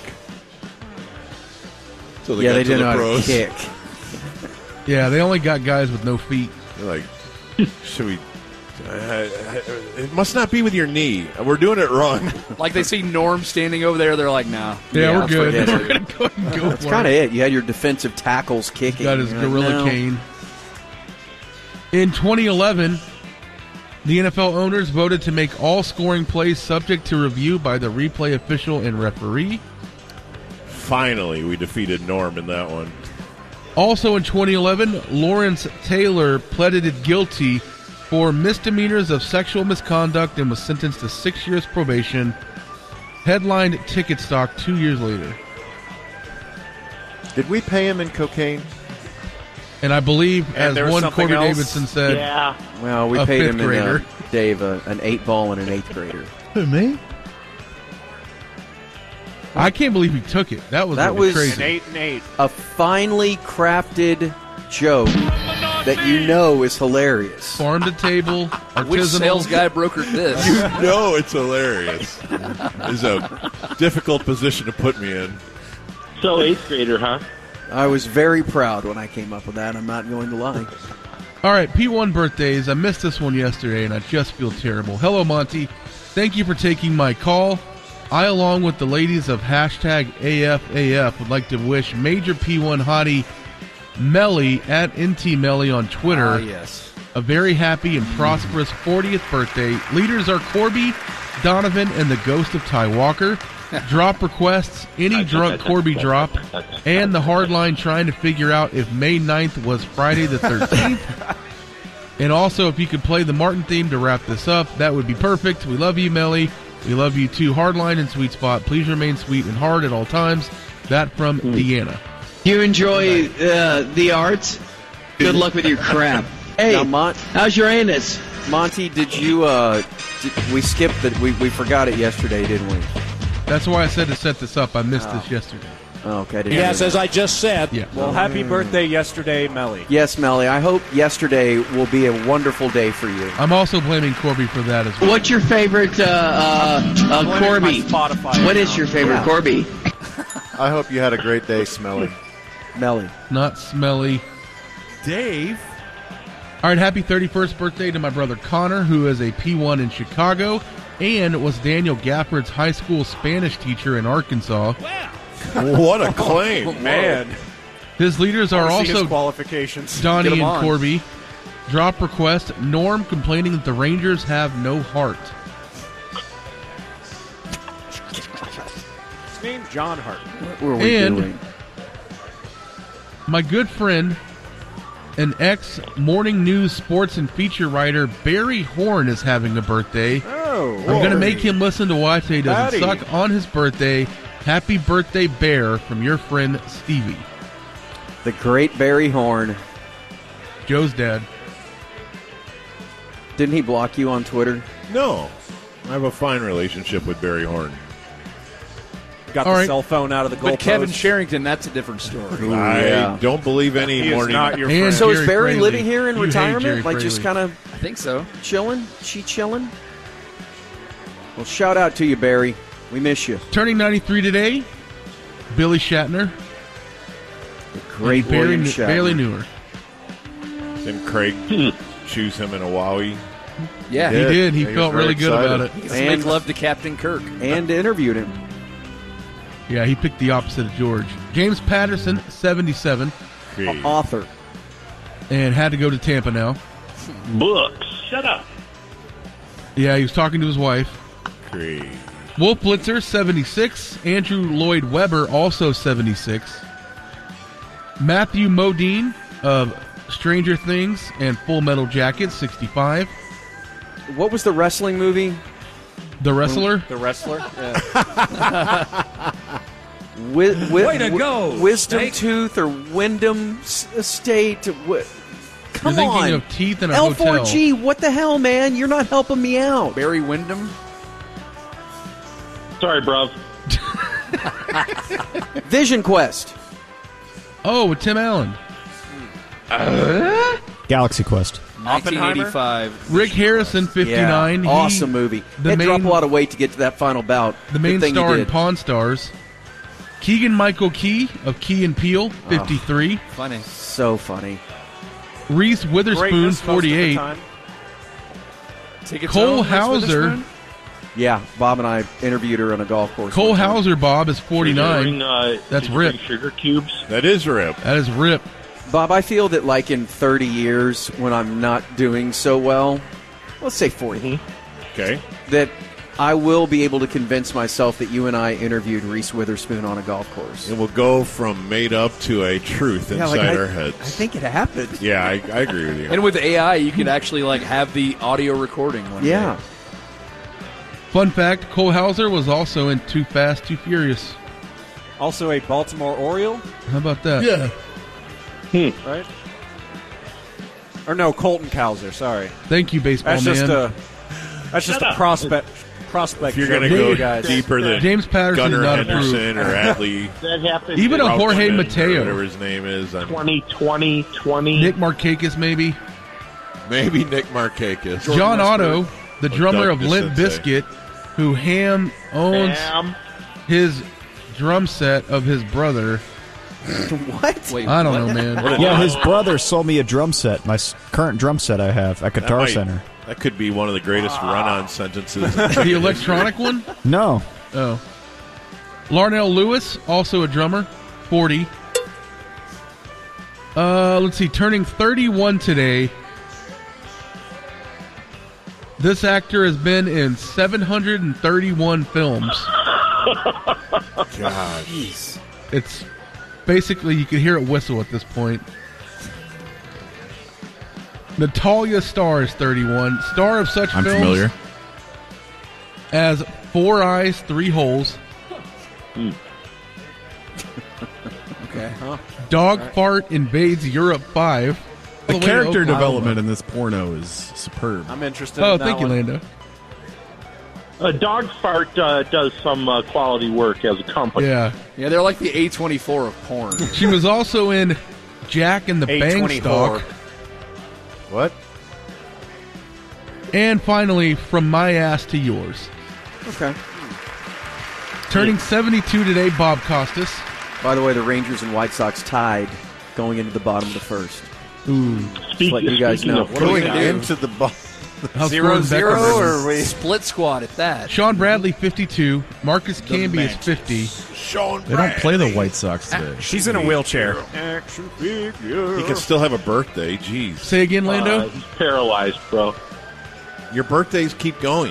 So they yeah, got they to didn't the know how pros. to kick. Yeah, they only got guys with no feet. They're like, should we? Uh, it must not be with your knee. We're doing it wrong. Like they see Norm standing over there, they're like, nah. Yeah, we're good. forget it. We're going to go ahead and go That's for kind of it. it. You had your defensive tackles kicking. Got his You're like, gorilla no. cane. In twenty eleven, the N F L owners voted to make all scoring plays subject to review by the replay official and referee. finally, we defeated Norm in that one. Also in twenty eleven, Lawrence Taylor pleaded guilty for misdemeanors of sexual misconduct and was sentenced to six years probation. Headlined Ticket Stock two years later. Did we pay him in cocaine? And I believe, And there as was one something Corby else? Davidson said, Yeah. Well, we a paid fifth him in grader. uh, Dave uh, an eight ball and an eighth grader. Who, me? I can't believe he took it. That was That really was- crazy. An eight and eight. A finely crafted joke that you know is hilarious. Farm to table, Which artisanal. sales guy brokered this? You know it's hilarious. It's a difficult position to put me in. So eighth grader, huh? I was very proud when I came up with that. I'm not going to lie. All right, P one birthdays. I missed this one yesterday, and I just feel terrible. Hello, Monty. Thank you for taking my call. I, along with the ladies of hashtag A F A F, would like to wish Major P one hottie Melly at N T Melly on Twitter Ah, yes. a very happy and prosperous fortieth birthday. Leaders are Corby, Donovan, and the ghost of Ty Walker. Drop requests, any drunk Corby drop, and the hard line trying to figure out if May ninth was Friday the thirteenth. And also, if you could play the Martin theme to wrap this up, that would be perfect. We love you, Melly. We love you too. Hardline and Sweet Spot. Please remain sweet and hard at all times. That from Deanna. You enjoy uh, the arts? Good luck with your crap. Hey, now, Mon- how's your anus? Monty, did you, uh, did, we skipped it. We, we forgot it yesterday, didn't we? That's why I said to set this up. I missed Oh. this yesterday. Oh, okay. I didn't Yes, know as that. I just said. Yeah. Well, happy birthday yesterday, Melly. Yes, Melly. I hope yesterday will be a wonderful day for you. I'm also blaming Corby for that as well. What's your favorite uh, uh, uh, Corby? What is your favorite Yeah. Corby? I hope you had a great day, Smelly. Melly. Not smelly. Dave. All right, happy thirty-first birthday to my brother Connor, who is a P one in Chicago and was Daniel Gafford's high school Spanish teacher in Arkansas. What a claim. Oh, man. His leaders are Wanna see his also qualifications. Get Donnie 'em and on. Corby. Drop request, Norm complaining that the Rangers have no heart. His name's John Hart. What were we And doing? my good friend, an ex-morning news sports and feature writer, Barry Horn, is having a birthday. Oh, I'm going to make him listen to why today doesn't Patty. suck on his birthday. Happy birthday, Bear, from your friend Stevie. The great Barry Horn. Joe's dad. Didn't he block you on Twitter? No. I have a fine relationship with Barry Horn. Got All the right. cell phone out of the goalpost. But Kevin Sherrington, that's a different story. I yeah. don't believe any He is morning. not your And friend. So is Jerry Barry Fraley. living here in You hate retirement? Jerry Like just Fraley. kind of I think so. chilling? She chilling? Well, shout out to you, Barry. We miss you. Turning ninety-three today, Billy Shatner. The great and Barry, William Kn- Shatner. Barely Newer. Didn't Craig choose him in a Wowie? Yeah. He did. He Yeah, he felt was very really good excited. about it. He gets to And- make love to Captain Kirk. And interviewed him. Yeah, he picked the opposite of George. James Patterson, seventy-seven, Okay. Author. and had to go to Tampa now. Books. Shut up. Yeah, he was talking to his wife. Craig. Wolf Blitzer, seventy-six. Andrew Lloyd Webber, also seventy-six. Matthew Modine of Stranger Things and Full Metal Jacket, sixty-five. What was the wrestling movie? The Wrestler. The wrestler? Yeah. Wi- wi- Way to wi- go, Wisdom Snake. Tooth or Wyndham S- Estate. Wi- Come You're thinking on. of Teeth in a L four Hotel. G, what the hell, man? You're not helping me out. Barry Windham. Sorry, bruv. Vision Quest. Oh, with Tim Allen. Galaxy Quest. nineteen eighty-five. Rick Harrison, fifty-nine. Yeah, He- awesome movie. the Had main- dropped a lot of weight to get to that final bout. The main Good thing star he in did. Pawn Stars. Keegan Michael Key of Key and Peele, fifty-three. Funny. So funny. Reese Witherspoon, Greatness most of the forty-eight. time. Tickets Cole on, Reese Hauser. Witherspoon? Yeah, Bob and I interviewed her on a golf course. Cole one time. Hauser, Bob, is forty-nine. Did you bring, uh, That's did you Rip. bring Sugar cubes. That is Rip. That is Rip. Bob, I feel that like in thirty years when I'm not doing so well, let's say forty, Okay. that I will be able to convince myself that you and I interviewed Reese Witherspoon on a golf course. It will go from made up to a truth Yeah, inside like I- our heads. I think it happened. Yeah, I, I agree with you. And with A I, you could actually like have the audio recording one Yeah. day. Fun fact, Cole Hauser was also in Too Fast, Too Furious. Also a Baltimore Oriole. How about that? Yeah. Right? Or no, Colton Cowser. Sorry. Thank you, baseball That's man. just a that's just Shut a up. prospect prospect. If you're going to joke for go you guys. deeper than James Patterson Gunnar not Henderson approved. or Adley, That happened. Even a in Jorge Rauch, Mateo. whatever his name is, I'm- twenty twenty twenty Nick Markakis, maybe. maybe Nick Markakis, John Otto, the drummer Doug of Limp DeCinces. Bizkit, who Ham owns Ham. his drum set of his brother. What? Wait, I don't what? know, man. Yeah, his brother sold me a drum set, my s- current drum set I have at That Guitar might- Center. That could be one of the greatest run-on sentences. The electronic one? No. Oh. Larnell Lewis, also a drummer, forty. Uh, let's see, turning thirty-one today. This actor has been in seven hundred thirty-one films. God. It's basically, you can hear it whistle at this point. Natalia Starr is thirty-one. Star of such I'm films familiar. as Four Eyes, Three Holes, Okay. Huh? Dog Fart Invades Europe five. The All way to character Oklahoma. development in this porno is superb. I'm interested. Oh, in that thank you, one. Lando. Uh, Dog Fart uh, does some uh, quality work as a company. Yeah. Yeah, they're like the A twenty-four of porn. She was also in Jack and the A twenty-four. Beanstalk. What? And finally, From My Ass to Yours. Okay. Turning seventy-two today, Bob Costas. By the way, the Rangers and White Sox tied going into the bottom of the first. Ooh. Just let you guys know. What are we Going gonna do? into the ball. How's Zero Gordon zero Becker or doing? we split squad at that? Sean Bradley, fifty-two. Marcus Camby is fifty. Sean They don't play the White Sox today. She's in a wheelchair. Action figure. He can still have a birthday. Jeez. Say again, Lando? Uh, he's paralyzed, bro. Your birthdays keep going.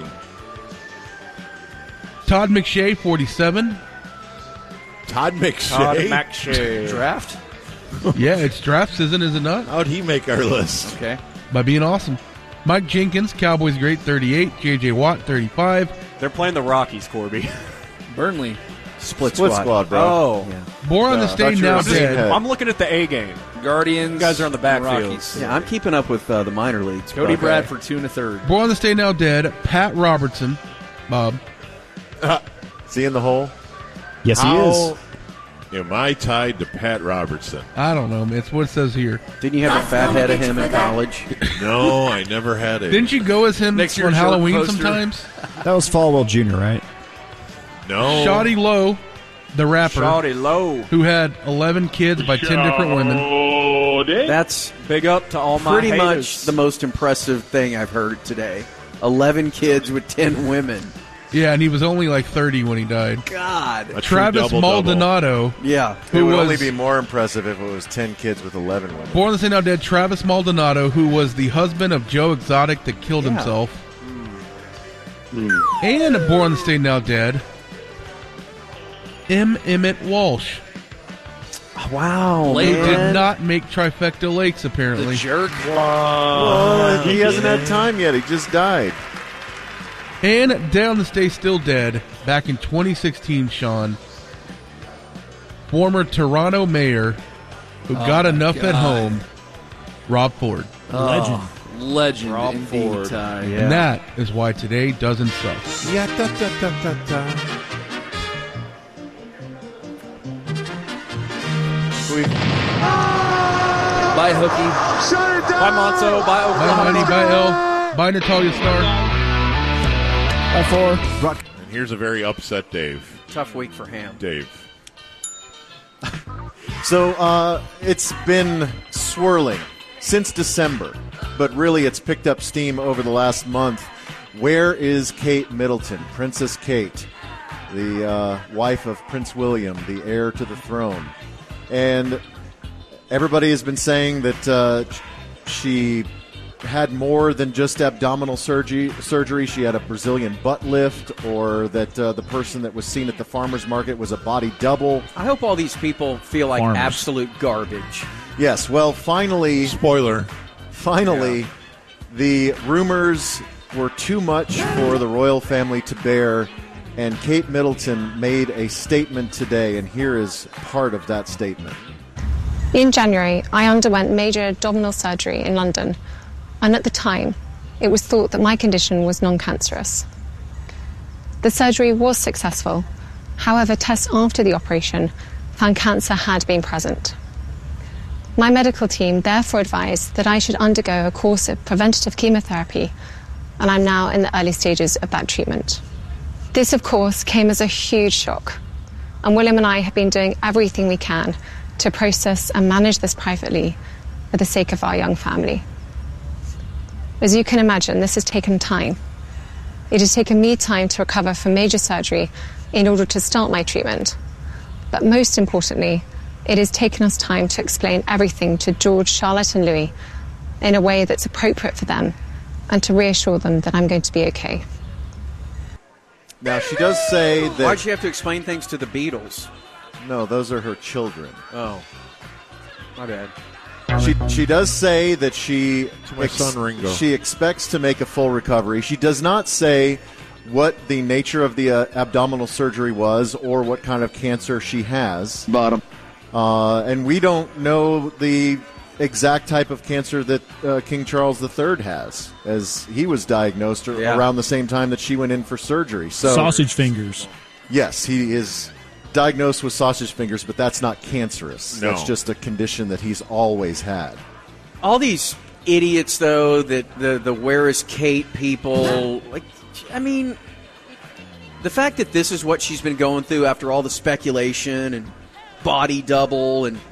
Todd McShay, forty-seven. Todd McShay. Todd McShay. Draft? Yeah, it's draft season, is it not? How'd he make our list? Okay. By being awesome. Mike Jenkins, Cowboys great, thirty-eight. J J Watt, thirty-five. They're playing the Rockies, Corby. Burnley. Split, Split squad. squad, bro. Oh. Yeah. Born on the Uh, State, thought you were now a big dead. head. I'm looking at the A game. Guardians. You guys are on the backfield. Rockies. Yeah, I'm keeping up with uh, the minor leagues. Cody Okay. Bradford, two and a third. Born on the State, now dead. Pat Robertson, Bob. Is he in the hole? Yes, he How is. am I tied to Pat Robertson? I don't know, man. It's what it says here. Didn't you have a fat head of him in college? No, I never had it. Didn't you go as him Next on year's Halloween short poster. sometimes? That was Falwell Junior, right? No. Shoddy Lowe, the rapper, Shawty Low. who had eleven kids by ten different women. Shawty. That's Big up to all my pretty haters. much the most impressive thing I've heard today. eleven kids with ten women. Yeah, and he was only like thirty when he died. God. A true Travis double-double. Maldonado, Yeah. It who would was only be more impressive if it was ten kids with eleven women. born on the State, now dead. Travis Maldonado, who was the husband of Joe Exotic that killed Yeah. himself. And born on the State, now dead. M. Emmett Walsh, Wow, who man. did not make Trifecta Lakes, The apparently. jerk. Well, he hasn't had time yet. He just died. And down the State, still dead, back in twenty sixteen, Sean, former Toronto mayor who got my enough God. at home, Rob Ford. Legend. Legend. Rob indeed, Ford. Ty. Yeah. And that is why today doesn't suck. Yeah, da, da, da, da, da. Bye, Hookie. Bye, Monto. Bye, Bye, Oklahoma. Honey. Bye, Elle. Bye, Natalia Starr. Bye, four. And here's a very upset Dave. Tough week for Ham. Dave. So uh, it's been swirling since December, but really it's picked up steam over the last month. Where is Kate Middleton, Princess Kate, the uh, wife of Prince William, the heir to the throne? And everybody has been saying that uh, she had more than just abdominal surgery. Surgery. She had a Brazilian butt lift, or that uh, the person that was seen at the farmer's market was a body double. I hope all these people feel like Farmers. absolute garbage. Yes, well, finally... Spoiler. Finally, yeah. The rumors were too much for the royal family to bear, and Kate Middleton made a statement today, and here is part of that statement. In January, I underwent major abdominal surgery in London, and at the time, it was thought that my condition was non-cancerous. The surgery was successful. However, tests after the operation found cancer had been present. My medical team therefore advised that I should undergo a course of preventative chemotherapy, and I'm now in the early stages of that treatment. This, of course, came as a huge shock, and William and I have been doing everything we can to process and manage this privately for the sake of our young family. As you can imagine, this has taken time. It has taken me time to recover from major surgery in order to start my treatment. But most importantly, it has taken us time to explain everything to George, Charlotte and Louis in a way that's appropriate for them and to reassure them that I'm going to be okay. Now, she does say that... Why'd she have to explain things to the Beatles? No, those are her children. Oh. My bad. She she does say that she To my son, Ringo. she expects to make a full recovery. She does not say what the nature of the uh, abdominal surgery was or what kind of cancer she has. Bottom. Uh, and we don't know the exact type of cancer that uh, King Charles the Third has, as he was diagnosed Yeah. around the same time that she went in for surgery. So Sausage fingers. Yes, he is diagnosed with sausage fingers, but that's not cancerous. No. That's just a condition that he's always had. All these idiots, though, that the, the where is Kate people, like, I mean, the fact that this is what she's been going through after all the speculation and body double and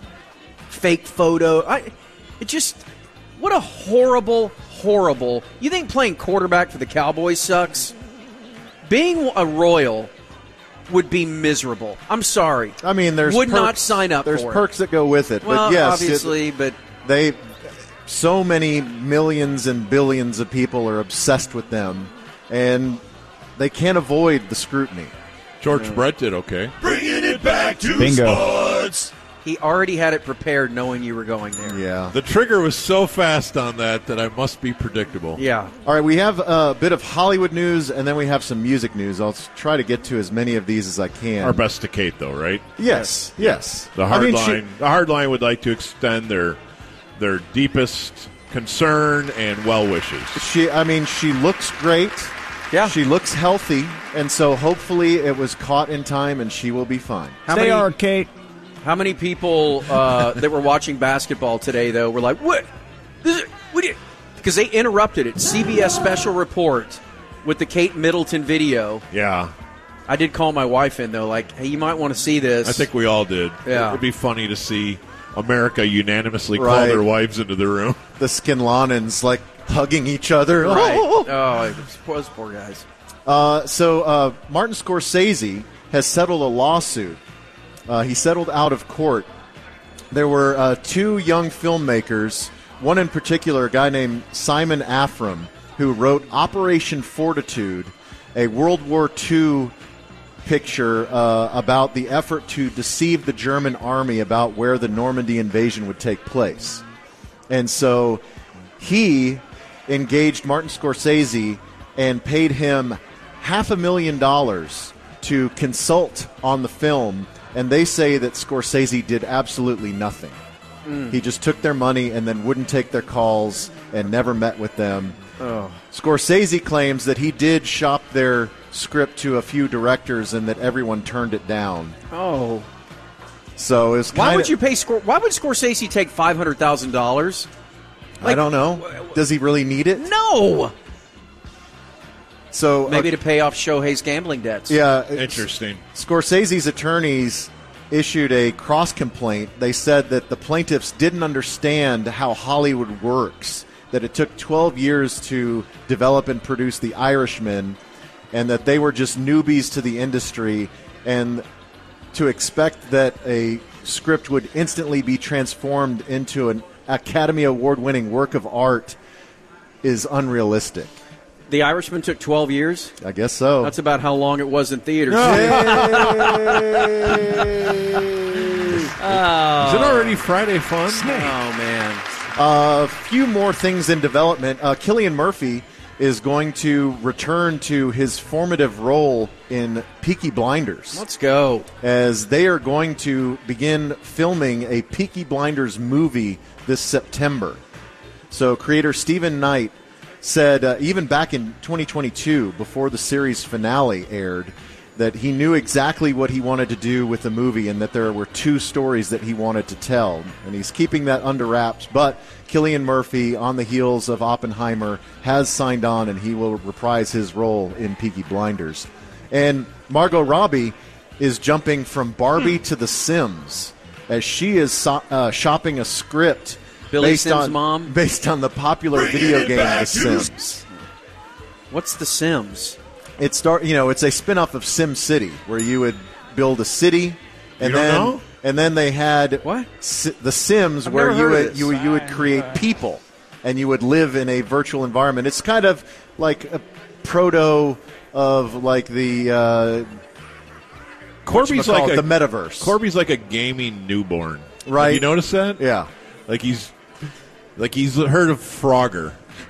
fake photo, I, it just, what a horrible, horrible, you think playing quarterback for the Cowboys sucks? Being a Royal would be miserable. I'm sorry. I mean, there's would perks, not sign up There's for perks it. that go with it. Well, but yes, obviously, it, but they so many millions and billions of people are obsessed with them, and they can't avoid the scrutiny. George Brett did okay. Bringing it back to Bingo. sports. He already had it prepared knowing you were going there. Yeah. The trigger was so fast on that that I must be predictable. Yeah. All right, we have a bit of Hollywood news, and then we have some music news. I'll try to get to as many of these as I can. Our best to Kate, though, right? Yes, yes. The I hard mean, line, she- the hard line would like to extend their their deepest concern and well wishes. She, I mean, she looks great. Yeah. She looks healthy, and so hopefully it was caught in time, and she will be fine. How Stay many, hard, Kate. How many people uh, that were watching basketball today, though, were like, what? This is, what do you, because they interrupted it. C B S special report with the Kate Middleton video. Yeah. I did call my wife in, though, like, hey, you might want to see this. I think we all did. Yeah. It would be funny to see America unanimously call Right. their wives into the room. The Skinlanans, like, hugging each other. Right. Oh. Oh, those poor guys. Uh, so uh, Martin Scorsese has settled a lawsuit. Uh, he settled out of court. There were uh, two young filmmakers, one in particular, a guy named Simon Afram, who wrote Operation Fortitude, a World War Two picture uh, about the effort to deceive the German army about where the Normandy invasion would take place. And so he engaged Martin Scorsese and paid him half a million dollars to consult on the film, and they say that Scorsese did absolutely nothing. Mm. He just took their money and then wouldn't take their calls and never met with them. Oh. Scorsese claims that he did shop their script to a few directors and that everyone turned it down. Oh. So it's Why kind would you pay Scor- Why would Scorsese take five hundred thousand dollars? I don't know. Does he really need it? No. So Maybe uh, to pay off Shohei's gambling debts. Yeah, Interesting. Scorsese's attorneys issued a cross complaint. They said that the plaintiffs didn't understand how Hollywood works, that it took twelve years to develop and produce The Irishman, and that they were just newbies to the industry, and to expect that a script would instantly be transformed into an Academy Award-winning work of art is unrealistic. The Irishman took twelve years? I guess so. That's about how long it was in theaters. Is it already Friday Fun? Oh, man. A uh, few more things in development. Uh, Cillian Murphy is going to return to his formative role in Peaky Blinders. Let's go. As they are going to begin filming a Peaky Blinders movie this September. So creator Stephen Knight said, uh, even back in twenty twenty-two, before the series finale aired, that he knew exactly what he wanted to do with the movie and that there were two stories that he wanted to tell. And he's keeping that under wraps. But Cillian Murphy, on the heels of Oppenheimer, has signed on, and he will reprise his role in Peaky Blinders. And Margot Robbie is jumping from Barbie to The Sims, as she is so- uh, shopping a script Billy based Sims' on, mom? based on the popular Bring video it game back. The Sims. What's The Sims? It start, you know, it's a spin-off of Sim City, where you would build a city, and You don't then know? and then they had what? Si- the Sims, I've where never you heard of would this. you would, you would create people, and you would live in a virtual environment. It's kind of like a proto of like the uh, Corby's like whatchamacallit, a, the metaverse. Corby's like a gaming newborn. Right. Have you notice that? Yeah. Like he's like he's heard of Frogger.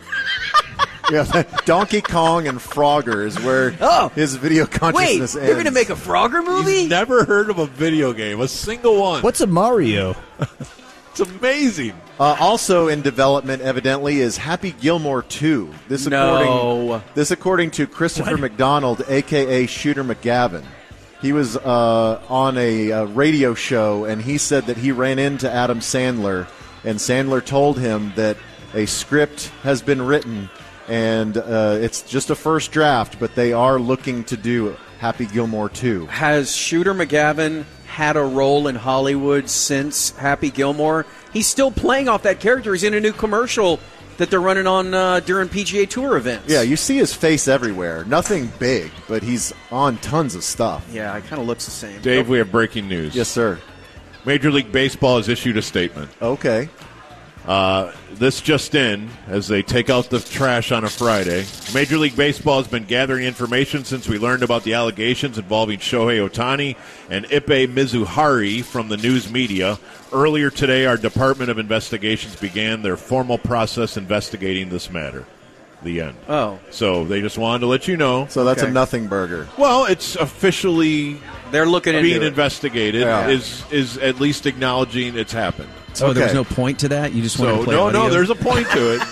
Yeah, Donkey Kong and Frogger is where Oh. his video consciousness Wait, ends. you're going to make a Frogger movie? He's never heard of a video game, a single one. What's a Mario? It's amazing. Uh, also in development, evidently, is Happy Gilmore two. This according No. this according to Christopher McDonald, a k a. Shooter McGavin. He was uh, on a, uh radio show, and he said that he ran into Adam Sandler, and Sandler told him that a script has been written, and uh, it's just a first draft, but they are looking to do Happy Gilmore two. Has Shooter McGavin had a role in Hollywood since Happy Gilmore? He's still playing off that character. He's in a new commercial that they're running on uh, during P G A Tour events. Yeah, you see his face everywhere. Nothing big, but he's on tons of stuff. Yeah, it kind of looks the same. Dave, we have breaking news. Yes, sir. Major League Baseball has issued a statement. Okay. Uh, this just in, as they take out the trash on a Friday. Major League Baseball has been gathering information since we learned about the allegations involving Shohei Ohtani and Ippei Mizuhari from the news media. Earlier today, our Department of Investigations began their formal process investigating this matter. The end. Oh. So they just wanted to let you know. So that's Okay. a nothing burger. Well, it's officially They're looking into being it. investigated, Yeah. is is at least acknowledging it's happened. So there was Okay. no point to that? You just wanted So to play no, audio? no, there's a point to it.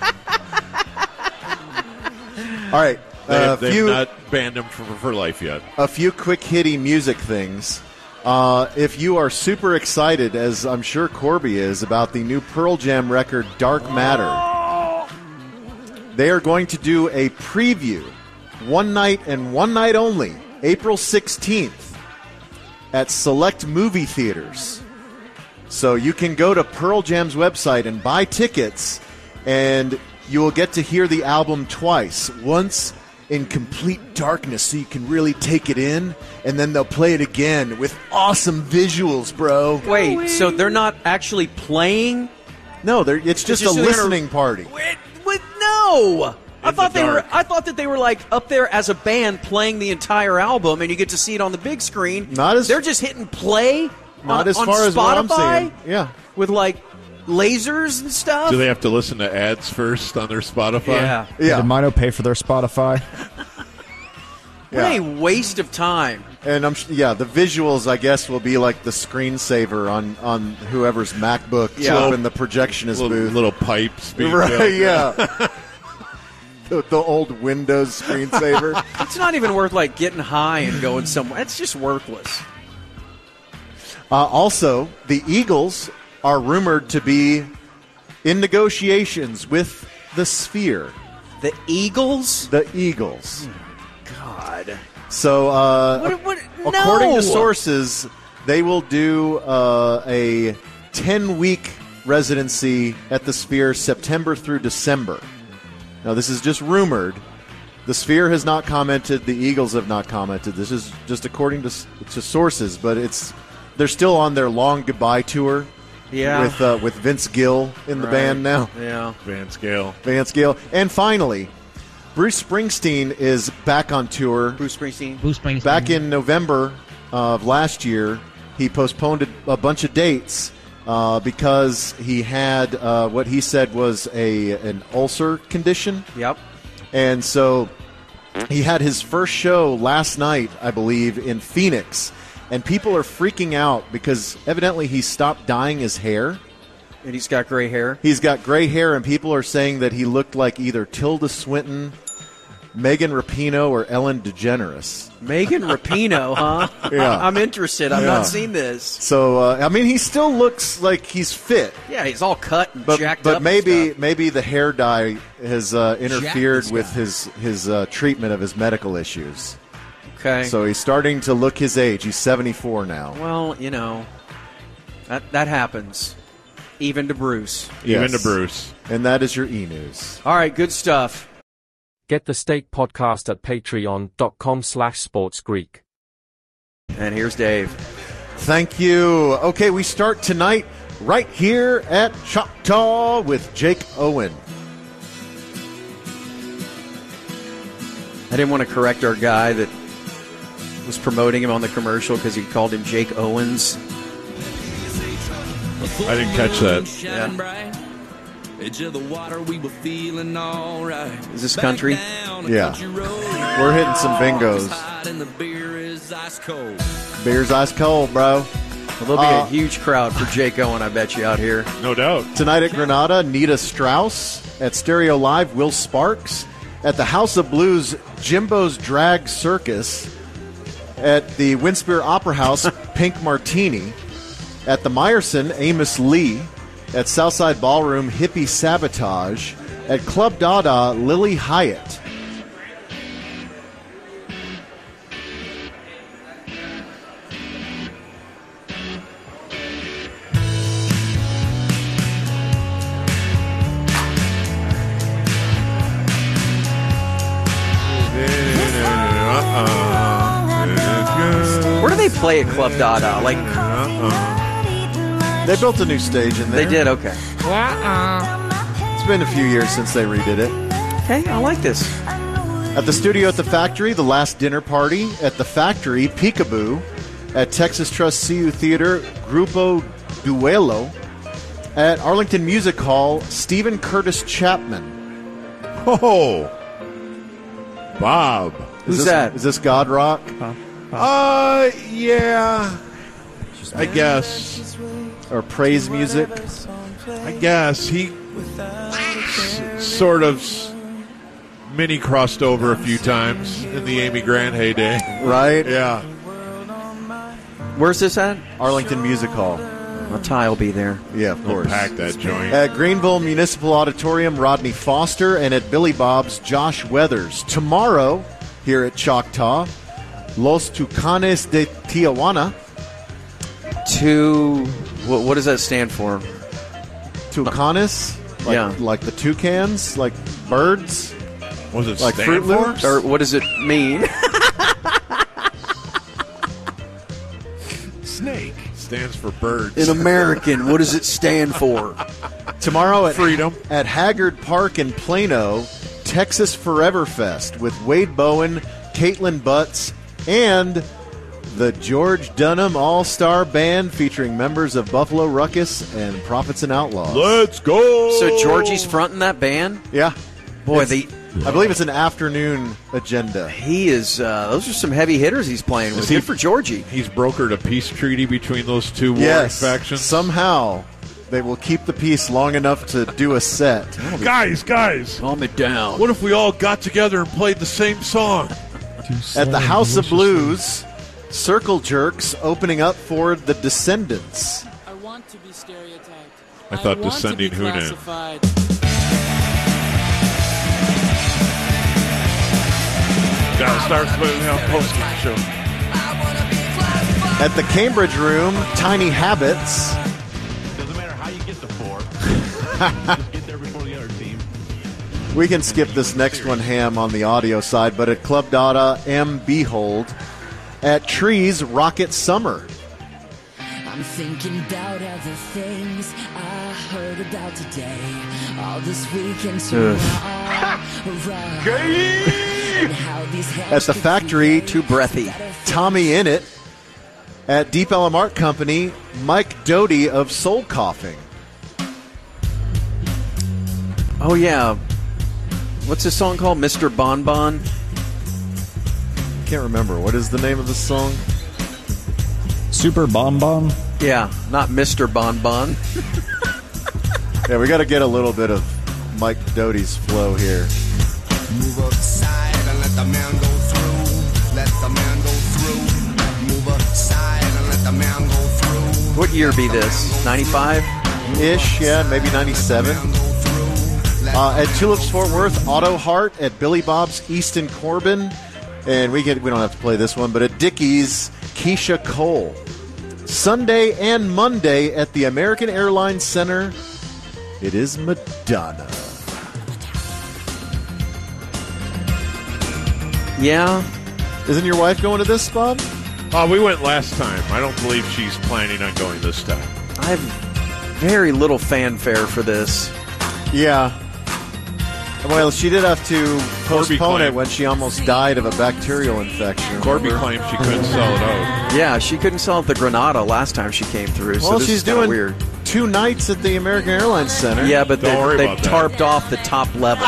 All right. They, A they've few, not banned him for, for life yet. a few quick hitty music things. Uh, if you are super excited, as I'm sure Corby is, about the new Pearl Jam record Dark Matter, they are going to do a preview, one night and one night only, April sixteenth, at select movie theaters. So you can go to Pearl Jam's website and buy tickets, and you will get to hear the album twice. Once in complete darkness so you can really take it in, and then they'll play it again with awesome visuals, bro. Wait, so they're not actually playing? No, they're, it's just, just a they're gonna- listening party. Wait, wait, no! I In thought the they were. dark. I thought that they were like up there as a band playing the entire album, and you get to see it on the big screen. Not as- they're just hitting play. Not on, as on far as what I'm Spotify seeing. Yeah. with like lasers and stuff. Do they have to listen to ads first on their Spotify? Yeah. Yeah. Did Mino pay for their Spotify? What a waste of time. And I'm sh- yeah, the visuals I guess will be like the screensaver on on whoever's MacBook Yeah. up in the projectionist Little, booth. little pipes being Right? built. Yeah. the, the old Windows screensaver. It's not even worth like getting high and going somewhere. It's just worthless. Uh, also, the Eagles are rumored to be in negotiations with the Sphere. The Eagles? The Eagles. God. So, uh, What- what- according no! to sources, they will do uh, a ten-week residency at the Sphere September through December. Now, this is just rumored. The Sphere has not commented. The Eagles have not commented. This is just according to, to sources, but it's they're still on their long goodbye tour. Yeah. with uh, with Vince Gill in the Right. band now. Yeah. Vance Gill. Vance Gill. And finally, Bruce Springsteen is back on tour. Bruce Springsteen. Bruce Springsteen. Back in November of last year, he postponed a, a bunch of dates uh, because he had uh, what he said was a an ulcer condition. Yep. And so he had his first show last night, I believe, in Phoenix. And people are freaking out because evidently he stopped dyeing his hair. And he's got gray hair. He's got gray hair, and people are saying that he looked like either Tilda Swinton, Megan Rapinoe, or Ellen DeGeneres. Megan Rapinoe, huh? Yeah. I'm interested. I've Yeah. not seen this. So, uh, I mean, he still looks like he's fit. Yeah, he's all cut and But, jacked but up. maybe maybe the hair dye has uh, interfered this with guy. his his uh, treatment of his medical issues. Okay. So he's starting to look his age. He's seventy-four now. Well, you know, that that happens. Even to Bruce. Even Yes. to Bruce. And that is your e-news. All right, good stuff. Get the Steak Podcast at patreon.com slash sportsgreek. And here's Dave. Thank you. Okay, we start tonight right here at Choctaw with Jake Owen. I didn't want to correct our guy that was promoting him on the commercial because he called him Jake Owens. I didn't catch that. Yeah. Edge of the water, we were feeling all right. Is this country? Yeah. We're hitting some bingos. And the beer is ice cold. Beer's ice cold, bro. There'll be Uh, a huge crowd for Jake Owen, I bet you, out here. No doubt. Tonight at Granada, Nita Strauss. At Stereo Live, Will Sparks. At the House of Blues, Jimbo's Drag Circus. At the Winspear Opera House, Pink Martini. At the Meyerson, Amos Lee. At Southside Ballroom, Hippie Sabotage. At Club Dada, Lily Hyatt. Where do they play at Club Dada? Like, They built a new stage in there. they did? Okay. It's been a few years since they redid it. Okay, I like this. At the studio at the Factory, The Last Dinner Party. At the Factory, Peekaboo. At Texas Trust C U Theater, Grupo Duelo. At Arlington Music Hall, Stephen Curtis Chapman. Oh, Bob. Is this, Is this God Rock? Uh, yeah. I guess. Or praise music? I guess. He s- sort of s- mini crossed over a few times in the Amy Grant heyday. Right? Yeah. Where's this at? Arlington Music Hall. A tie will be there. Yeah, of We'll course. pack that joint. At Greenville Municipal Auditorium, Rodney Foster. And at Billy Bob's, Josh Weathers. Tomorrow, here at Choctaw, Los Tucanes de Tijuana. Two. What, what does that stand for? Tucanes? Like, Yeah. Like the toucans? Like birds? Was it Like stand Fruit for? Loops? Or what does it mean? Snake stands for birds. In American, what does it stand for? Tomorrow at Freedom. at Haggard Park in Plano, Texas Forever Fest with Wade Bowen, Caitlin Butts, and the George Dunham All-Star Band featuring members of Buffalo Ruckus and Prophets and Outlaws. Let's go. So Georgie's fronting that band? Yeah. Boy, It's- the I believe it's an afternoon agenda. he is. Uh, those are some heavy hitters he's playing with. Is he- Good for Georgie. He's brokered a peace treaty between those two warring Yes. factions. Somehow they will keep the peace long enough to do a set. Guys, guys. Calm it down. What if we all got together and played the same song? At the House of Blues, Circle Jerks opening up for the Descendants. I want to be stereotyped. I thought want Descending to be Hunan. classified. Gotta start splitting out post-game show. At the Cambridge Room, Tiny Habits. Doesn't matter how you get the four. Just get there before the other team. We can skip this next one, Ham, on the audio side, but at Club Dada, M. Behold. At Trees, Rocket Summer. I'm thinking about other things I heard about today. All this weekend tomorrow. At the factory, too breathy. Tommy Innit. At Deep Ellum Art Company, Mike Doty of Soul Coughing. Oh, yeah. What's this song called? Mister Bon Bon? Can't remember. What is the name of the song? Super Bon Bon? Yeah, not Mister Bon Bon. Yeah, we got to get a little bit of Mike Doty's flow here. Move aside and let the man go through. Let the man go through. Move aside and let the man go through. What year be this? ninety-five? Ish, yeah, maybe ninety-seven. Uh, at Tulips Fort Worth, Auto Heart. At Billy Bob's, Easton Corbin. And we get we don't have to play this one, but at Dickey's, Keisha Cole. Sunday and Monday at the American Airlines Center, it is Madonna. Yeah. Isn't your wife going to this, Bob? Uh, we went last time. I don't believe she's planning on going this time. I have very little fanfare for this. Yeah. Well, she did have to postpone claimed- it when she almost died of a bacterial infection. Corby remember? claimed she couldn't sell it out. Yeah, she couldn't sell at the Granada last time she came through. So Well, this she's is kinda doing weird. two nights at the American Airlines Center. Yeah, but Don't they, worry they've about that. tarped off the top level.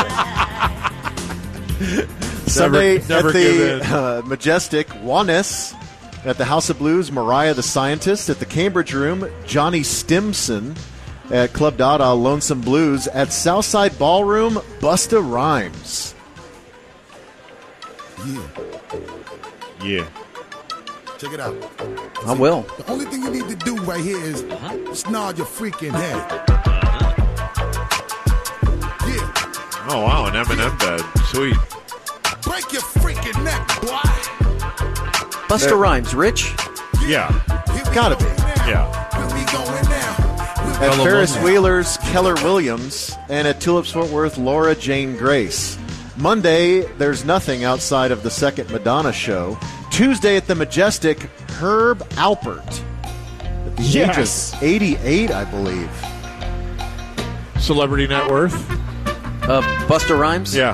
Sunday Never- never at give the in. uh, Majestic, Juanes. At the House of Blues, Mariah the Scientist. At the Cambridge Room, Johnny Stimson. At Club Dada, Lonesome Blues. At Southside Ballroom, Busta Rhymes. Yeah. Yeah. Check it out. I will. The only thing you need to do right here is snarl your freaking head. Yeah. Oh, wow, an M and M bed. Sweet. Break your freaking neck, boy. Busta There- Rhymes, Rich? Yeah. Gotta be. Yeah. Where we going now? At Ferris Wheeler's, Keller Williams. And at Tulips Fort Worth, Laura Jane Grace. Monday, there's nothing outside of the second Madonna show. Tuesday at the Majestic, Herb Alpert. At the Yes. age of eighty-eight, I believe. Celebrity net worth? Uh, Busta Rhymes? Yeah.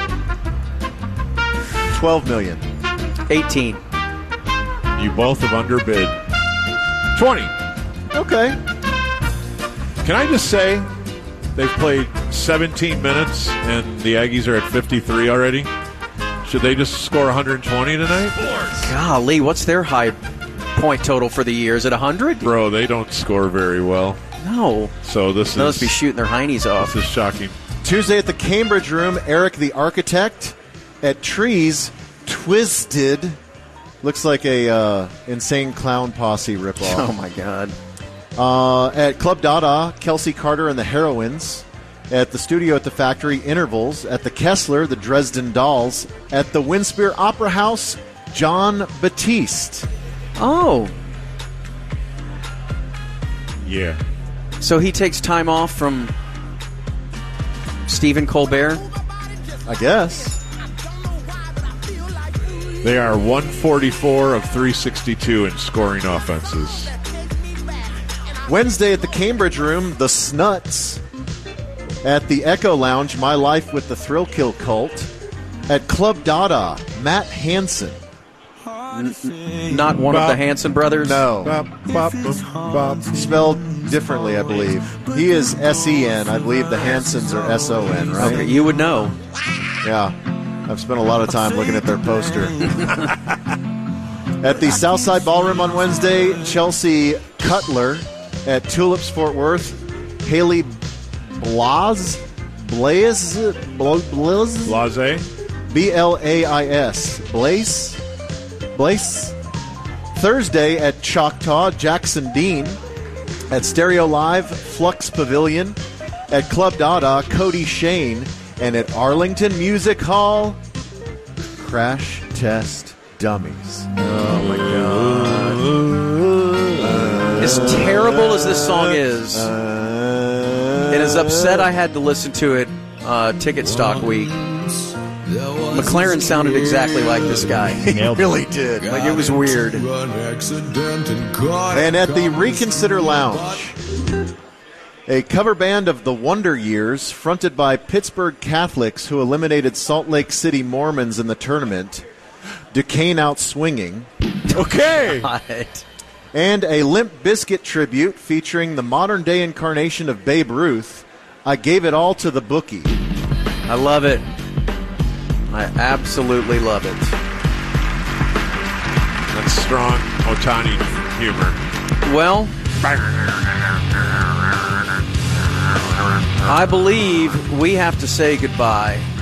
twelve million. eighteen. You both have underbid. twenty. Okay. Can I just say they've played seventeen minutes and the Aggies are at fifty-three already? Should they just score one hundred twenty tonight? Golly, what's their high point total for the year? Is it one hundred? Bro, they don't score very well. No. So this They is must be shooting their heinies off. This is shocking. Tuesday at the Cambridge Room, Eric the Architect. At Trees, Twisted. Looks like a uh, Insane Clown Posse ripoff. Oh, my God. Uh, at Club Dada, Kelsey Carter and the Heroines. At the studio at the factory, Intervals. At the Kessler, the Dresden Dolls. At the Winspear Opera House, John Batiste. Oh. Yeah. So he takes time off from Stephen Colbert? I guess. They are one forty-four of three sixty-two in scoring offenses. Wednesday at the Cambridge Room, the Snuts. At the Echo Lounge, My Life with the Thrill Kill Cult. At Club Dada, Matt Hansen. N- not one of the Hansen brothers? No. Bop, bop, bop. Spelled differently, I believe. He is S E N. I believe the Hansens are S O N, right? Okay, you would know. Yeah. I've spent a lot of time looking at their poster. At the Southside Ballroom on Wednesday, Chelsea Cutler. At Tulips Fort Worth, Haley Blaz. Blaze? Blaze? Blase? B L A I S. Blaze? Blaze? Thursday at Choctaw, Jackson Dean. At Stereo Live, Flux Pavilion. At Club Dada, Cody Shane. And at Arlington Music Hall, Crash Test Dummies. Oh, my God. As terrible as this song is, it is upset I had to listen to it uh, Ticket Stock Week. McLaren sounded exactly like this guy. He really did. Like, it was weird. And at the Reconsider Lounge, a cover band of the Wonder Years, fronted by Pittsburgh Catholics who eliminated Salt Lake City Mormons in the tournament, Duquesne Out Swinging. Okay. And a Limp Bizkit tribute featuring the modern-day incarnation of Babe Ruth, I Gave It All to the Bookie. I love it. I absolutely love it. That's strong Otani humor. Well, I believe we have to say goodbye